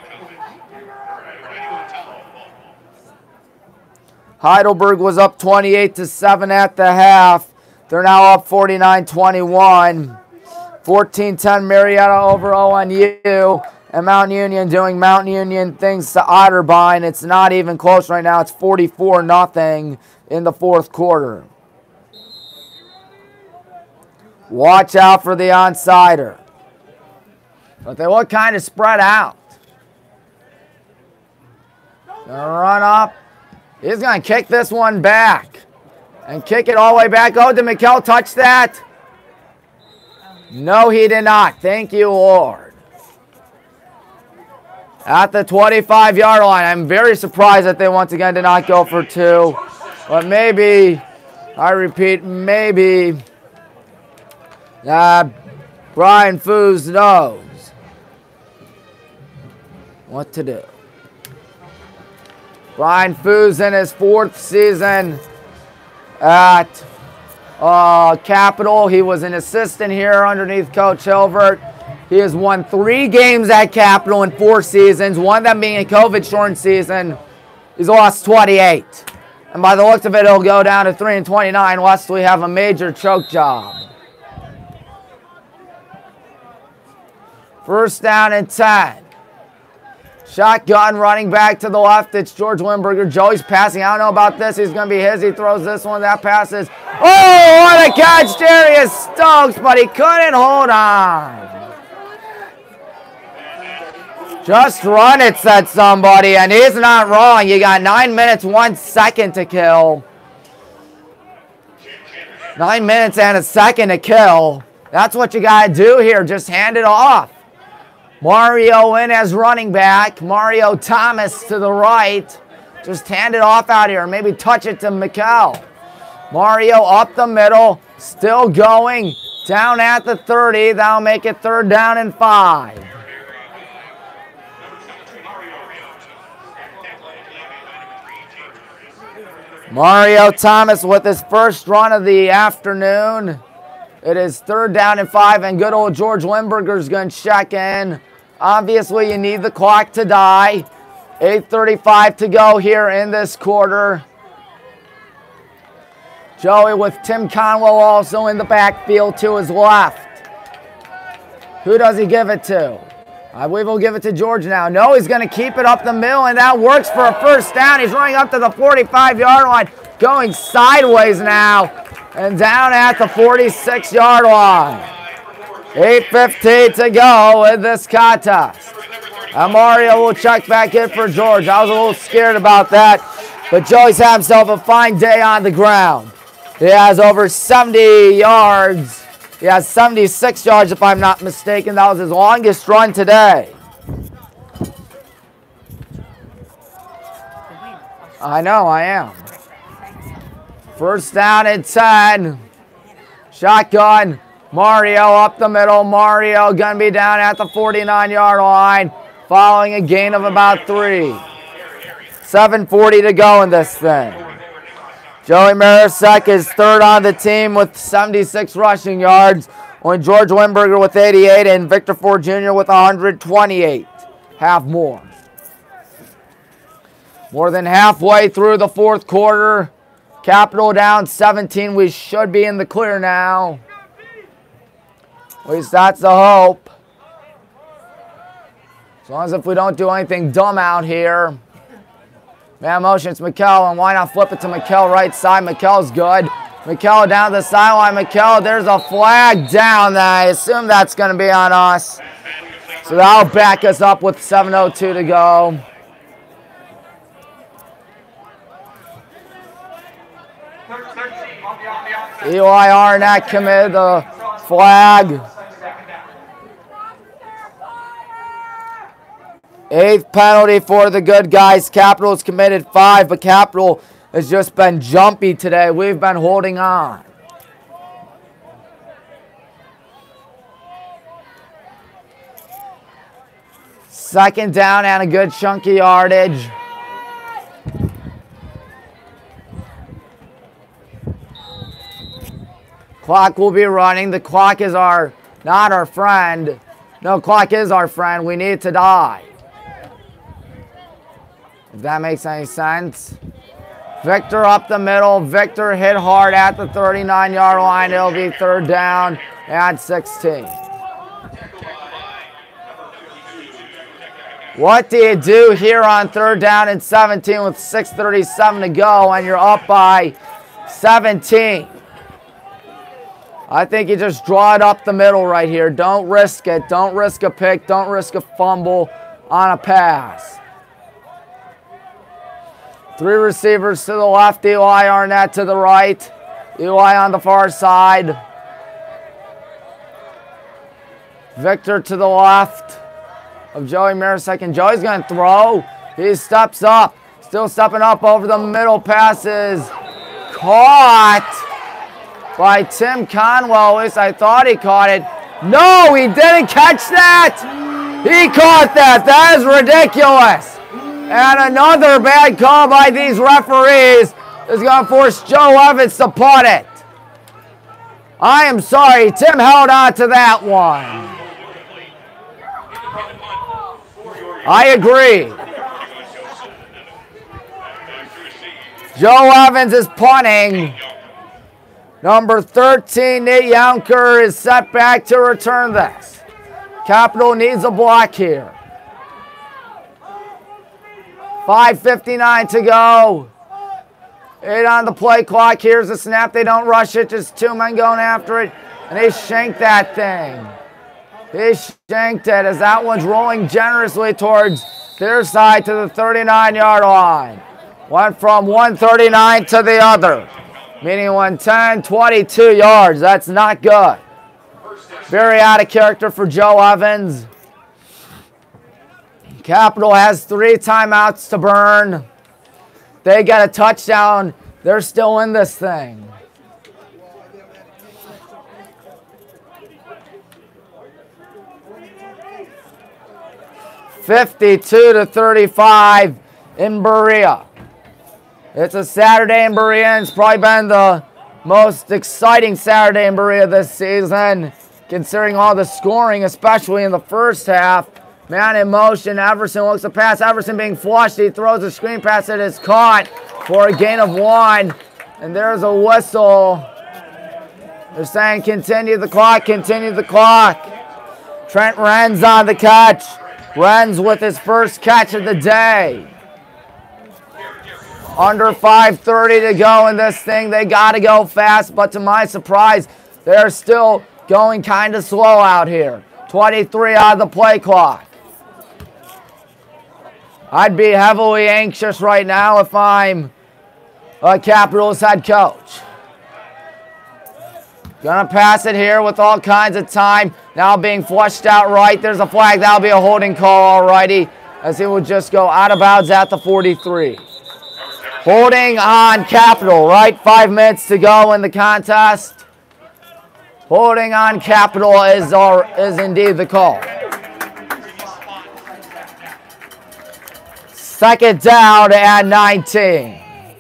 Heidelberg was up 28-7 at the half. They're now up 49-21. 14-10 Marietta over ONU. And Mount Union doing Mount Union things to Otterbein. It's not even close right now. It's 44-0 in the fourth quarter. Watch out for the onsider. But they look kind of spread out. Gonna run up. He's going to kick this one back. And kick it all the way back. Oh, did Mikkel touch that? No, he did not. Thank you, Lord. At the 25-yard line. I'm very surprised that they once again did not go for 2. But maybe, I repeat, maybe Brian Foos knows what to do. Brian Foos in his 4th season at Capital. He was an assistant here underneath Coach Hilbert. He has won 3 games at Capital in 4 seasons, one of them being a COVID-shortened season. He's lost 28. And by the looks of it, he'll go down to 3-29 unless we have a major choke job. 1st down and 10. Shotgun running back to the left. It's George Limburger. Joey's passing. I don't know about this. He's going to be his. He throws this one. That passes. Oh, what a catch, Darius Stokes, but he couldn't hold on. Just run it, said somebody, and he's not wrong. You got 9 minutes, 1 second to kill. 9 minutes and a second to kill. That's what you got to do here. Just hand it off. Mario in as running back. Mario Thomas to the right. Just hand it off out here. Maybe touch it to Mikkel. Mario up the middle. Still going. Down at the 30. That'll make it 3rd down and 5. Mario Thomas with his first run of the afternoon. It is 3rd down and 5, and good old George Limburger's going to check in. Obviously, you need the clock to die. 8:35 to go here in this quarter. Joey with Tim Conwell also in the backfield to his left. Who does he give it to? I believe he'll give it to George now. No, he's going to keep it up the middle, and that works for a 1st down. He's running up to the 45-yard line, going sideways now, and down at the 46-yard line. 8:15 to go in this contest. And Mario will check back in for George. I was a little scared about that, but Joey's had himself a fine day on the ground. He has over 70 yards. He has 76 yards, if I'm not mistaken. That was his longest run today. I know, I am. 1st down and 10. Shotgun. Mario up the middle. Mario going to be down at the 49-yard line, following a gain of about 3. 7:40 to go in this thing. Joey Marasek is 3rd on the team with 76 rushing yards, when George Limburger with 88 and Victor Ford Jr. with 128. Half more. More than halfway through the 4th quarter. Capital down 17. We should be in the clear now. At least that's the hope. As long as if we don't do anything dumb out here. Man motion, it's Mikkel, and why not flip it to Mikkel right side? Mikkel's good. Mikkel down the sideline. Mikkel, there's a flag down. I assume that's going to be on us. So that'll back us up with 7:02 to go. Eli Arnett committed the flag. 8th penalty for the good guys. Capital's committed 5, but Capital has just been jumpy today. We've been holding on. Second down and a good chunky yardage. Clock will be running. The clock is not our friend. No, clock is our friend. We need to die. If that makes any sense. Victor up the middle. Victor hit hard at the 39-yard line. It'll be 3rd down and 16. What do you do here on 3rd down and 17 with 6:37 to go and you're up by 17? I think you just draw it up the middle right here. Don't risk it. Don't risk a pick. Don't risk a fumble on a pass. 3 receivers to the left. Eli Arnett to the right. Eli on the far side. Victor to the left of Joey Mirasek, and Joey's going to throw. He steps up, still stepping up over the middle. Passes caught by Tim Conwell. At least I thought he caught it. No, he didn't catch that. He caught that. That is ridiculous. And another bad call by these referees is going to force Joe Evans to punt it. I am sorry, Tim held on to that one. I agree. Joe Evans is punting. Number 13, Nate Younker, is set back to return this. Capital needs a block here. 5:59 to go. 8 on the play clock. Here's the snap. They don't rush it. Just 2 men going after it. And they shank that thing. They shanked it as that one's rolling generously towards their side to the 39-yard line. Went from 139 to the other. Meaning 110, 22 yards. That's not good. Very out of character for Joe Evans. Capital has 3 timeouts to burn. They get a touchdown. They're still in this thing. (52-35) in Berea. It's a Saturday in Berea, and it's probably been the most exciting Saturday in Berea this season, considering all the scoring, especially in the first half. Man in motion, Everson looks to pass. Everson being flushed. He throws a screen pass that is caught for a gain of 1. And there's a whistle. They're saying continue the clock, continue the clock. Trent Renz on the catch. Renz with his first catch of the day. Under 5:30 to go in this thing. They got to go fast, but to my surprise, they're still going kind of slow out here. 23 on the play clock. I'd be heavily anxious right now if I'm a Capitals head coach. Gonna pass it here with all kinds of time. Now being flushed out right. There's a flag. That'll be a holding call alrighty, as he would just go out of bounds at the 43. Holding on Capital, right? 5 minutes to go in the contest. Holding on Capital is indeed the call. Second down and 19.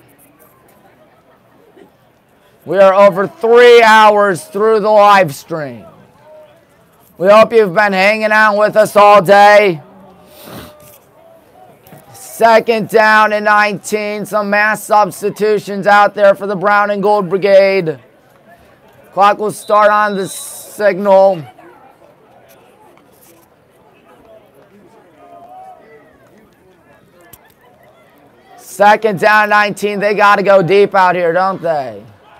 We are over 3 hours through the live stream. We hope you've been hanging out with us all day. Second down and 19. Some mass substitutions out there for the Brown and Gold Brigade. Clock will start on the signal. Second down, 19. They got to go deep out here, don't they?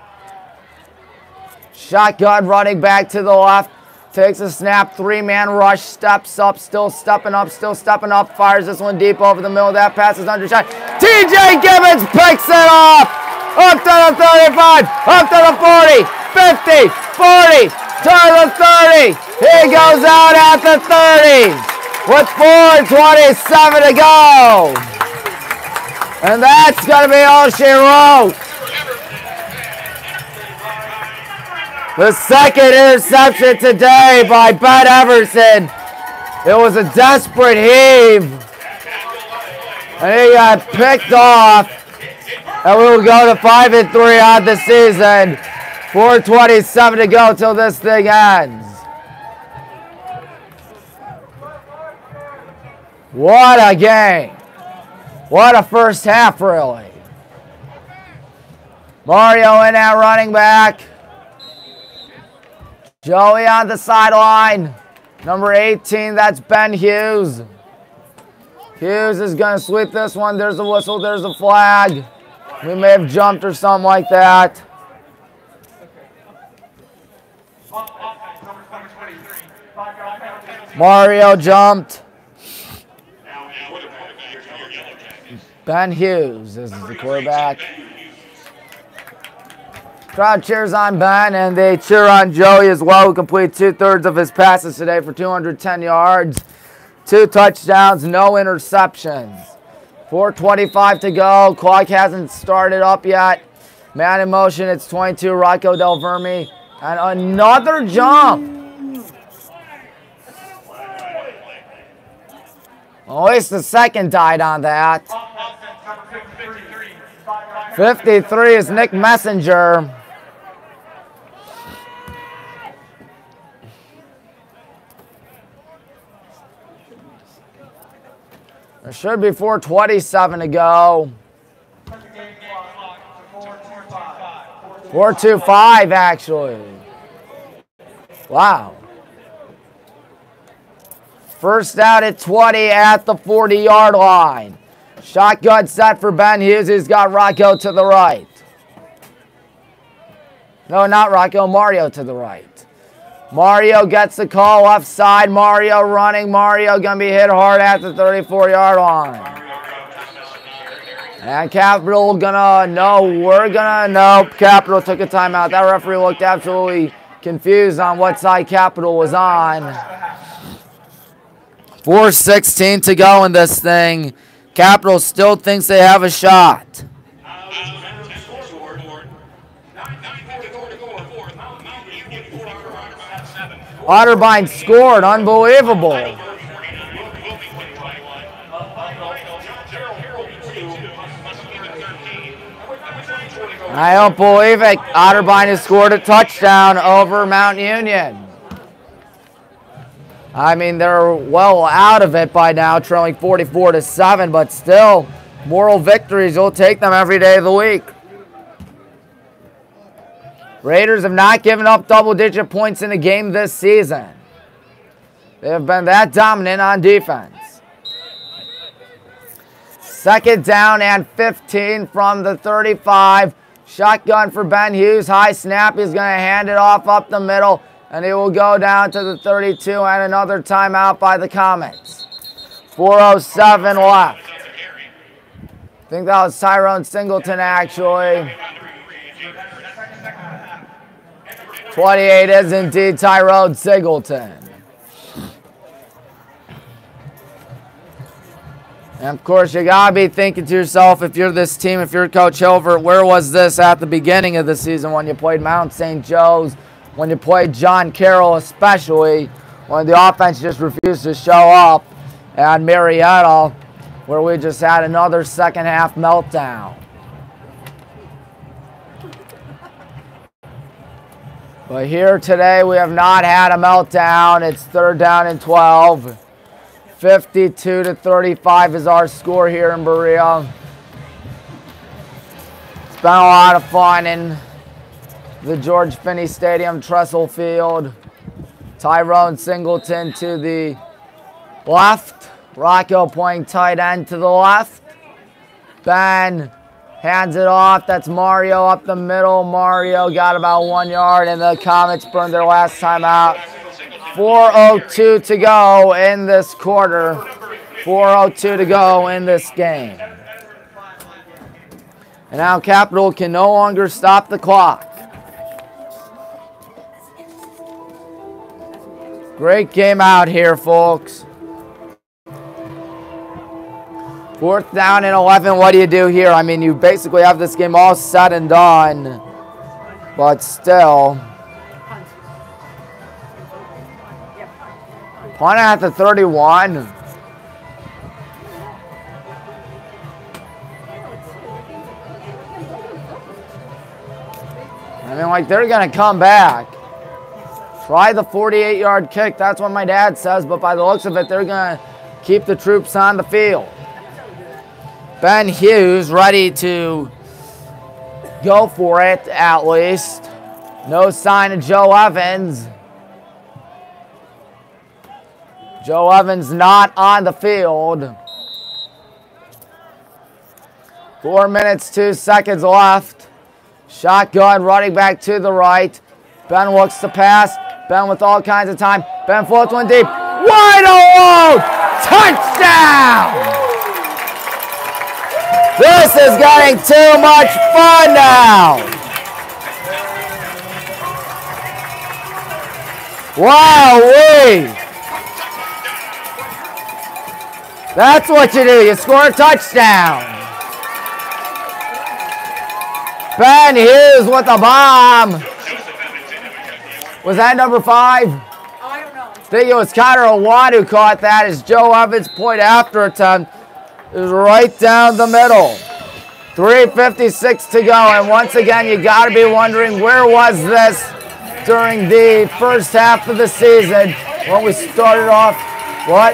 Shotgun running back to the left. Takes a snap. 3-man rush. Steps up. Still stepping up. Fires this one deep over the middle. That pass is undershot. TJ Gibbons picks it off. Up to the 35. Up to the 40. 50. 40. To the 30. He goes out at the 30. With 4:27 to go. And that's going to be all she wrote. The second interception today by Ben Everson. It was a desperate heave. And he got picked off. And we will go to 5-3 on the season. 4:27 to go till this thing ends. What a game. What a first half, really. Mario in at running back. Joey on the sideline. Number 18, that's Ben Hughes. Hughes is going to sweep this one. There's a whistle. There's a flag. We may have jumped or something like that. Mario jumped. Ben Hughes is the quarterback. Crowd cheers on Ben, and they cheer on Joey as well, who completed 2/3 of his passes today for 210 yards, 2 touchdowns, no interceptions. 4:25 to go. Clock hasn't started up yet. Man in motion, it's 22, Rocco Del Verme. And another jump. At least the second died on that. 53 is Nick Messenger. There should be 4:27 to go. 4:25 actually. Wow. First out at 20 at the 40-yard line. Shotgun set for Ben Hughes. He's got Rocco to the right. No, not Rocco. Mario to the right. Mario gets the call left side. Mario running. Mario going to be hit hard at the 34-yard line. And Capital gonna know. We're gonna know. Capital took a timeout. That referee looked absolutely confused on what side Capital was on. 4:16 to go in this thing. Capital still thinks they have a shot. Otterbein scored. Unbelievable. I don't believe it. Otterbein has scored a touchdown over Mount Union. I mean, they're well out of it by now, trailing 44-7, but still, moral victories, you'll take them every day of the week. Raiders have not given up double-digit points in a game this season. They have been that dominant on defense. Second down and 15 from the 35. Shotgun for Ben Hughes. High snap. He's going to hand it off up the middle. And he will go down to the 32 and another timeout by the Comets. 4:07 left. I think that was Tyrone Singleton actually. 28 is indeed Tyrone Singleton. And of course, you gotta be thinking to yourself, if you're this team, if you're Coach Hilbert, where was this at the beginning of the season when you played Mount St. Joe's, when you played John Carroll especially, when the offense just refused to show up, and Marietta, where we just had another second half meltdown. But here today, we have not had a meltdown. It's 3rd down and 12. 52-35 is our score here in Berea. It's been a lot of fun in the George Finney Stadium, Trestle Field. Tyrone Singleton to the left. Rocco playing tight end to the left. Ben hands it off. That's Mario up the middle. Mario got about 1 yard, and the Comets burned their last time out. 4:02 to go in this quarter. 4:02 to go in this game. And now Capital can no longer stop the clock. Great game out here, folks. 4th down and 11. What do you do here? I mean, you basically have this game all said and done, but still. Punt at the 31. I mean, like, they're going to come back. Try the 48-yard kick. That's what my dad says, but by the looks of it, they're going to keep the troops on the field. Ben Hughes ready to go for it, at least. No sign of Joe Evans. Joe Evans not on the field. 4 minutes, 2 seconds left. Shotgun running back to the right. Ben looks to pass. Ben with all kinds of time. Ben floats one deep. Wide alone! Touchdown! This is getting too much fun now. Wow-wee! That's what you do. You score a touchdown. Ben Hughes with a bomb. Was that number 5? I don't know. I think it was Connor Owan who caught that as Joe Evans' point after attempt is right down the middle. 3:56 to go, and once again, you got to be wondering, where was this during the first half of the season when we started off? What?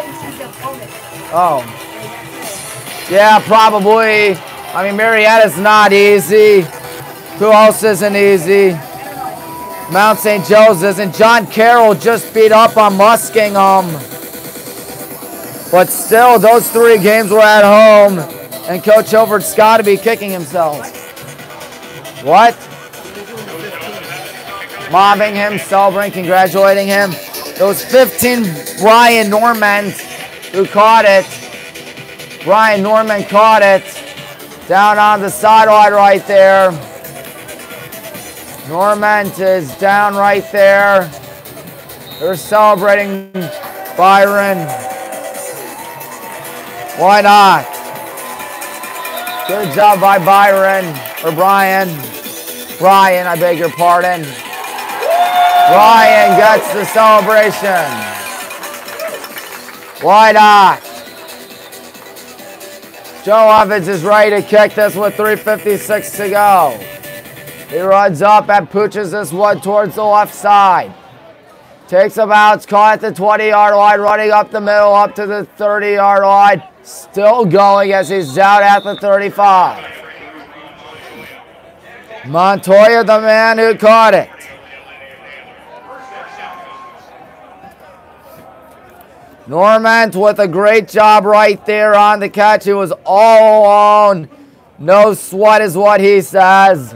Oh. Yeah, probably. I mean, Marietta's not easy. Who else isn't easy? Mount St. Joe's isn't. John Carroll just beat up on Muskingum. But still, those 3 games were at home. And Coach Hilvert's got to be kicking himself. What? Mobbing him, celebrating, congratulating him. Those 15 Brian Norman who caught it. Brian Norman caught it. Down on the sideline right there. Normand is down right there. They're celebrating Byron. Why not? Good job by Byron, or Brian. Brian, I beg your pardon. Brian gets the celebration. Why not? Joe Evans is ready to kick this with 3:56 to go. He runs up and pooches this one towards the left side. Takes a bounce, caught at the 20-yard line, running up the middle, up to the 30-yard line. Still going as he's down at the 35. Montoya, the man who caught it. Normand with a great job right there on the catch. He was all alone. No sweat is what he says.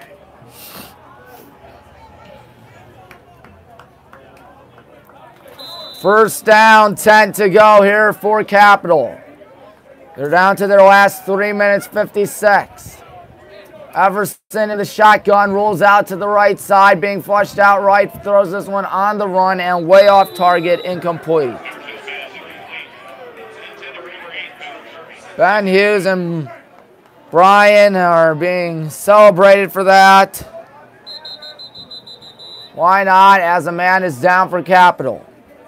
First down, 10 to go here for Capital. They're down to their last 3 minutes, 56. Everson in the shotgun, rolls out to the right side, being flushed out right, throws this one on the run and way off target, incomplete. Ben Hughes and Brian are being celebrated for that. Why not, as a man is down for Capital.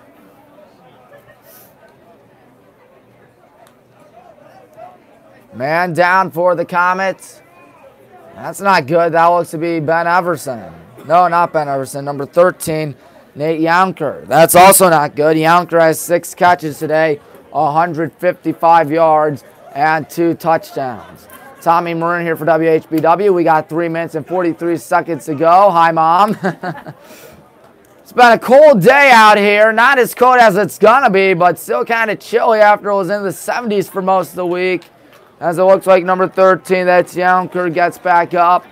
Man down for the Comets. That's not good. That looks to be Ben Everson. No, not Ben Everson. Number 13, Nate Younker. That's also not good. Younker has 6 catches today, 155 yards, and 2 touchdowns. Tommy Maroon here for WHBW. We got 3 minutes and 43 seconds to go. Hi, Mom. It's been a cold day out here. Not as cold as it's going to be, but still kind of chilly after it was in the 70s for most of the week. As it looks like number 13, that's Younker, gets back up.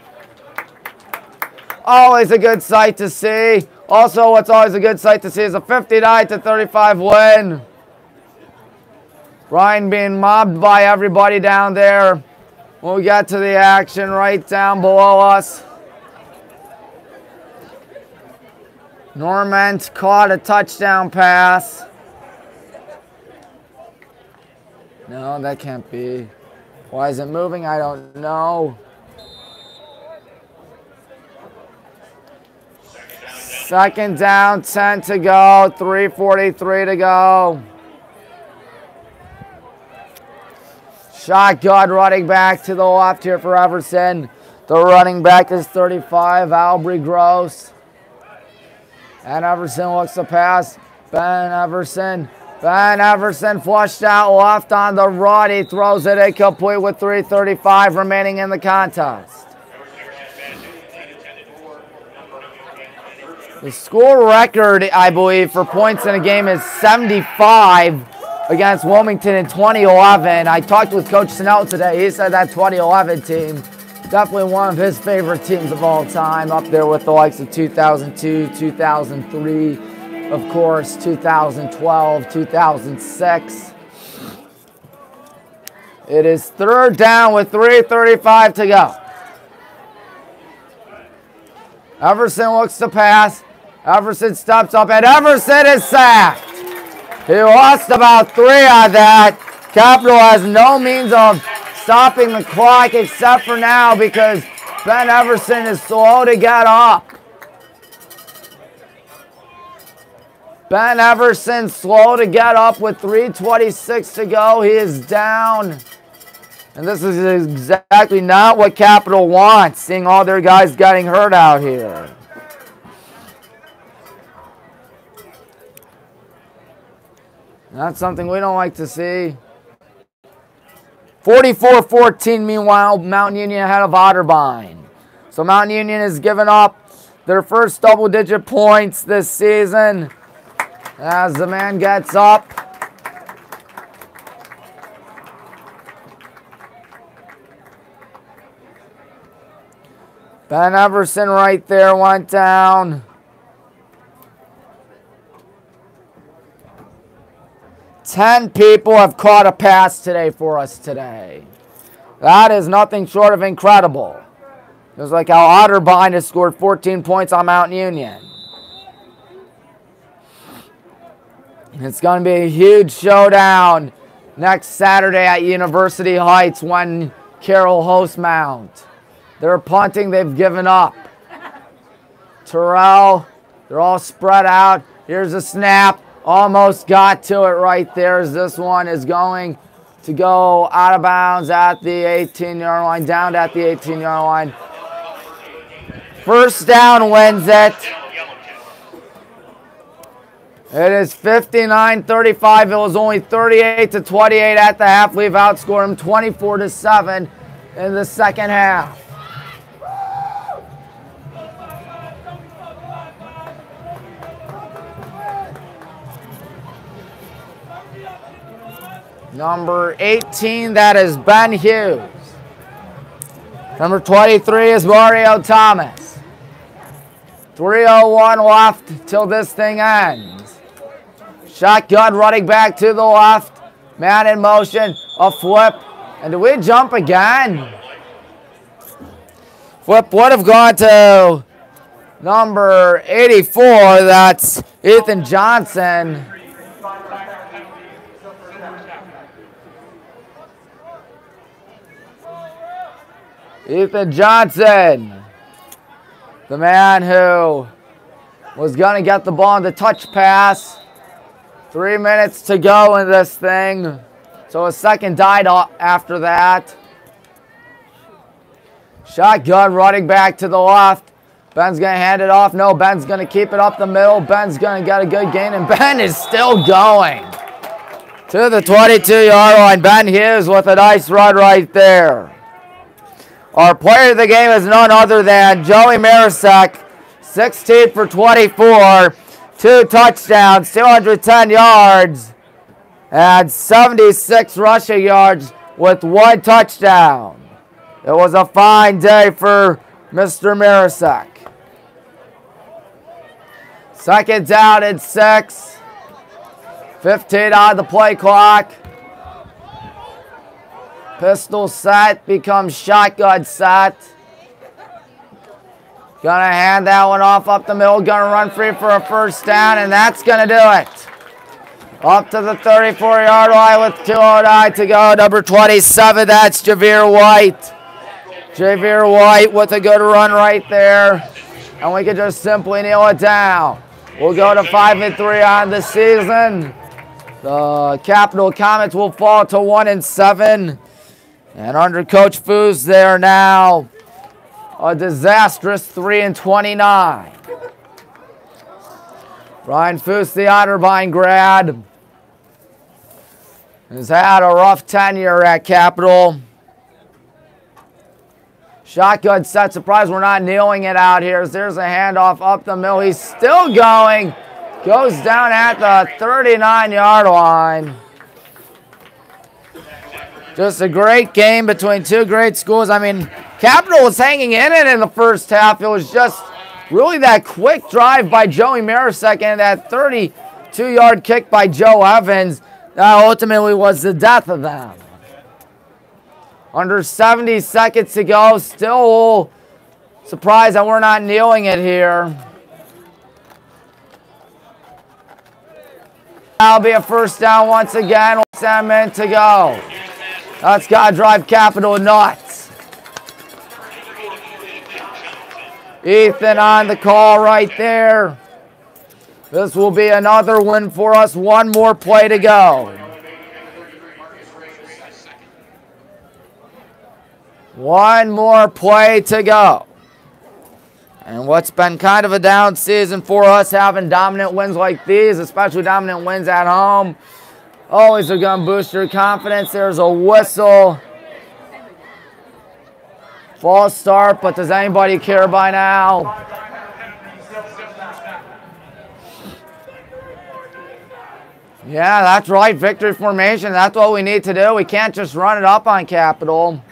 Always a good sight to see. Also, what's always a good sight to see is a 59-35 win. Ryan being mobbed by everybody down there. When we get to the action right down below us. Normand caught a touchdown pass. No, that can't be. Why is it moving? I don't know. Second down, 10 to go, 3:43 to go. Shotgun running back to the left here for Everson. The running back is 35, Albry Gross. And Everson looks to pass. Ben Everson flushed out left on the run. He throws it incomplete with 3:35 remaining in the contest. The school record, I believe, for points in a game is 75 against Wilmington in 2011. I talked with Coach Snell today. He said that 2011 team, definitely one of his favorite teams of all time, up there with the likes of 2002, 2003, of course, 2012, 2006. It is third down with 3:35 to go. Everson looks to pass. Everson steps up, and Everson is sacked. He lost about 3 on that. Capital has no means of stopping the clock except for now because Ben Everson is slow to get up. Ben Everson slow to get up with 3:26 to go. He is down. And this is exactly not what Capital wants, seeing all their guys getting hurt out here. That's something we don't like to see. 44-14, meanwhile, Mountain Union ahead of Otterbein. So Mountain Union has given up their first double-digit points this season. As the man gets up. Ben Everson right there went down. 10 people have caught a pass today for us today. That is nothing short of incredible. Just like how Otterbein has scored 14 points on Mountain Union. It's going to be a huge showdown next Saturday at University Heights when Carroll hosts Mount. They're punting, they've given up. Terrell, they're all spread out. Here's a snap. Almost got to it right there as this one is going to go out of bounds at the 18-yard line, down at the 18-yard line. First down wins it. It is 59-35. It was only 38-28 at the half. We've outscored them 24-7 in the second half. Number 18, that is Ben Hughes. Number 23 is Mario Thomas. 3:01 left till this thing ends. Shotgun running back to the left. Man in motion, a flip. And do we jump again? Flip would have gone to number 84. That's Ethan Johnson. Ethan Johnson, the man who was going to get the ball on the touch pass. 3 minutes to go in this thing. So a second died after that. Shotgun running back to the left. Ben's going to hand it off. No, Ben's going to keep it up the middle. Ben's going to get a good gain, and Ben is still going to the 22-yard line. Ben Hughes with a nice run right there. Our player of the game is none other than Joey Marasek, 16 for 24, 2 touchdowns, 210 yards, and 76 rushing yards with 1 touchdown. It was a fine day for Mr. Marasek. Second down and 6. 15 on the play clock. Pistol set becomes shotgun set. Gonna hand that one off up the middle. Gonna run free for a first down, and that's gonna do it. Up to the 34-yard line with 2:09 to go. Number 27, that's Javier White. Javier White with a good run right there. And we can just simply nail it down. We'll go to 5-3 on the season. The Capital Comets will fall to 1-7. And under Coach Foos, they are now a disastrous 3-29. Brian Foos, the Otterbein grad, has had a rough tenure at Capital. Shotgun set. Surprised we're not kneeling it out here. There's a handoff up the middle. He's still going. Goes down at the 39-yard line. Just a great game between two great schools. I mean, Capital was hanging in it in the first half. It was just really that quick drive by Joey Marasek and that 32-yard kick by Joe Evans that ultimately was the death of them. Under 70 seconds to go. Still surprised that we're not kneeling it here. That'll be a first down once again with 7 minutes to go. That's got to drive Capital nuts. Ethan on the call right there. This will be another win for us. One more play to go. One more play to go. And what's been kind of a down season for us, having dominant wins like these, especially dominant wins at home, always are going to boost your confidence. There's a whistle. False start, but does anybody care by now? Yeah, that's right. Victory formation. That's what we need to do. We can't just run it up on Capital.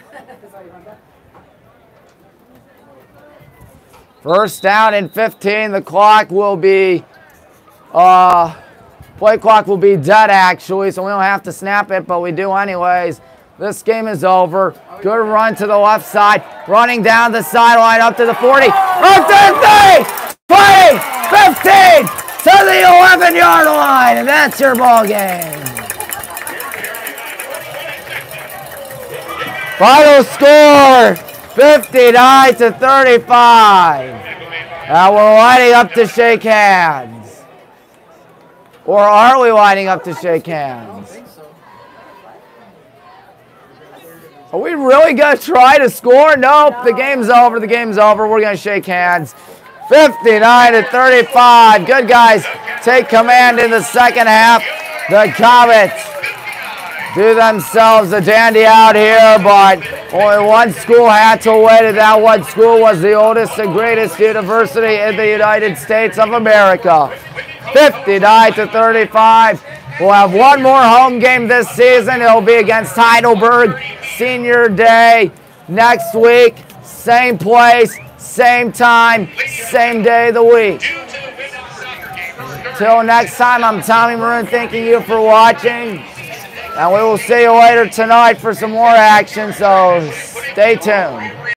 First down and 15. The clock will be, play clock will be dead actually, so we don't have to snap it, but we do anyways. This game is over. Good run to the left side. Running down the sideline up to the 40. Up to the 30, 20, 15, to the 11-yard line, and that's your ball game. Final score, 59 to 35. Now we're lining up to shake hands. Or are we lining up to shake hands? Are we really going to try to score? Nope, the game's over. The game's over. We're going to shake hands. 59 to 35. Good guys take command in the second half. The Comets do themselves a dandy out here, but only one school had to win, and that one school was the oldest and greatest university in the United States of America. 59 to 35. We'll have one more home game this season. It'll be against Heidelberg Senior Day next week. Same place, same time, same day of the week. Till next time, I'm Tommy Maroon thanking you for watching. And we will see you later tonight for some more action, so stay tuned.